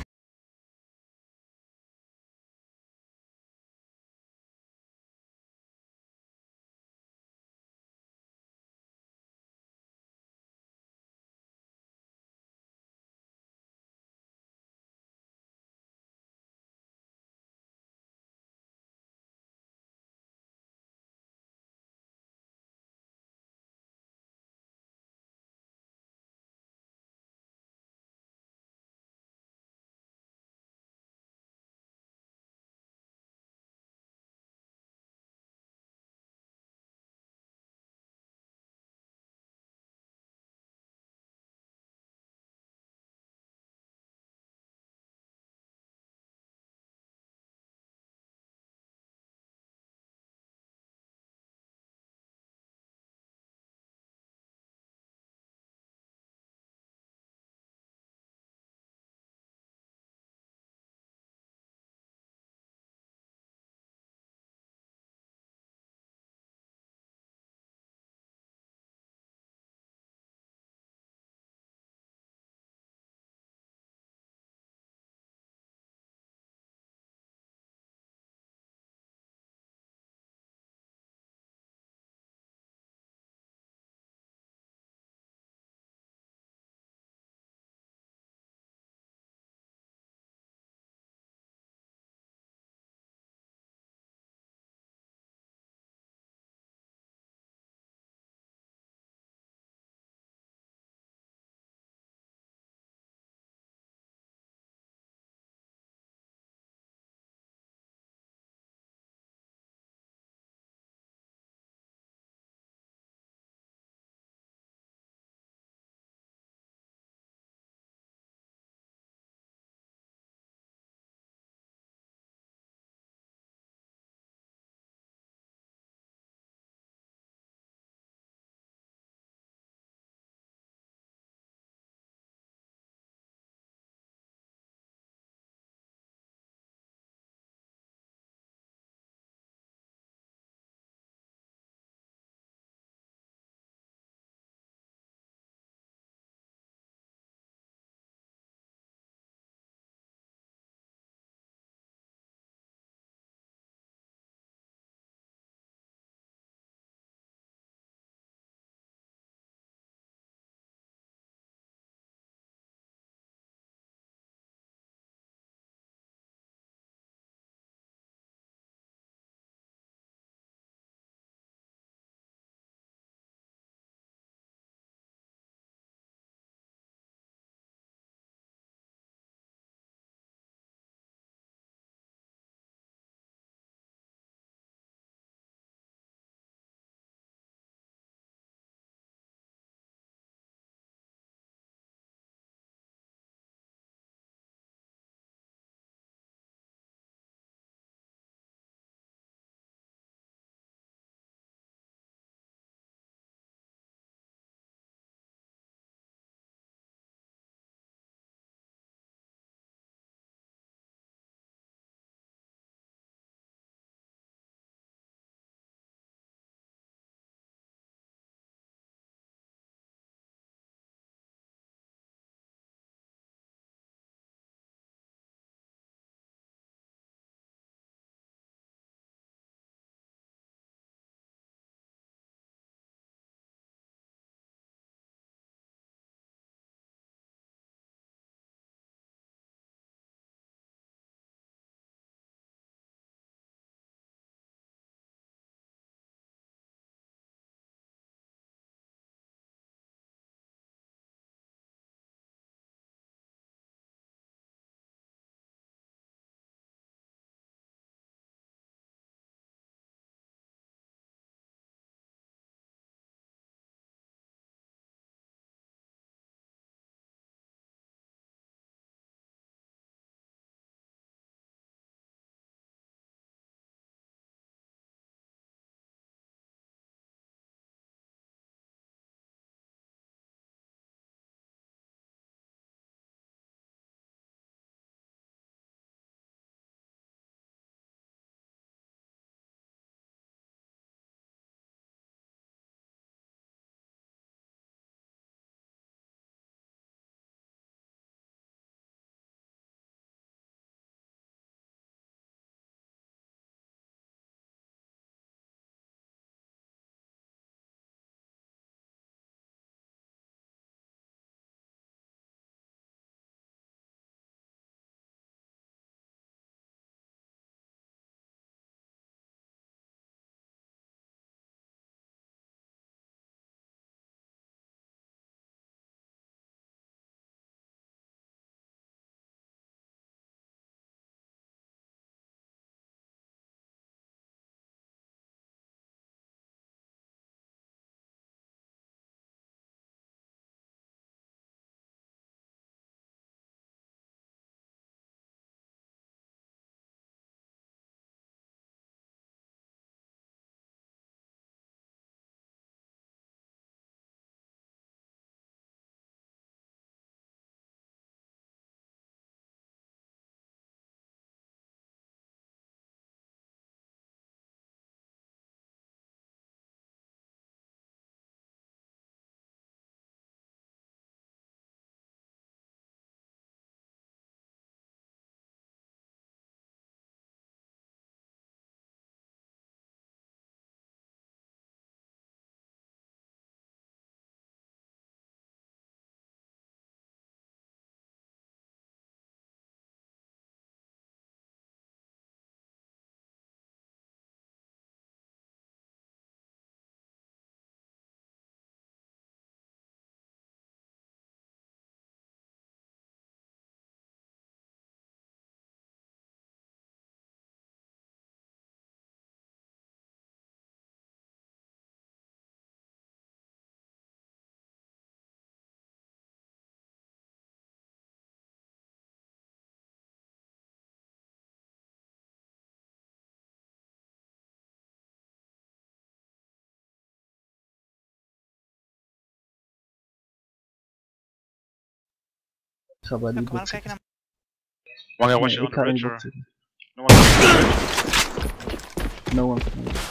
S6: ga bij die
S1: Kom maar
S6: bot
S1: kijken
S6: zitten.
S1: naar
S11: One guy, one
S6: Nee,
S11: shot on
S6: ik
S11: the
S6: ga in
S11: bridge
S6: die
S11: or...
S6: bot zitten.
S11: No one on the bridge.
S6: No one.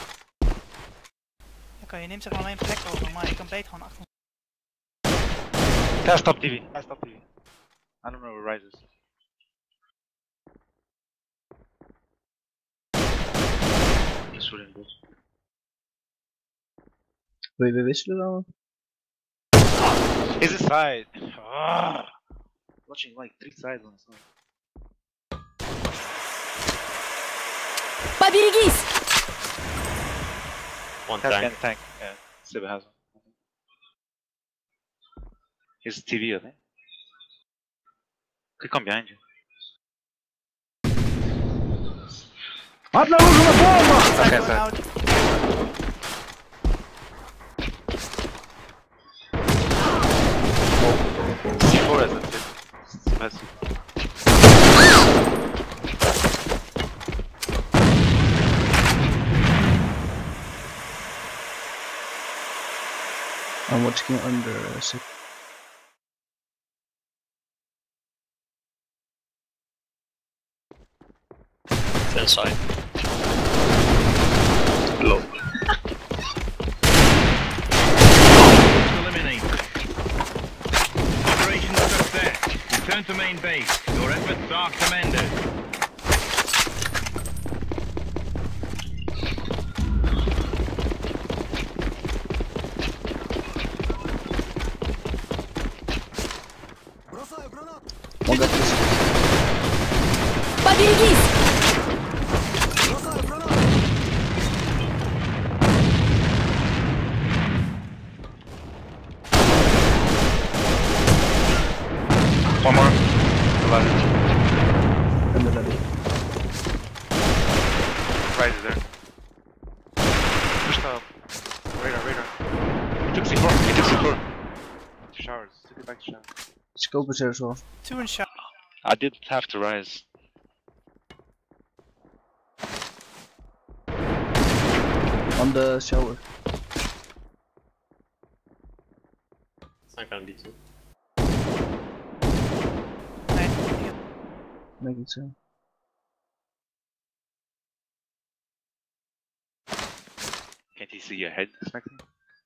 S1: Oké, je neemt zeg maar alleen plek over, maar je kan beter gewoon achter.
S11: Guys, top T V. Guys, top T V. I don't know where Rise is. He's shooting bot.
S6: Wil je weer wisselen dan?
S11: He's inside. Ah, watching like three sides on his side.
S5: Поберегись!
S3: One
S11: Has
S3: tank.
S11: tank. tank. Yeah, Sibba has one. He's T V, I think. Could come behind you.
S9: Обнаружена бомба!
S11: Okay,
S1: Going
S11: side.
S1: out.
S11: C four has it. Sibba has C four.
S6: I'm watching under uh, six.
S3: Inside. Low.
S4: Eliminated. Operation success. Return to main base. Your efforts are commended.
S6: One guy please.
S5: Поберегись!
S11: One more. The ladder.
S6: And the lobby.
S11: Rise is there. Push the radar, radar. He took C four. He took C four. To showers. Took it back to showers.
S6: Scope is there as well.
S1: Two in shot.
S11: I did have to rise.
S6: On the shower.
S3: It's not gonna be two.
S1: Nee.
S6: Make it so.
S11: Can't he see your head, Smexy?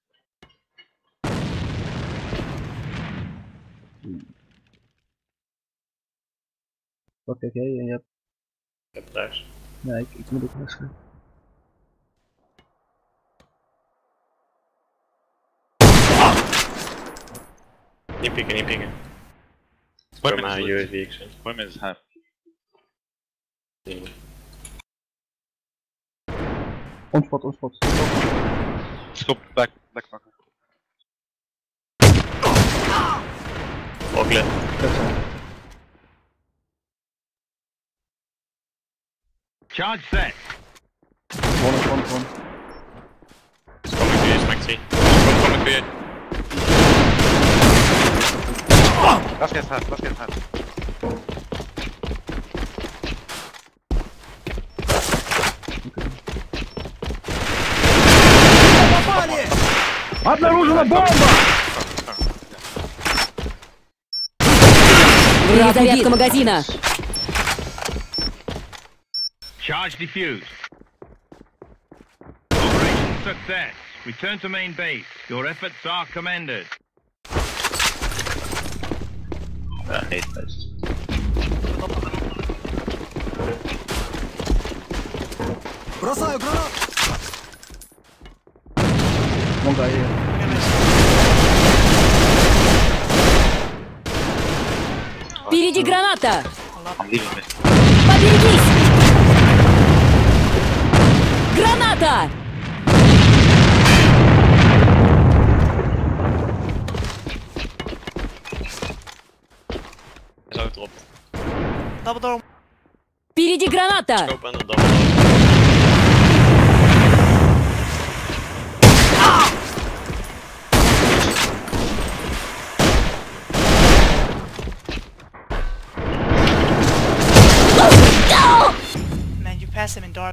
S6: Wat kijk jij? Je hebt...
S3: Ik heb thuis.
S6: Nee, ik, ik moet ook wisselen.
S3: Niet pikken, niet pikken. Voor mijn U A V ik zeg.
S11: Women is half.
S6: On spot, on spot.
S11: Scope back, back marker.
S3: Ook lit.
S6: Left side.
S4: Charge set.
S6: One, one, one.
S3: Kom ik weer, Maxi. Kom, kom ik weer.
S11: Last guy's half, last guy's half.
S9: Обнаружена бомба!
S5: Перезарядка магазина!
S4: Charge defused. Operation success. Return to main base. Your efforts are commended.
S11: Uh, eight first.
S9: Бросаю гранату!
S6: One guy here.
S5: Впереди граната!
S11: I'm leaving this.
S5: Поберегись! Граната!
S3: Hij is ook erop.
S1: Double door.
S5: Впереди граната!
S3: Scope en een double door.
S1: Man, you pass him in dark.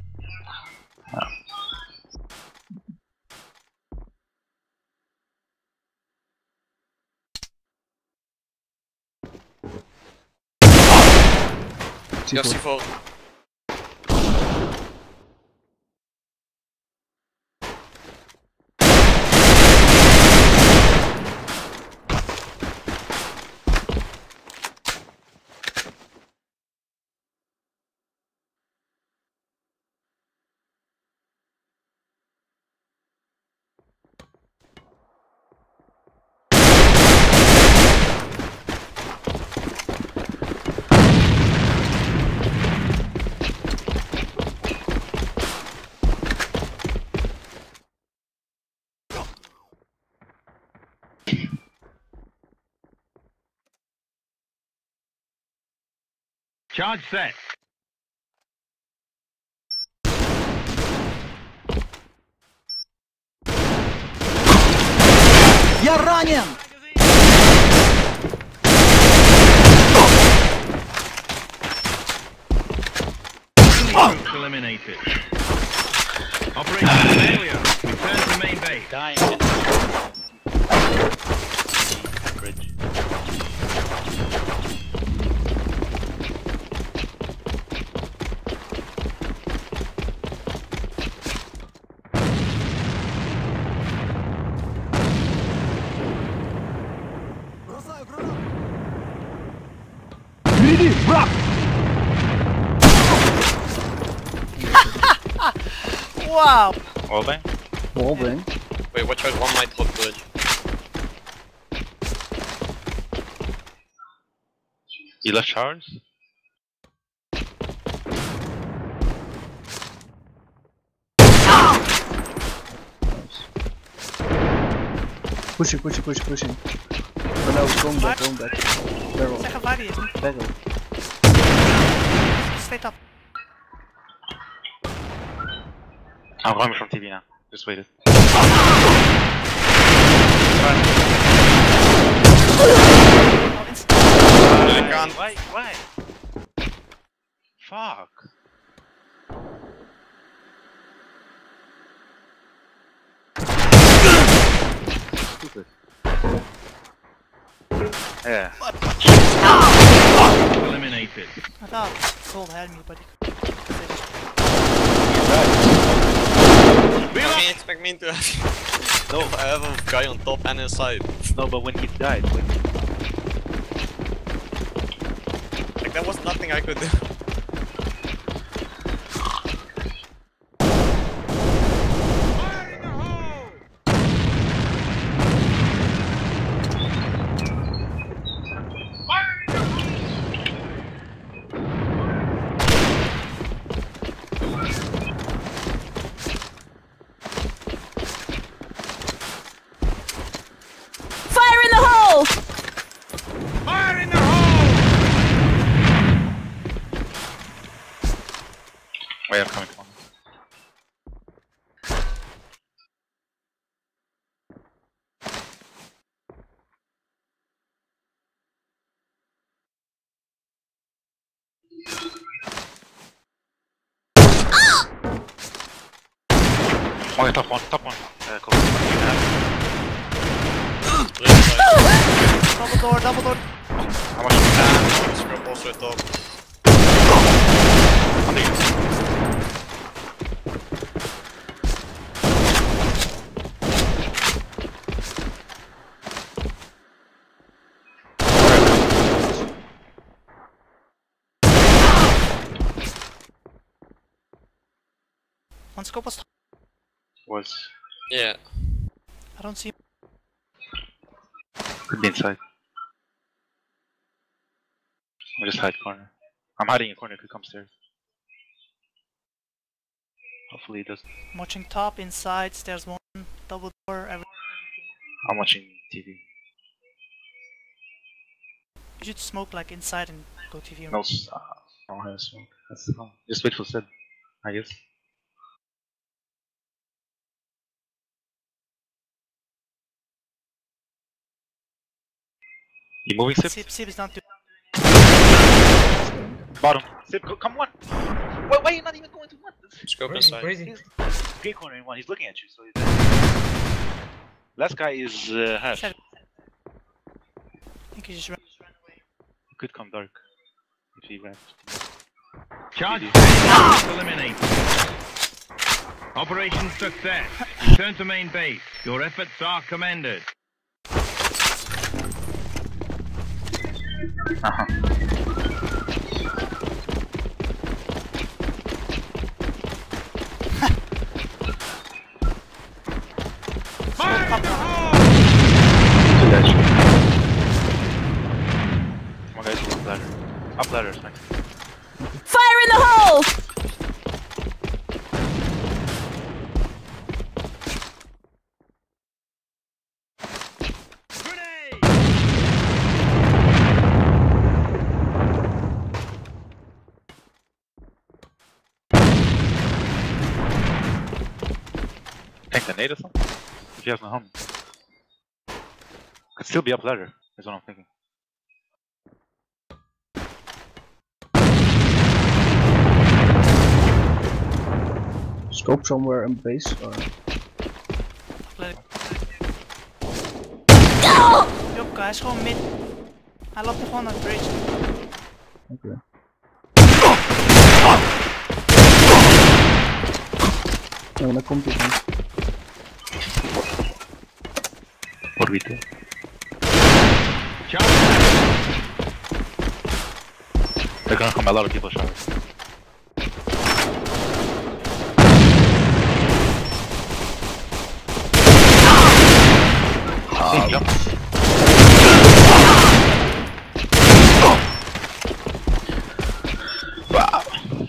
S3: You have C four.
S4: Charge set.
S9: Я ранен!
S4: Troops eliminated. Operation failure. Return to main base.
S11: Dying. Bridge.
S9: Бросаю гранату! Впереди, враг!
S1: Wow!
S3: Wallbang?
S6: Wallbang.
S3: Wait, watch out, one might hot bridge.
S11: You left showers?
S6: Pushing, pushing, pushing, pushing. Oh no, going back, going back. Barrel.
S1: Zeg waar die is.
S6: Barrel.
S1: Straight up.
S11: I'm coming from T V now. Just wait it.
S1: Oh, instant.
S3: I can't.
S11: Why? Why? Fuck. Stupid. Yeah.
S4: Eliminated.
S1: I thought Gold had me, but he
S3: You can't expect me to have. No, I have a guy on top and inside.
S11: No, but when he died, when
S3: Like, there was nothing I could do.
S5: Fire in the hole!
S4: Fire in the hole!
S11: where I'm coming from. Oh, top one, top one. Uh, cool.
S1: double door, double door.
S11: How much? Uh,
S3: Scrub also at top.
S11: on the
S1: One scope was.
S11: was
S3: Yeah.
S1: I don't see.
S11: could be inside. I'm just hide corner. I'm hiding in corner. Could come stairs. Hopefully he doesn't.
S1: I'm watching top, inside, stairs one, double door, every.
S11: I'm watching T V.
S1: You should smoke like inside and go T V.
S11: No, s- uh, I don't have smoke. That's fine. Just wait for Sid, I guess. You moving, Sip?
S1: Sip, Sip is not doing.
S11: Bottom. Sip, go, come one. Why, why are you not even going to one?
S3: Scope
S11: Crazy,
S3: inside.
S11: crazy. Green corner in one. He's looking at you, so he's. Last guy is uh, Hash.
S1: I think he just ran.
S11: He could come dark if he ran.
S4: Charge ah! eliminated. Operation success. Return to main base. Your efforts are commended.
S11: Uh-huh.
S4: Fire in the hole!
S11: Come on guys, up ladder. Up ladder, it's fine.
S5: Fire in the hole!
S11: Tank the nade or something? If he has no helmet. Could still be up ladder, is what I'm thinking.
S6: Scope somewhere in base or...
S1: Jopka, hij is gewoon mid. Hij loopt er gewoon naar de bridge.
S6: Oké. Okay. Oh, daar komt hij van.
S11: What we do? They're gonna come a lot of people showers. Ah, jump. Wow.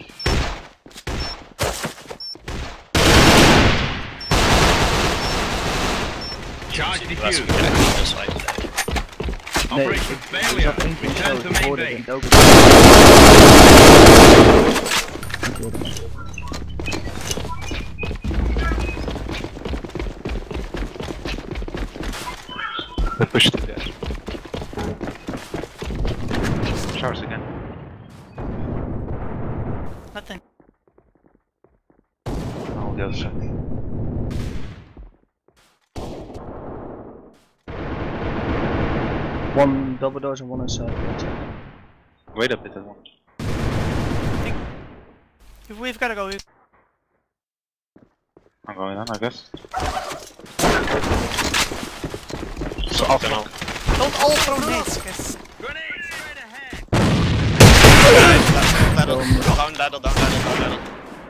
S4: Charge defused.
S6: Nee,
S4: Operation
S6: ik
S4: failure.
S6: zat één keer
S4: Return
S6: zo,
S4: to
S6: ik
S4: main
S6: hoorde
S4: base.
S6: het ook. Ik hoorde het.
S11: They push through there. Showers again.
S1: Nothing.
S11: Oh, the other side.
S6: One double doors and one inside.
S11: Wait a bit, I want.
S1: We've gotta go.
S11: I'm going on, I guess.
S3: So off and on.
S1: Don't all throw nades, guys.
S4: Grenade straight ahead.
S3: Ladder, down ladder, down ladder, down ladder.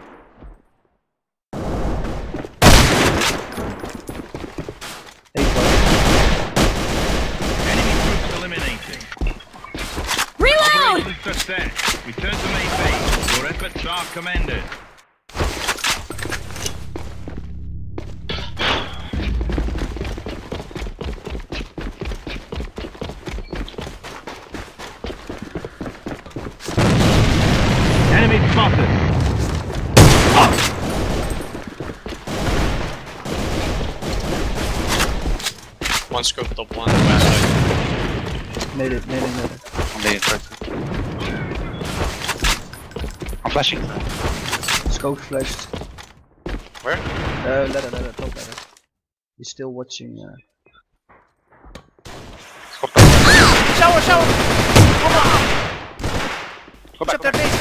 S4: Enemy troops eliminated.
S5: Reload!
S4: Operation success. Return to main base. Your efforts are commended. Enemy spotted.
S3: One scope top one, back side.
S6: Made it, made it, made it.
S11: I'm laying first. I'm flashing.
S6: Scope flashed.
S3: Where?
S6: Uh, ladder, ladder, top ladder. He's still watching. Uh...
S1: Shower, shower! Come on!
S11: Go back,
S1: Shut
S11: go
S1: their
S11: back.
S1: base.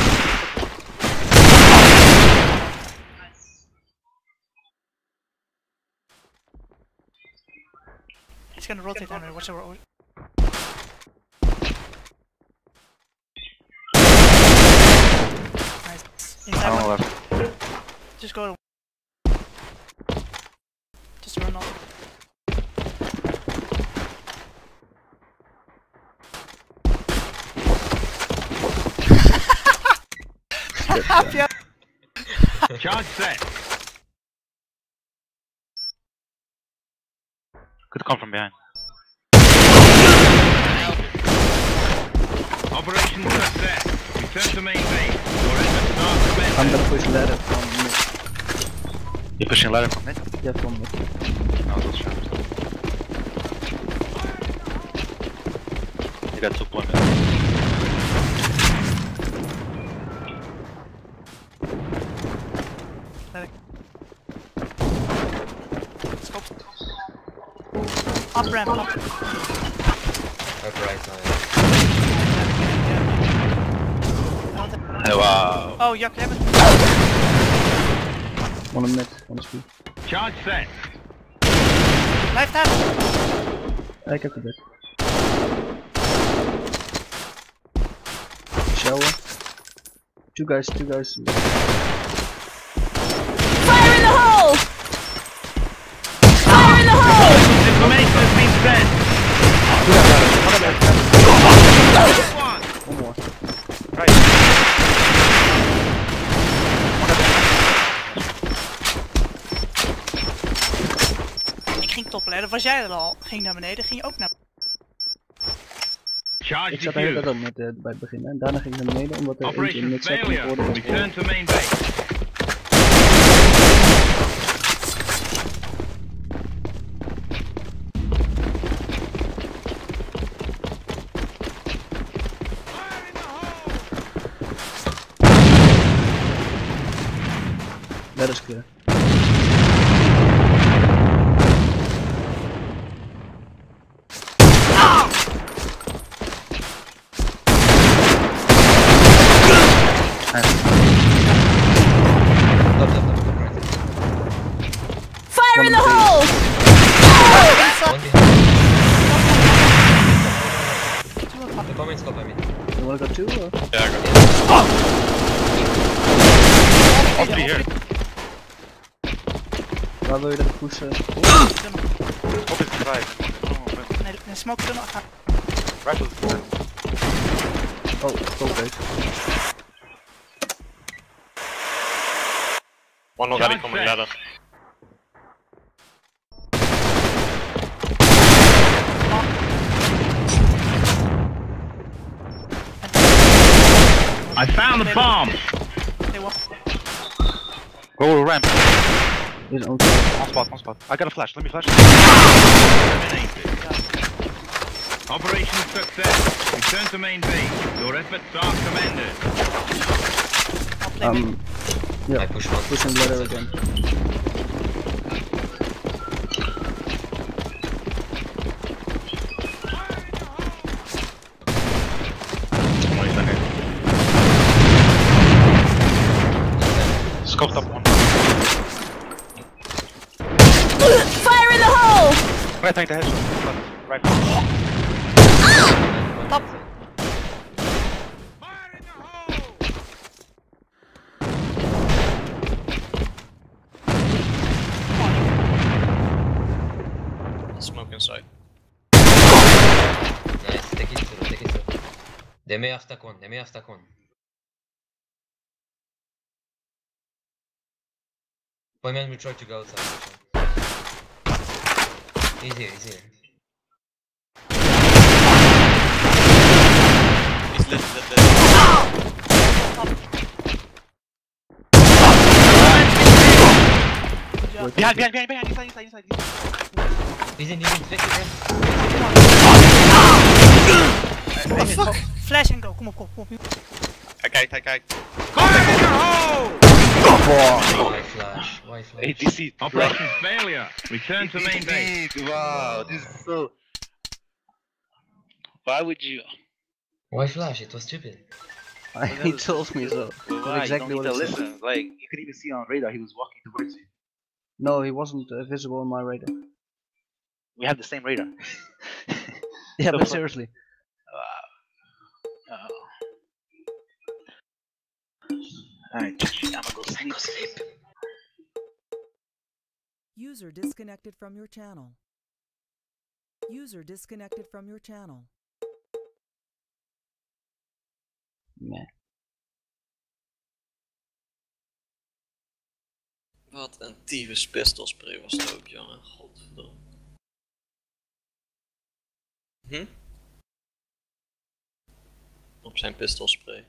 S1: He's gonna rotate on me, watch the road. Nice. Inside
S11: I'm
S1: one.
S11: left.
S1: Just go to... Just run off.
S6: Yeah.
S4: Charge set.
S11: Could come from behind.
S4: Operation success. Return to main base. Your efforts are commended.
S6: I'm gonna push ladder from mid.
S11: You're pushing ladder from mid?
S6: Yeah, from mid.
S11: No, those showers. You got two point mid.
S1: Scope. Up ramp, up.
S13: Up right side.
S1: Yeah, yeah.
S11: Wow.
S1: Oh, Jak, jij bent...
S6: One on mid, one speed.
S4: Charge set.
S1: Blijf daar!
S6: Ja, ik heb de bed. Shower. Two guys, two guys.
S5: Fire in the hole! Fire in the hole!
S4: Information has been sent.
S6: One more.
S1: Ik ging toppelen, dat was jij er al. Ging naar beneden, ging je ook naar
S4: Charge
S6: Ik zat de hele tijd
S4: defused.
S6: op met, uh, bij het begin en daarna ging ik naar beneden omdat er eentje in
S4: Operation
S6: mid zat en ik
S4: failure.
S6: hoorde dat
S4: Return to main base.
S6: that is clear.
S5: Fire in the hole!
S13: The comments got by me.
S6: You wanna go two or?
S12: Yeah, I got
S11: All three here.
S6: Waar wil je dat ik pushen?
S11: Scope is right.
S1: Nee, nee, smoke tunnel. Ga.
S11: Rifle is right.
S6: Oh, scope base.
S12: one already coming ladder.
S4: I found the bomb.
S1: Nee, wat?
S11: Go ramp.
S6: He's on
S11: One spot, one spot. I got a flash, let me flash.
S4: Eliminated. Operation success. Return to main base. Your efforts are commended.
S1: I'll play mid.
S6: Um, yeah,
S13: I push one.
S6: pushing ladder again.
S11: Scope top one.
S5: Fire in the hole!
S11: Wait, take the headshot. Right.
S1: Top.
S12: Smoke inside.
S13: Nice, take it through, take it through. They may have stuck one, they may have stuck one. Boyman will try to go outside. He's here, he's here.
S12: He's lit, lit, lit.
S11: Behind, behind, behind, behind, inside, inside, inside.
S13: He's in, he's in, flick it,
S1: Oh fuck! Flash en go, kom op, kom op, kom op.
S12: Hij kijkt, hij kijkt.
S13: Why flash? Why flash?
S11: Hey, D C.
S4: Operation failure. Return to main base.
S11: Wow, this is so. Why would you?
S13: Why flash? It was stupid.
S6: He told me so.
S11: Why?
S6: That's exactly
S11: you
S6: what
S11: don't
S6: he
S11: need to
S6: said.
S11: listen. Like, you could even see on radar he was walking towards you.
S6: No, he wasn't uh, visible on my radar.
S11: We have the same radar.
S6: Yeah,
S11: The
S6: but
S11: fuck?
S6: seriously.
S11: Uh, oh. Alright, I'm gonna go sleep. Go sleep.
S8: User disconnected from your channel. User disconnected from your channel.
S6: Nee.
S3: Wat een tyfus pistolspray was het ook, jongen. Godverdomme. Hm? Op zijn pistolspray.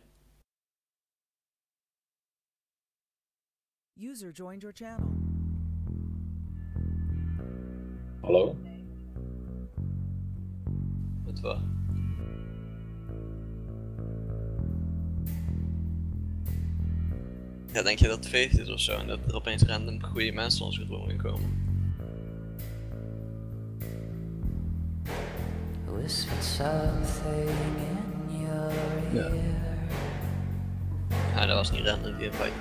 S8: User joined your channel.
S3: Hallo? Wat waar? Ja, denk je dat het feest is of zo en dat er opeens random goede mensen ons gedwongen komen?
S14: Whispered something in your
S6: Ja.
S14: ear.
S3: Ja, dat was niet random die invite.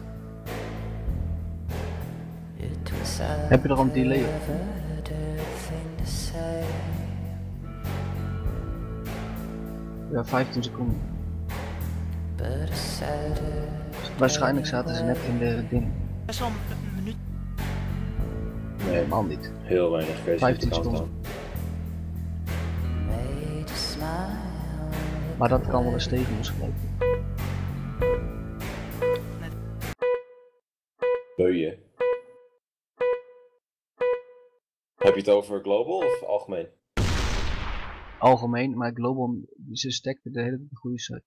S6: Heb je er een delay op? Ja, vijftien seconden. Waarschijnlijk zaten ze net in de ding.
S1: Best wel een minuut.
S6: Nee, helemaal niet.
S14: Heel weinig.
S6: vijftien seconden. Maar dat kan wel een stevig gesproken.
S14: Beuien. Heb je het over global of algemeen?
S6: Algemeen, maar global, ze stekten de hele goede site.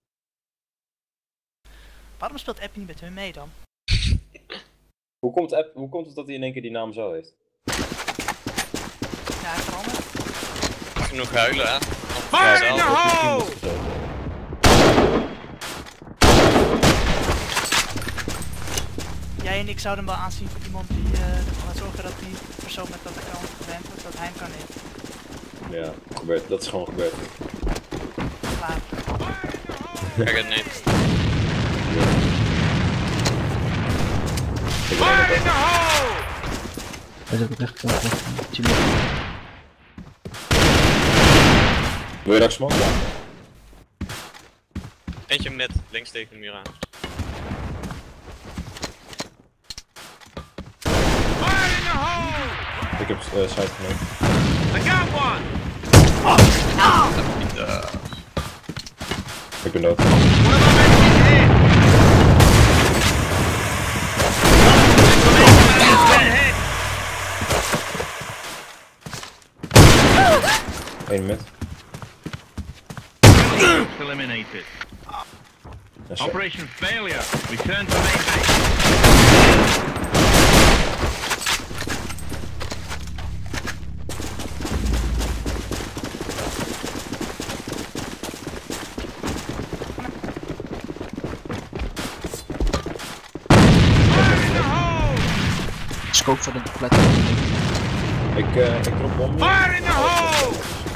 S1: Waarom speelt Appy niet met hun mee dan?
S14: Hoe komt, app, hoe komt het dat hij in één keer die naam zo heeft?
S1: Ja, hij verandert.
S3: Genoeg huilen, hè?
S4: Fire in the hole!
S1: Jij en ik zouden hem wel aanzien voor iemand die uh, ervoor gaat zorgen dat die persoon met dat account gewend wordt, dat hij hem kan nemen.
S14: Ja, gebeurt, dat is gewoon gebeurd.
S1: Klaar.
S3: Kijk het niet.
S4: Fire in the hole!
S6: Hij is ook echt wel echt.
S14: Wil je dat smoke? Ja.
S3: Eentje met links tegen de muur aan.
S4: Fire in the hole!
S14: Ik heb uh, site genomen.
S4: I got one!
S3: Uh,
S14: Ik ben dood.
S4: One of our men is hit!
S14: Eén met.
S4: Eliminated.
S14: That's
S4: Operation failure. Return to main base.
S6: Scope voor de plek.
S14: Ik, uh, ik drop bom.
S4: Fire in the hole!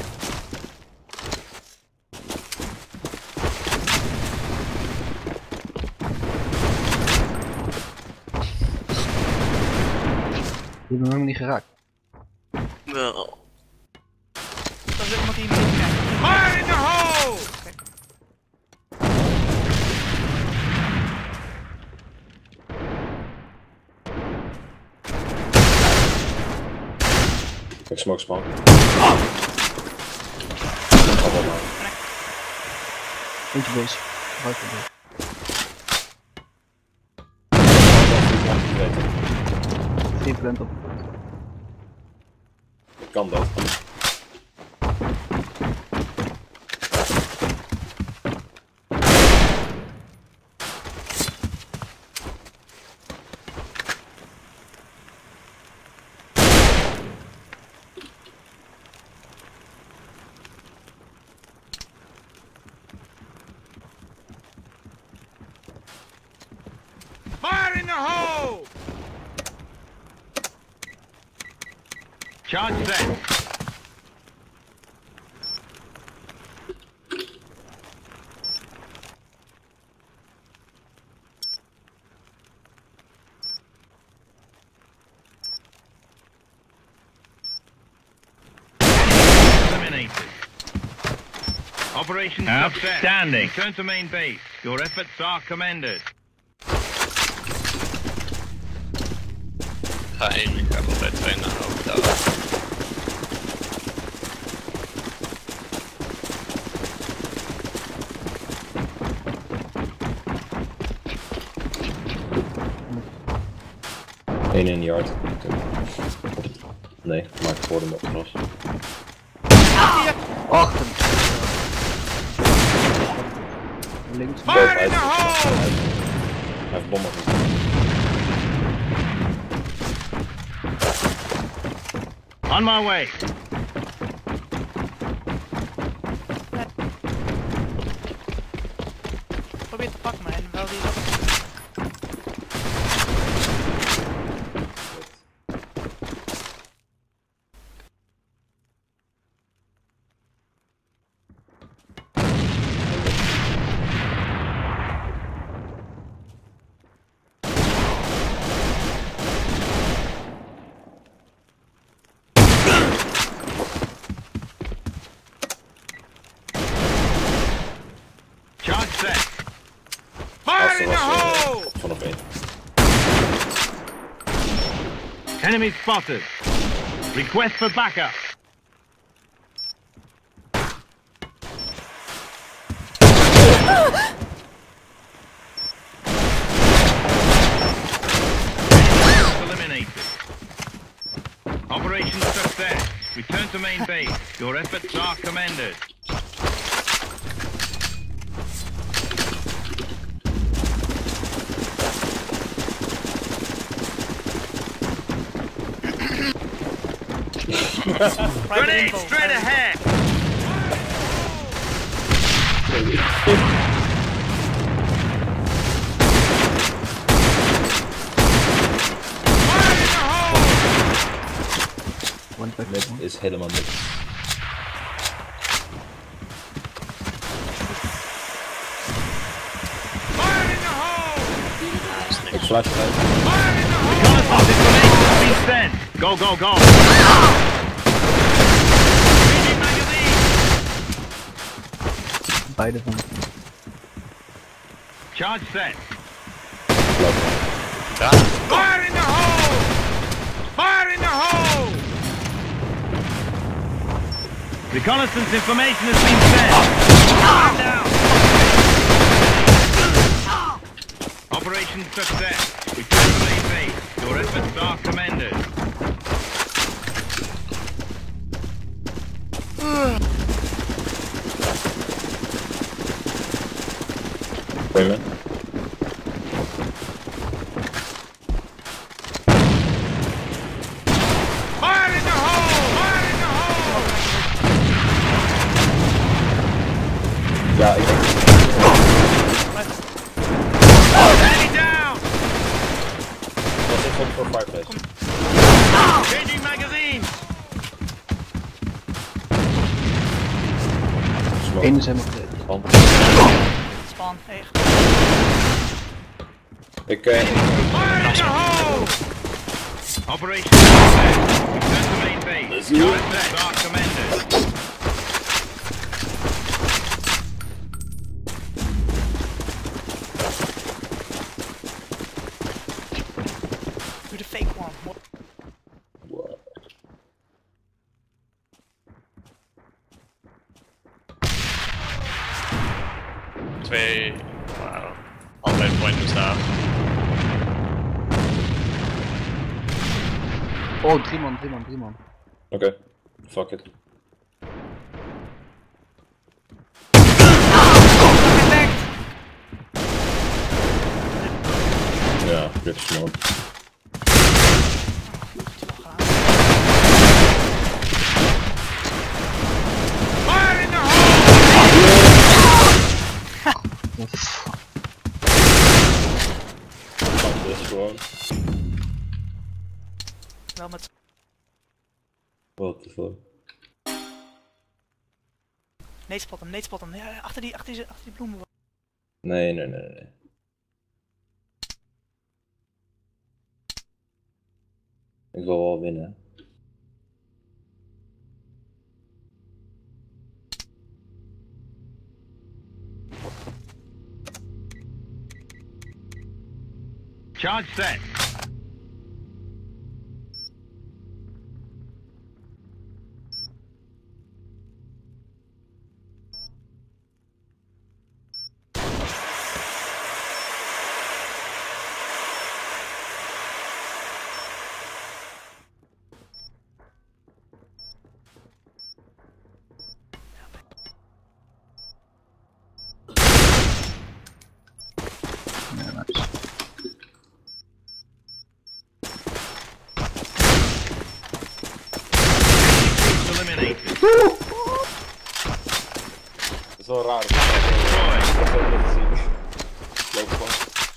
S6: Die hebben hem niet geraakt.
S3: Wel.
S1: Dat is iemand die hem niet kijkt.
S4: Fire in the hole!
S14: Ik smoke spawn.
S6: Eentje bezig. Buiten bezig. Vier plant op.
S14: Kan dat.
S4: Fire in the hole! Charge set. Eliminated. Operation outstanding. Return to main base. Your efforts are commended.
S3: Ga één, ik ga wel bij twee naar hoofd.
S14: Eén in de yard. Nee, maar ik hoorde hem op het gras.
S6: Achter. Links.
S4: Fire in the hole!
S14: Hij heeft bommen gezien.
S4: On my way.
S1: Probeer te pakken, maar en wel die.
S14: er was uh, van nog één.
S4: Enemy spotted. Request for backup. Eliminated. Operation success. Return to main base. Your efforts are commended. Grenade straight ahead!
S6: One back.
S14: Dit is helemaal niks. Ik flash uit.
S4: Go, go, go!
S6: Beide van.
S4: Charge set.
S12: Ja.
S4: Fire in the hole! Fire in the hole! Reconnaissance information has been sent. Down. Operation success. Return to main base. Your efforts are commended.
S14: Wait a minute.
S4: Fire in the hole! Fire in the hole!
S14: Ja, ik denk.
S4: Enemy down!
S14: Dat is gewoon voor fireplace.
S4: Changing magazine!
S6: Eén is helemaal gered.
S1: Span, echt.
S14: Ik eh.
S4: Fire in the hole! Operation success. Return to main base. Your efforts are commended.
S1: Do the fake one.
S14: Wow.
S12: Twee. Wauw. Altijd point bestaan.
S6: Oh, drie man, drie man, drie man.
S14: Oké, okay. Fuck it. Ja, dit is mooi.
S4: Fire in the hole!
S14: Fuck this gewoon.
S1: Wel met...
S14: What the fuck?
S1: Nee, spot hem, nee, spot hem. Ja, achter die, achter die, achter die bloemen.
S14: Nee, nee, nee, nee. Ik wil wel winnen.
S4: Charge set.
S6: Ja, nice.
S4: Eliminated.
S14: Dat is wel raar. Dat is wel leuk te zien. Loop gewoon.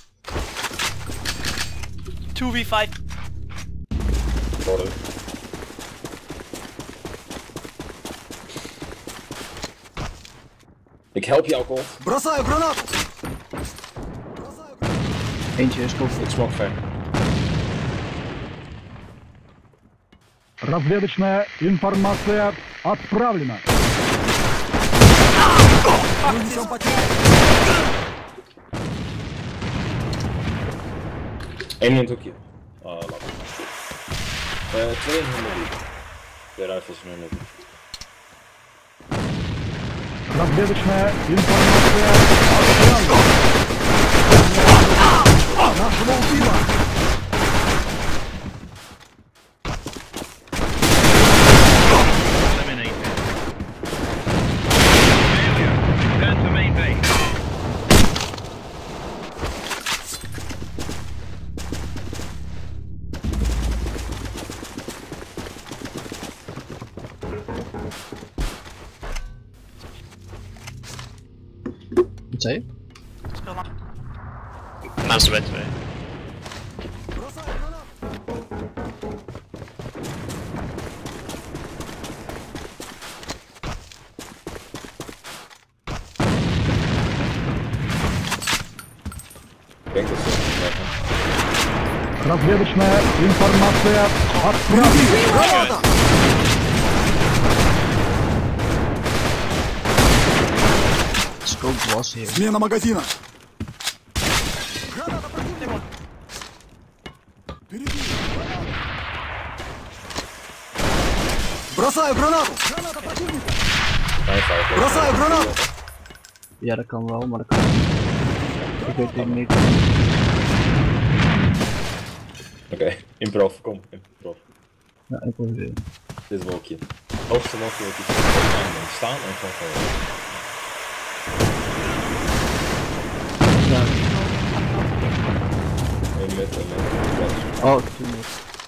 S1: two v five.
S14: Sorry. Ik help je, alcohol.
S9: Бросаю гранату!
S6: Eentje is kop.
S14: Ik smoke ver.
S9: Разведочная информация отправлена.
S14: Eén in het hoekje. Ah, laat maar. Uh, twee in hun lobby. Twee rifles in hun lobby.
S9: Разведочная информация от фланга. Нашего убила.
S6: Wat zei je?
S1: Speel lang.
S3: Mensen bij twee.
S9: Разведочная информация от фланга.
S6: Scope was hier.
S9: Смена магазина. Бросаю гранату. Граната противника. Бросаю гранату.
S6: Ja, dat kan wel, maar dat kan niet. Ik weet het niet.
S14: Oké, okay. Improv, kom, improv.
S6: Ja, ik probeer.
S14: Dit wolkje. Hoogste wolkje wat je staan en gewoon gewoon.
S6: Ja.
S14: En met en met.
S6: Oh, toen niet.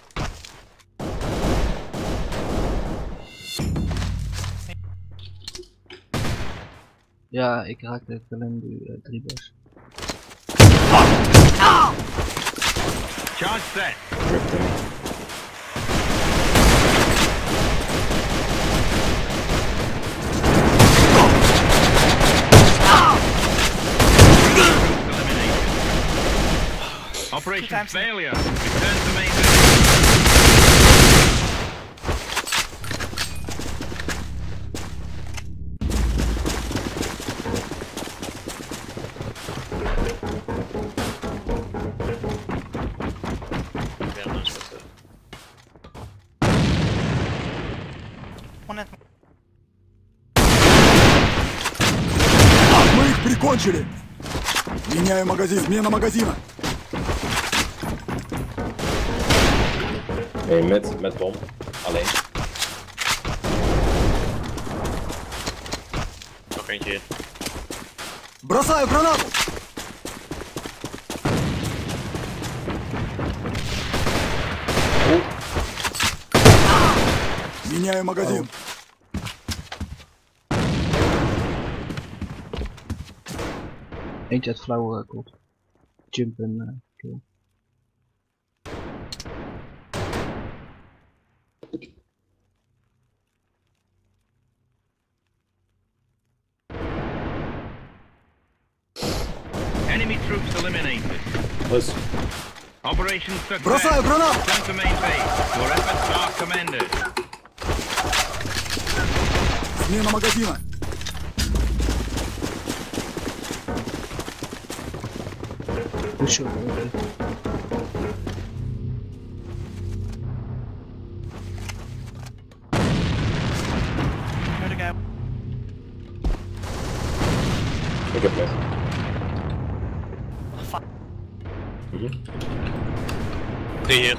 S6: Ja, ik raakte het alleen nu uh, drie bos.
S4: Charge set. Operation failure. Return to main base.
S9: Мы их прикончили. Меняю магазин. Смена магазина.
S14: Nee, met, met bom. Alleen.
S3: Nog eentje.
S9: Бросаю гранату. Меняю магазин.
S6: Eentje uit flauwe komt. Jump en uh, kill.
S4: Enemy troops eliminated.
S14: Plus.
S4: Operation success.
S9: Бросаю гранату.
S4: Return to main base. Your efforts are commended.
S9: Смена магазина.
S6: Push up.
S1: Where'd it go?
S14: Ik heb net.
S1: Oh, fuck.
S14: Mhm.
S3: Drie hier.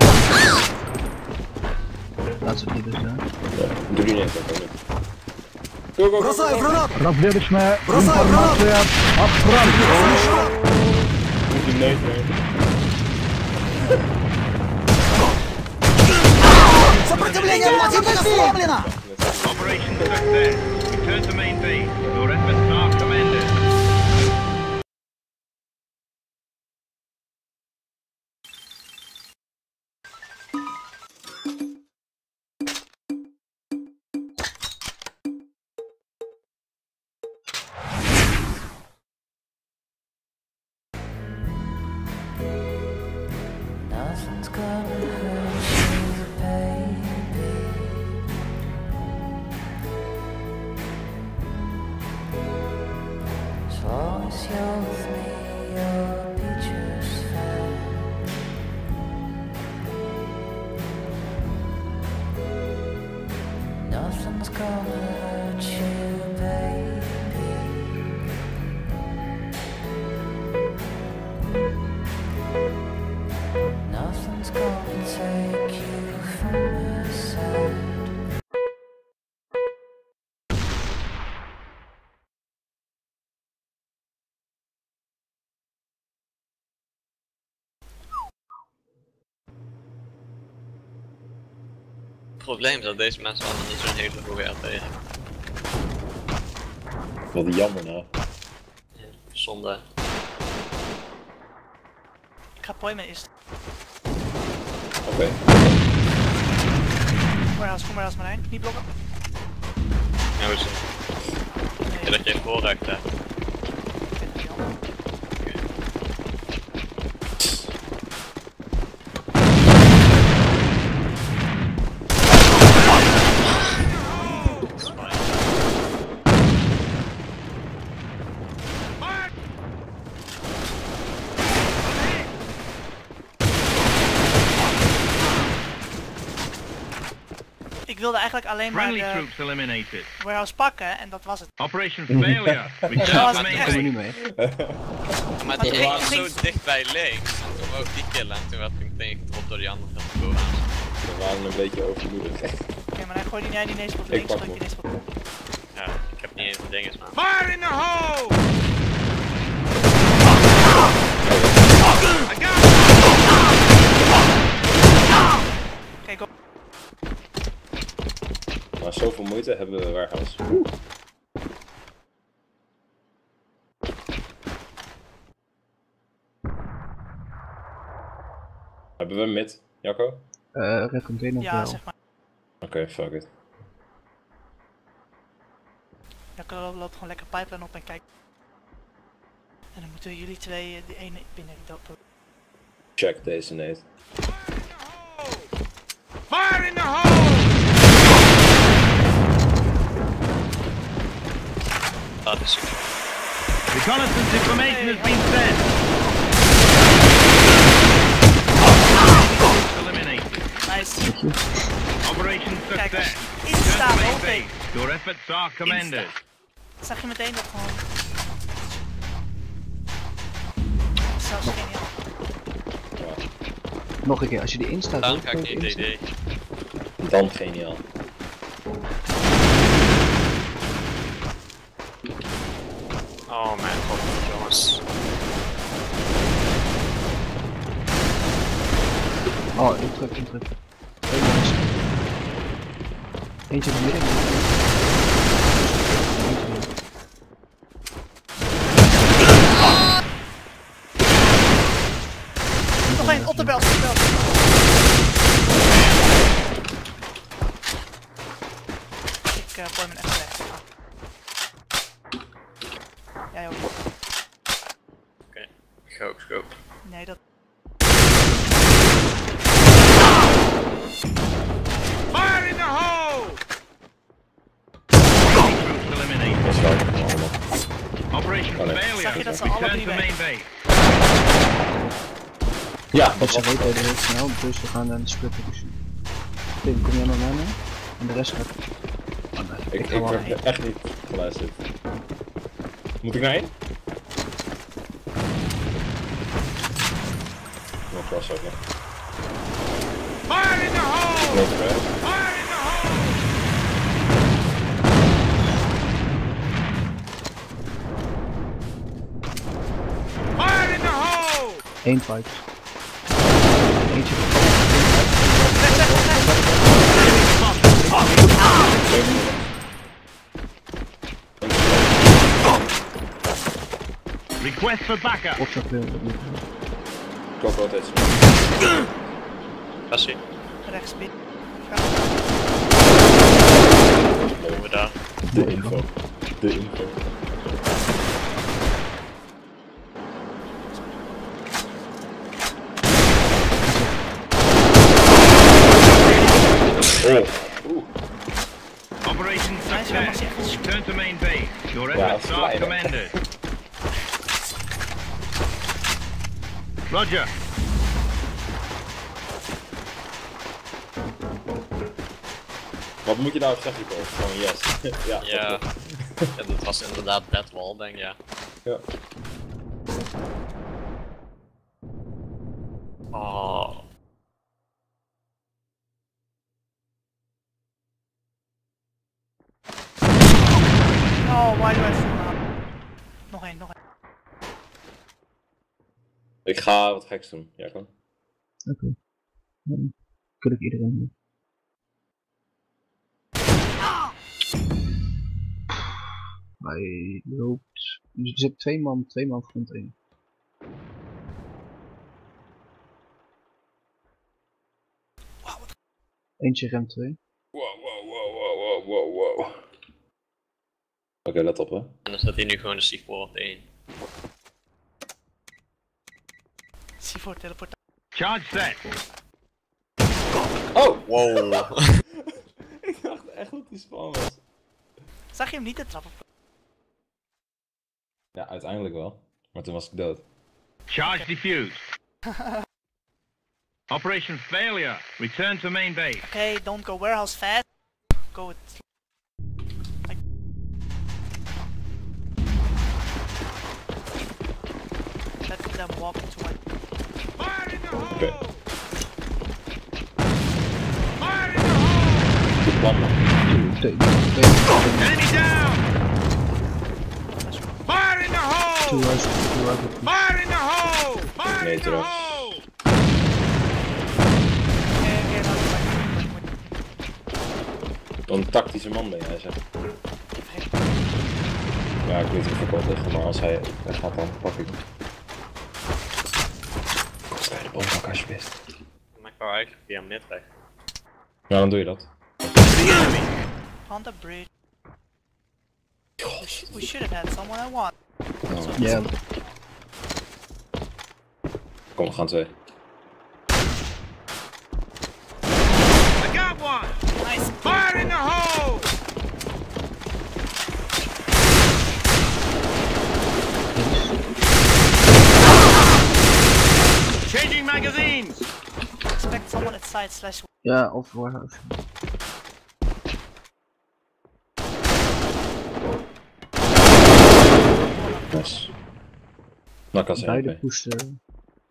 S6: Laatste keer dus, ja.
S14: Ja, drie net, dat kan niet. Go, go, go,
S9: Бросаю
S14: go.
S9: гранату. Разведочная Бросаю информация от фланга.
S14: Moet je neus mee.
S9: Сопротивление противника сломлено.
S4: Operation success. Return to main base. Your efforts are commended.
S15: Nothing's gonna hurt you, baby. As long as you're with me, you'll be just fine.
S3: probleem is dat deze mensen allemaal niet zo'n hele hoge H P hebben.
S14: Wat jammer nou.
S3: Ja, zonde.
S1: Ik ga Poimen eerst.
S14: Oké. Okay.
S1: Warehouse, kom warehouse Marijn. Niet blokken.
S3: Ja, hoe is het? Nee. Ja, dat je voorrecht hebt.
S1: Ik wilde eigenlijk alleen maar
S4: Friendly
S1: de
S4: troops eliminated.
S1: warehouse pakken en dat was het.
S4: Operation failure. Return to main base.
S6: niet mee.
S3: Maar die ene was zo dicht bij links. En toen wou ik die killen en toen werd ik meteen gedropt door die andere kant bovenaan.
S14: We waren een beetje overmoedig.
S1: Oké, okay, maar dan gooi jij die ineens op
S14: Ik
S1: links,
S14: pak
S1: gooi je ineens op.
S3: Ja, ik heb niet eens de dinges man.
S4: Fire in the hole! I got
S1: Oké, go.
S14: Maar zoveel moeite hebben we warehouse. Hebben we mid, Jacco?
S6: Eh, red container
S1: Ja,
S6: wel.
S1: zeg maar.
S14: Oké, okay, fuck it.
S1: Ja, loopt gewoon lekker pipeline op en kijk. En dan moeten jullie twee, uh, die ene binnen die dood.
S14: Check deze nade.
S4: Fire in the hole!
S3: Dat is super.
S4: Reconnaissance information has been sent. Eliminated.
S1: Nice.
S4: Operation success.
S1: Insta,
S4: Just main
S1: open.
S4: base. Your efforts are commended.
S1: Zag je meteen dat gewoon. Zelfs geniaal.
S6: Nog een keer, als je die instaat.
S3: Dan ga ik niet D D.
S14: Dan geniaal.
S3: Oh mijn god, jongens.
S6: Oh, in terug, in terug. Eentje van midden.
S1: Nog één, op de bel, op de bel. Ik uh, gooi hem echt weg. Jij ook. Oké,
S3: okay. Go, go.
S1: Nee, dat...
S4: Fire in the hole! Troops eliminated. Operation failure.
S1: Zag je dat ze alle
S4: Return
S1: drie
S4: to
S1: weg?
S4: main base.
S14: Ja,
S6: dat ze weten heel snel, dus we gaan naar de splitter. Dus. Tim, kom jij maar naar me? En de rest gaat. Oh, nee.
S14: Ik,
S6: ik
S14: ik
S6: ga wel
S14: word
S6: heen.
S14: echt niet geluisterd. Moet ik naar één? Nog crossover.
S4: Fire in the hole!
S14: Nog verder.
S4: Fire in the hole! Fire in the hole!
S6: Eén fight. Eentje.
S4: Request for backup.
S6: Of dat wil.
S14: Klok altijd.
S3: Passie.
S1: Rechts binnen.
S3: Doen we daar.
S14: De info. De info. Oh. Oeh.
S4: Operation success. Return to main base. Your
S14: Ja,
S4: efforts are commended. Roger.
S14: Wat moet je nou zeggen, Paul? Gewoon yes. Ja.
S3: Ja. Ja, dat was inderdaad Deadwall, denk ik, ja.
S14: Ja.
S3: Oh.
S1: Oh, why do I fall now? Nog één, nog één.
S14: Ik ga wat geks doen. Ja, kan.
S6: Oké. Okay. Dan kun ik iedereen doen. Hij loopt. Er zit twee man, twee man front één. Eentje rem twee.
S14: Wow, wow, wow, wow, wow, wow, wow. Oké, okay, let op hè.
S3: En dan staat hier nu gewoon de C vier op de één.
S1: C vier teleportatie.
S4: Charge set.
S14: Oh!
S3: Wow.
S14: Ik dacht echt dat die spawn was.
S1: Zag je hem niet de trap op?
S14: Ja, uiteindelijk wel. Maar toen was ik dood.
S4: Charge defused. Operation failure. Return to main base.
S1: Okay, don't go warehouse fast. Go with like... Let them walk into it.
S4: Fire in the hole!
S14: Oké.
S4: Fire in the hole!
S14: Goed plan man.
S4: Enemy down! Fire in the hole! Fire in the hole! Fire
S14: Nee,
S4: in the
S14: terug.
S4: hole!
S14: Een tactische man ben jij, zeg. Ja, ik weet niet of ik wel liggen, maar als hij gaat dan pak ik hem. Sta je de boom pakken alsjeblieft.
S3: Maar ik wou eigenlijk via mid weg.
S14: Ja, dan doe je dat.
S1: On the bridge. We, sh we should have had someone I want.
S6: Ja. Yeah.
S14: Kom, we gaan twee.
S4: I got one!
S1: Nice.
S4: Fire in the hole! Changing magazines!
S1: Expect someone at side slash.
S6: Ja, of warehouse.
S14: Nice. Nou, kan ze
S6: beide poesten.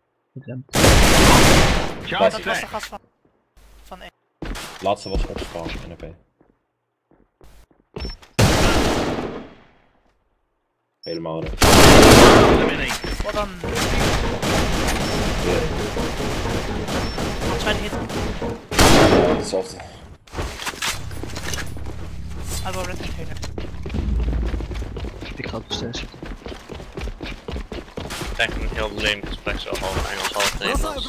S1: Ja, dat was de gast van. van één.
S14: Laatste was opgespawn, N P. Helemaal er.
S1: Wat dan? Try to hit.
S14: Ja, hetzelfde.
S1: I will red container.
S6: Ik ga op de stairs zitten.
S3: Eigenlijk een heel lame gesprek, zo half Engels, half Nederlands.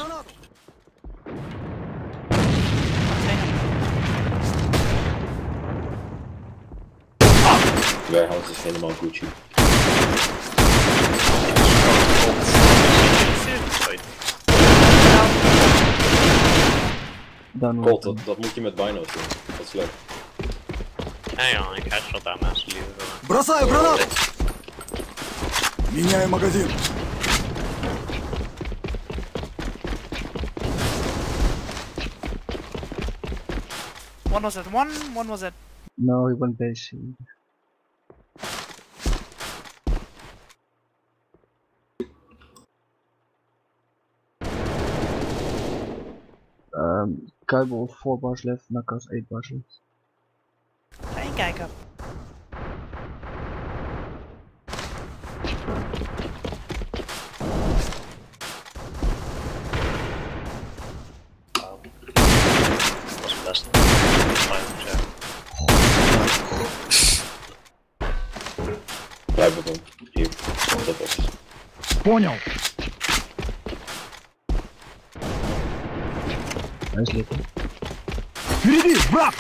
S14: Warehouse is helemaal Gucci. Colt, dat, dat moet je met bino's doen. Dat is leuk.
S3: Ja, ja, ik headshot daar mensen liever.
S9: Бросаю гранату! Меняю магазин.
S1: One was at one, one was at.
S6: No, he went base. Um, Kuibel four bars left, Nakas eight bars left.
S1: Ga één kijken.
S3: Dat was best een
S14: Blijf op hem. Hier. Dat was.
S9: Понял.
S6: Hij is lekker.
S9: Впереди, враг!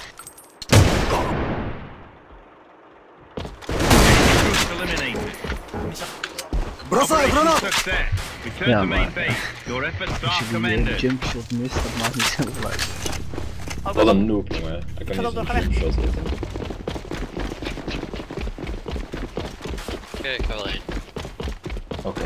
S9: Бросаю гранату!
S6: Ja, maar als je die jumpshot mist, dat maakt niet zoveel uit.
S14: Wat een noob, jongen. Hij kan niet zo'n jumpshot hitten.
S3: Oké, ik ga wel heen.
S14: Oké.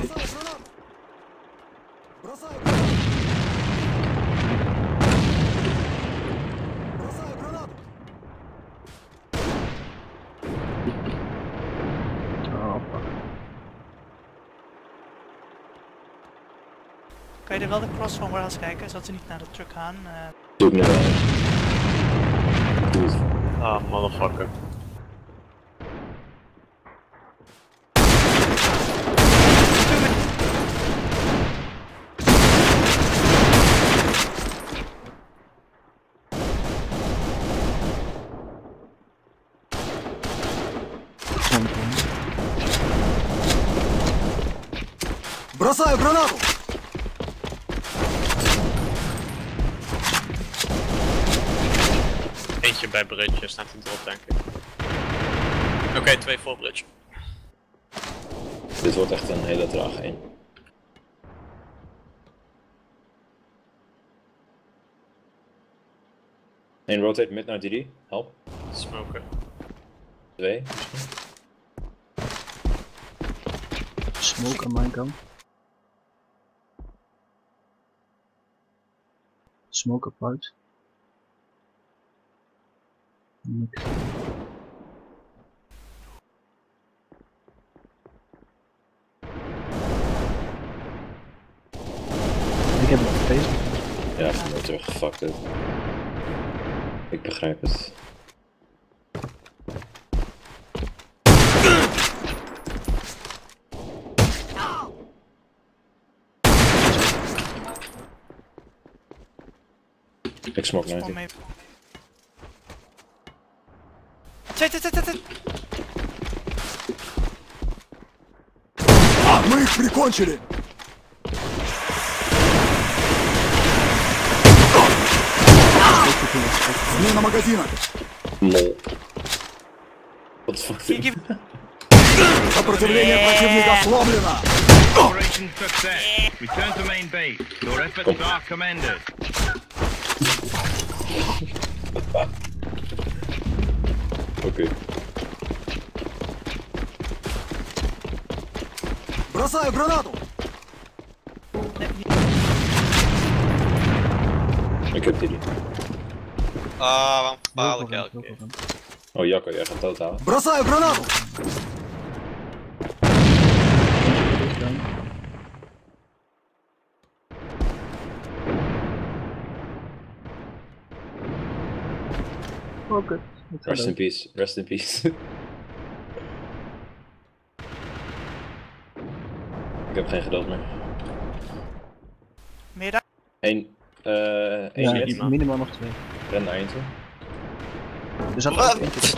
S1: Kan je er wel de cross van warehouse kijken, zodat ze niet naar de truck gaan? Uh...
S14: Doe ik nu wel. Doe het.
S3: Ah, motherfucker.
S9: Бросаю гранату!
S12: Eentje bij bridge, staat een drop denk ik. Oké, okay, twee voor bridge.
S14: Dit wordt echt een hele trage één. Eén rotate mid naar D D, help.
S12: Smoker.
S14: Twee.
S6: Smoke aan mijn kant. Smoke apart. Niks. Ik heb nog face.
S14: Ja, ik ben weer terug gefucked up. Ik begrijp het. Ik smoke ninety.
S1: Twee, twee, twee, twee.
S9: Мы их прикончили! Смена магазина!
S14: Лол. What the fuck?
S9: Сопротивление противника сломлено!
S4: Operation success. Return to main base. Your efforts are commended.
S14: Oké.
S9: Бросаю гранату!
S14: Ik heb die.
S12: Ah, waarom faal ik elke keer?
S14: Oh Jacco, jij gaat dood halen.
S9: Бросаю гранату!
S6: Oh, good.
S14: Rest in peace, rest in peace. Ik heb geen geduld meer.
S1: Meer daar?
S14: Eén, eh, uh, één
S6: ja,
S14: hit.
S6: Minimaal nog twee.
S14: Ren naar één toe.
S6: Er zat er ook eentje tussen.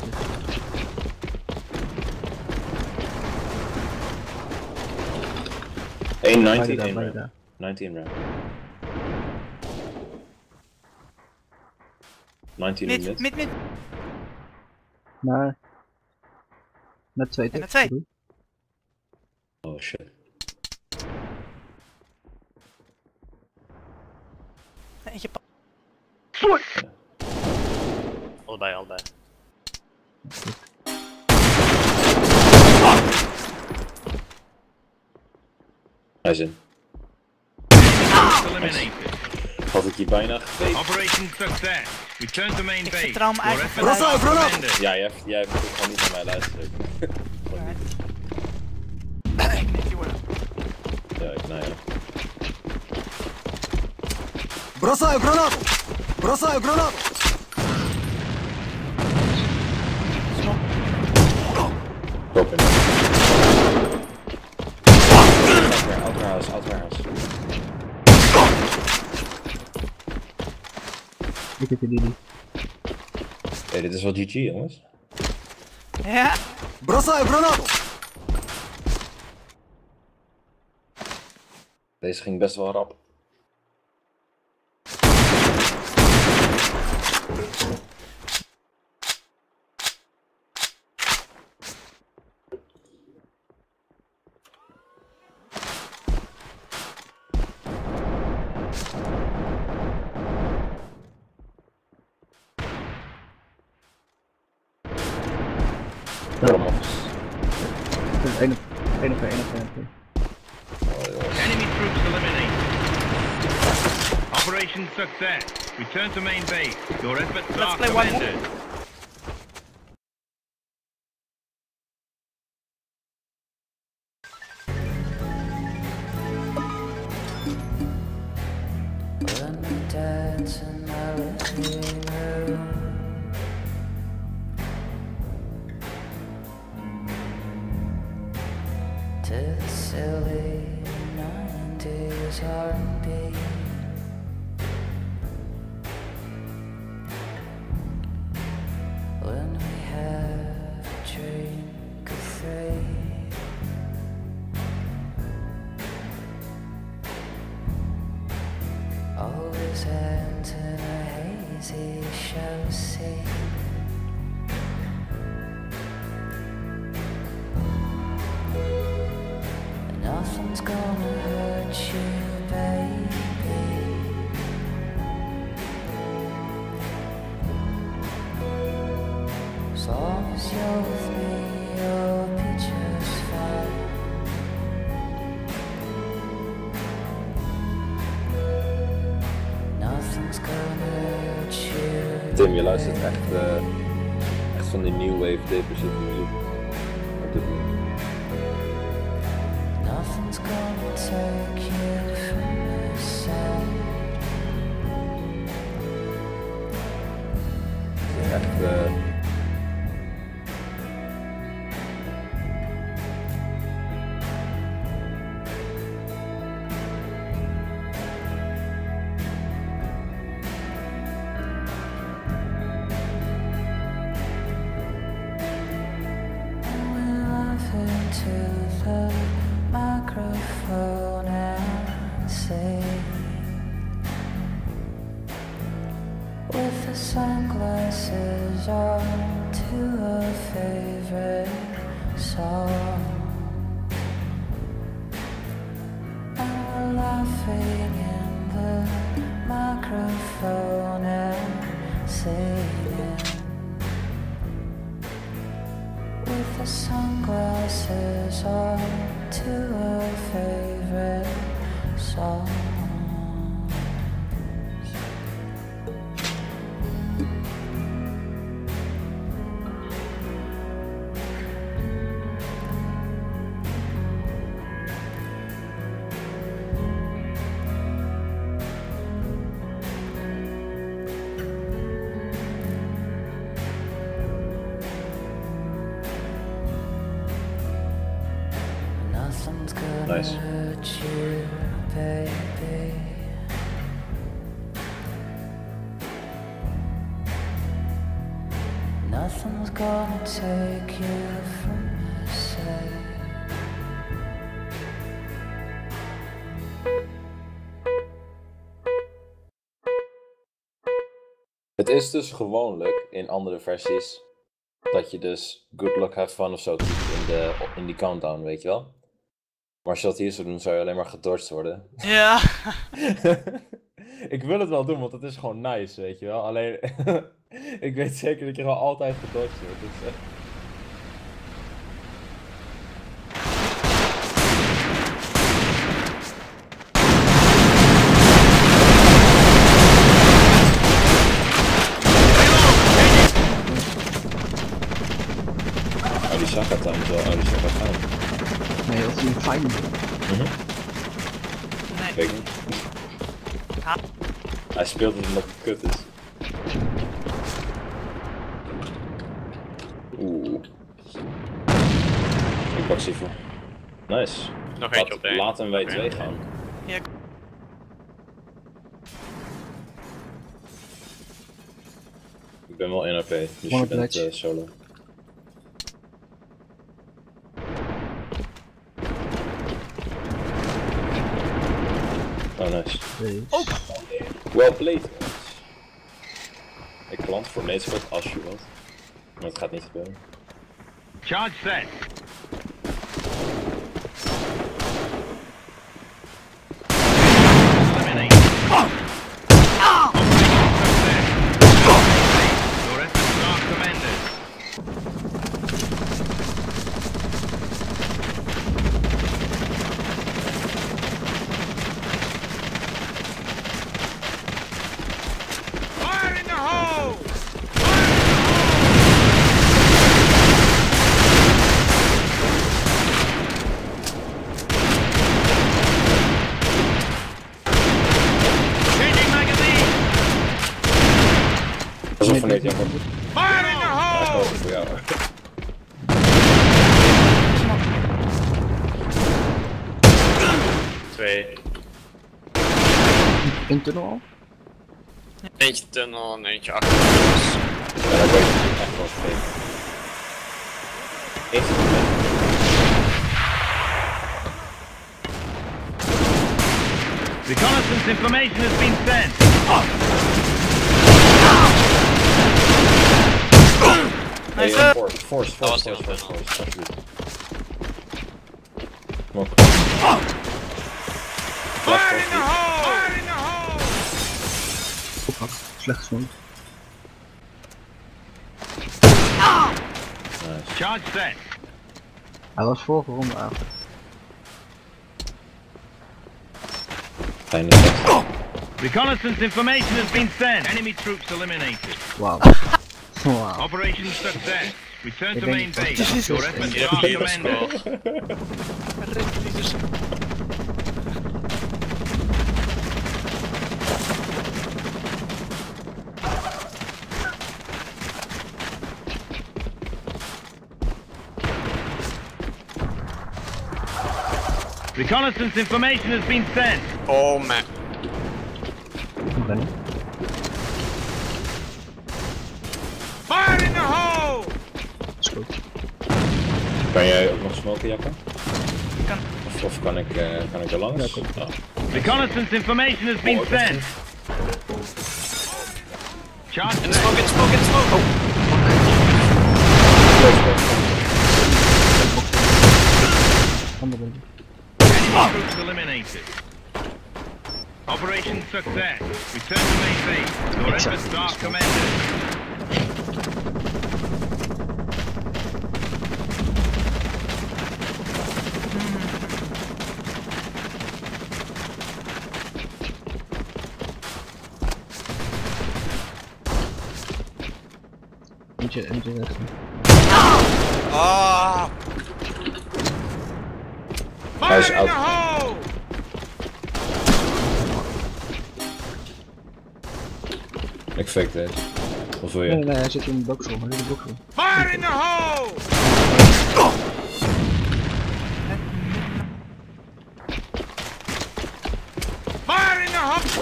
S14: één negentien, één round. negentien round. negentien in mid.
S1: Mid, mid.
S6: Nee. Met twee
S1: en met twee.
S14: Oh shit.
S1: Eentje pa.
S12: Ja. Allebei, allebei.
S14: Hij is in. Had ik hier bijna gegeven.
S4: Operation success. Return to main base.
S1: Ik vertrouw me eigenlijk
S4: commended.
S14: Ja, jij, jij moet gewoon niet naar mij luisteren. Ja, ik, nou ja.
S9: Бросаю гранату! Бросаю гранату!
S14: Open. Outer house, outer house.
S6: Ik heb die niet.
S14: Hey, dit is wel G G jongens.
S1: Ja.
S9: Бросаю гранату!
S14: Deze ging best wel rap.
S6: Eén op één op één.
S4: Enemy troops eliminated. Operation success. Return to main base. Your efforts are commended.
S15: When we dance in my living room, to the silly nineties R and B. When we have a drink of three, shall see. Nothing's gonna hurt you, baby. As long as you're with me, you'll be just fine. Nothing's gonna hurt you.
S14: Tim, je luistert echt, uh, echt van die new wave depressieve muziek. Op dit moment.
S15: Nothing's gonna take you from my side.
S14: Echt, uh...
S15: Into the microphone and sing with the sunglasses on to a favorite song, and we're laughing in the microphone and singing with the sunglasses on to a favorite song. Nothing's gonna
S14: Nice.
S15: hurt you, baby. Nothing's gonna take you from my side.
S14: Het is dus gewoonlijk in andere versies dat je dus good luck have fun of zo doet in, de, in die countdown, weet je wel. Maar als je dat hier zou doen, zou je alleen maar gedodged worden.
S1: Ja.
S14: Ik wil het wel doen, want het is gewoon nice, weet je wel. Alleen, ik weet zeker dat je gewoon altijd gedodged wordt. Dus, uh... Arisaka time is wel Arisaka time.
S6: Nee, dat is een fijn.
S14: Mhm.
S1: Nee.
S14: Weet ik niet.
S1: Ha.
S14: Hij speelt het omdat het kut is. Oeh. Ik pak Sifu. Nice.
S12: Nog eentje op de één.
S14: Laten wij twee gaan.
S1: Ja.
S14: Ik ben wel in A P, dus
S6: One
S14: je bent
S6: pledge.
S14: uh, solo. Oh, nice.
S6: Oh.
S14: Well played. Ik plant voor Natespot als je wilt. Maar het gaat niet gebeuren.
S4: Charge set. Eliminate. Your efforts are tremendous. Fire in the hole! Changing magazine!
S14: Dat is een verneet, Jacob.
S4: Fire in the
S14: Ja, ik
S4: hole!
S14: hoop het voor jou.
S12: Twee.
S6: In tunnel al?
S12: Eentje tunnel en eentje achter ons.
S14: Ja, dat weet ik echt wel fake. Eerst
S4: Reconnaissance information has been sent.
S14: Hey,
S1: Nice.
S14: uh, force, force,
S3: Dat
S14: force,
S3: was
S14: force,
S3: heel
S14: force, force, alsjeblieft. Kom op. Last
S4: Fire in the
S14: force,
S4: hole! Fire in the hole!
S6: Oppak. Slecht stond.
S14: nice.
S4: Charge set.
S6: Hij was vorige ronde eigenlijk.
S14: Fijne set.
S4: Reconnaissance information has been sent. Enemy troops eliminated.
S6: Wauw. Wauw.
S4: Operation success. Return
S6: Ik
S4: to
S6: denk
S4: main
S6: dat-
S4: base. Your efforts are commended.
S1: Ritlieders.
S4: Reconnaissance information has been sent.
S12: Oh man.
S6: Ik ben er.
S4: Fire in the hole!
S6: Is goed.
S14: Kan jij ook nog smoken, Jacco?
S1: Kan.
S14: Of, of kan ik, uh, kan ik er langs?
S6: Ja, kom.
S14: Oh.
S4: Reconnaissance information has been
S14: Oh,
S4: sent. Charge
S12: In de
S4: set.
S12: smoke, in de smoke, in de smoke. Oh.
S6: Ander ben je.
S4: Enemy troops eliminated. Operation success. Return to main base. Your efforts are commended.
S6: Eentje, eentje rechts.
S12: Ah.
S14: Hij is
S4: Fire in
S14: out.
S4: the hole!
S14: Ik fake deze. Of wil je?
S6: Nee, nee, hij zit in de boxroom. Hij zit in de boxroom.
S4: Fire in the hole! Fire in the hole!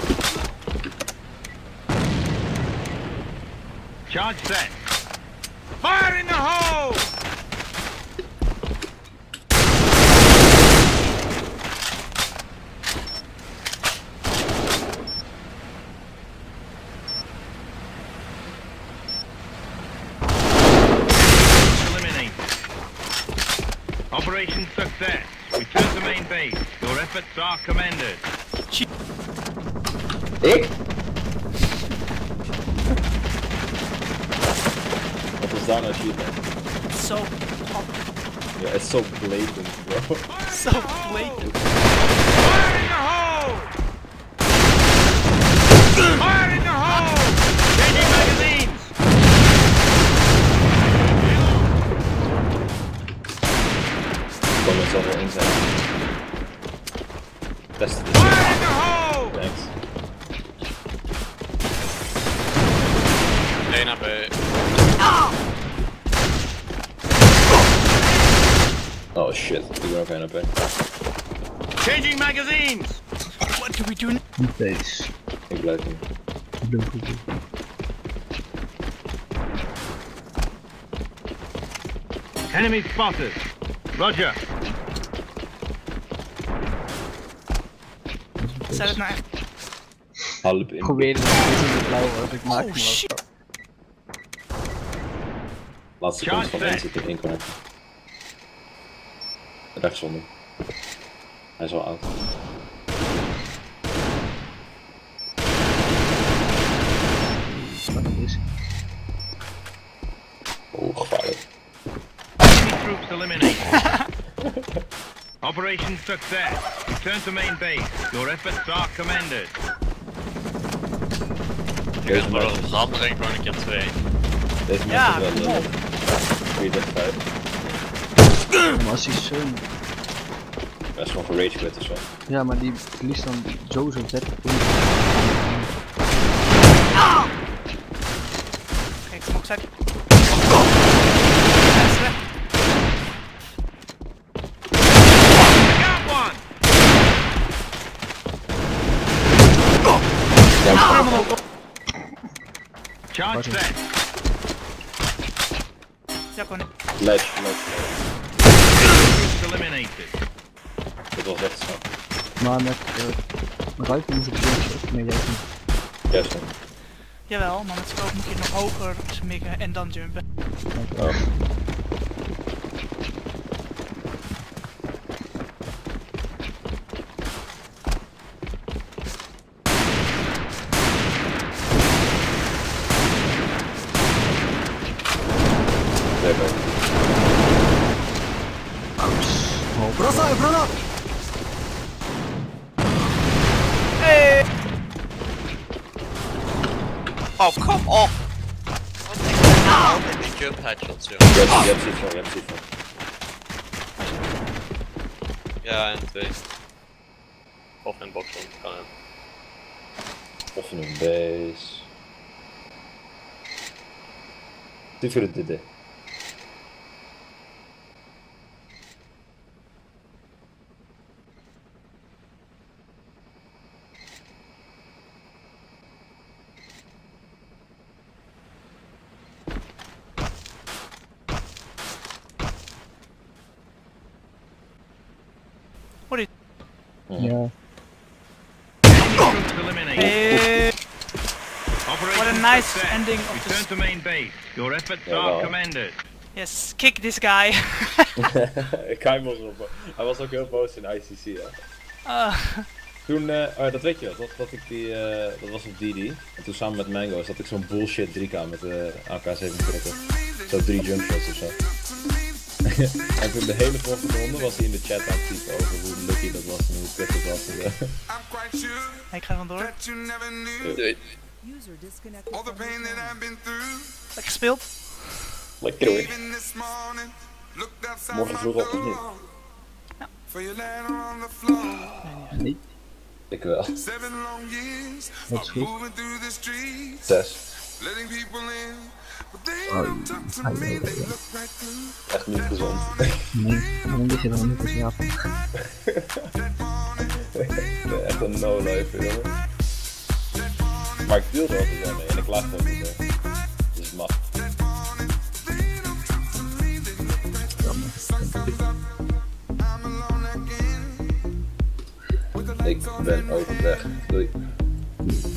S4: Charge set. Fire in the hole! Eliminated. Operation success. Return to main base. Your efforts are commended.
S14: Ik? Wat is daar nou shit?
S1: Zo.
S14: Ja, het is zo blatant, bro.
S1: Zo blatant.
S4: Fire in the hole! Fire in the hole! Changing magazines!
S14: Kom het zal wel in zijn. Test het.
S4: Fire in the hole!
S14: Thanks.
S12: Nee, naar B.
S14: Oh shit, ik ben ook één op één.
S4: Changing magazines!
S1: What do we do now?
S6: Niet deze.
S14: Ik blijf hier.
S6: Ik ben goed.
S4: Enemy spotted. Roger.
S1: Zijn het nou echt?
S14: Halp in.
S6: Probeer het nog eens in de blauwe, als ik maak hem
S1: Oh
S6: wel.
S1: shit.
S14: Laatste kans van één zit in één connect. Rechtszonder. Hij is al oud.
S6: Wat is het?
S14: Oeh, gevaarlijk.
S4: Enemy troops eliminated. Operation success. Return to main base. Your efforts are commended.
S12: Ik wil maar een verandering gewoon een keer twee.
S14: Deze
S1: Ja,
S14: mensen
S1: kom
S14: wel
S1: op.
S14: vier tegen vijf.
S6: Maar als hij zo...
S14: Dat is gewoon voor rage quit of zo.
S6: Ja, maar die verliest dan sowieso dertig punten.
S1: Kijk, kom ook zijn. Hij is weg.
S4: Got one! Charge set.
S1: Ja, kon niet.
S14: Ledge, ledge.
S4: Troops eliminated.
S14: Dit was echt snel.
S6: Maar met... Uh, met ruiten moest ik doen. Nee, jij niet.
S14: Juist.
S1: Jawel, maar met scope moet je nog hoger smikken en dan jumpen.
S14: Oh.
S9: Бросаю гранат!
S1: Hey!
S12: Oh, come on! Wat denk je nou met die jump headshots, joh?
S14: Je hebt, je hebt iets van, je hebt iets van.
S3: Ja, en twee. Of een box on, kan hem.
S14: Of een base. Die voor de dit.
S1: What is
S6: Ja.
S1: Hey. What a nice ending of
S4: Return
S1: this.
S4: to main base. Your efforts
S14: Ja,
S4: are
S14: wel.
S4: commended.
S1: Yes, kick this guy.
S14: Ik ga hem op. Hij was ook heel boos in I C C, hè.
S1: Uh.
S14: Toen, uh, oh, dat weet je wel, dat, dat ik die, uh, dat was op D D. En toen samen met Mango zat ik zo'n bullshit drie K met de A K zevenenveertig. Zo drie jumpshots ofzo. En toen de hele volgende ronde was hij in de chat aan het typen over hoe lucky dat was en hoe kut het was. En, uh.
S1: Ik ga gewoon door.
S14: Doei.
S1: Lekker gespeeld.
S14: Lekker hoor. Morgen vroeg op of niet?
S6: Nee.
S14: Ik wel.
S6: Wat is goed?
S14: Zes.
S6: Oh,
S14: echt niet gezond.
S6: Nee, dan lig je dan niet te slapen.
S14: Nee, echt een no-life, jongen. Maar ik deel er altijd wel mee en ik laag er ook niet mee. Dus het mag. Ik ben ook weg. Doei.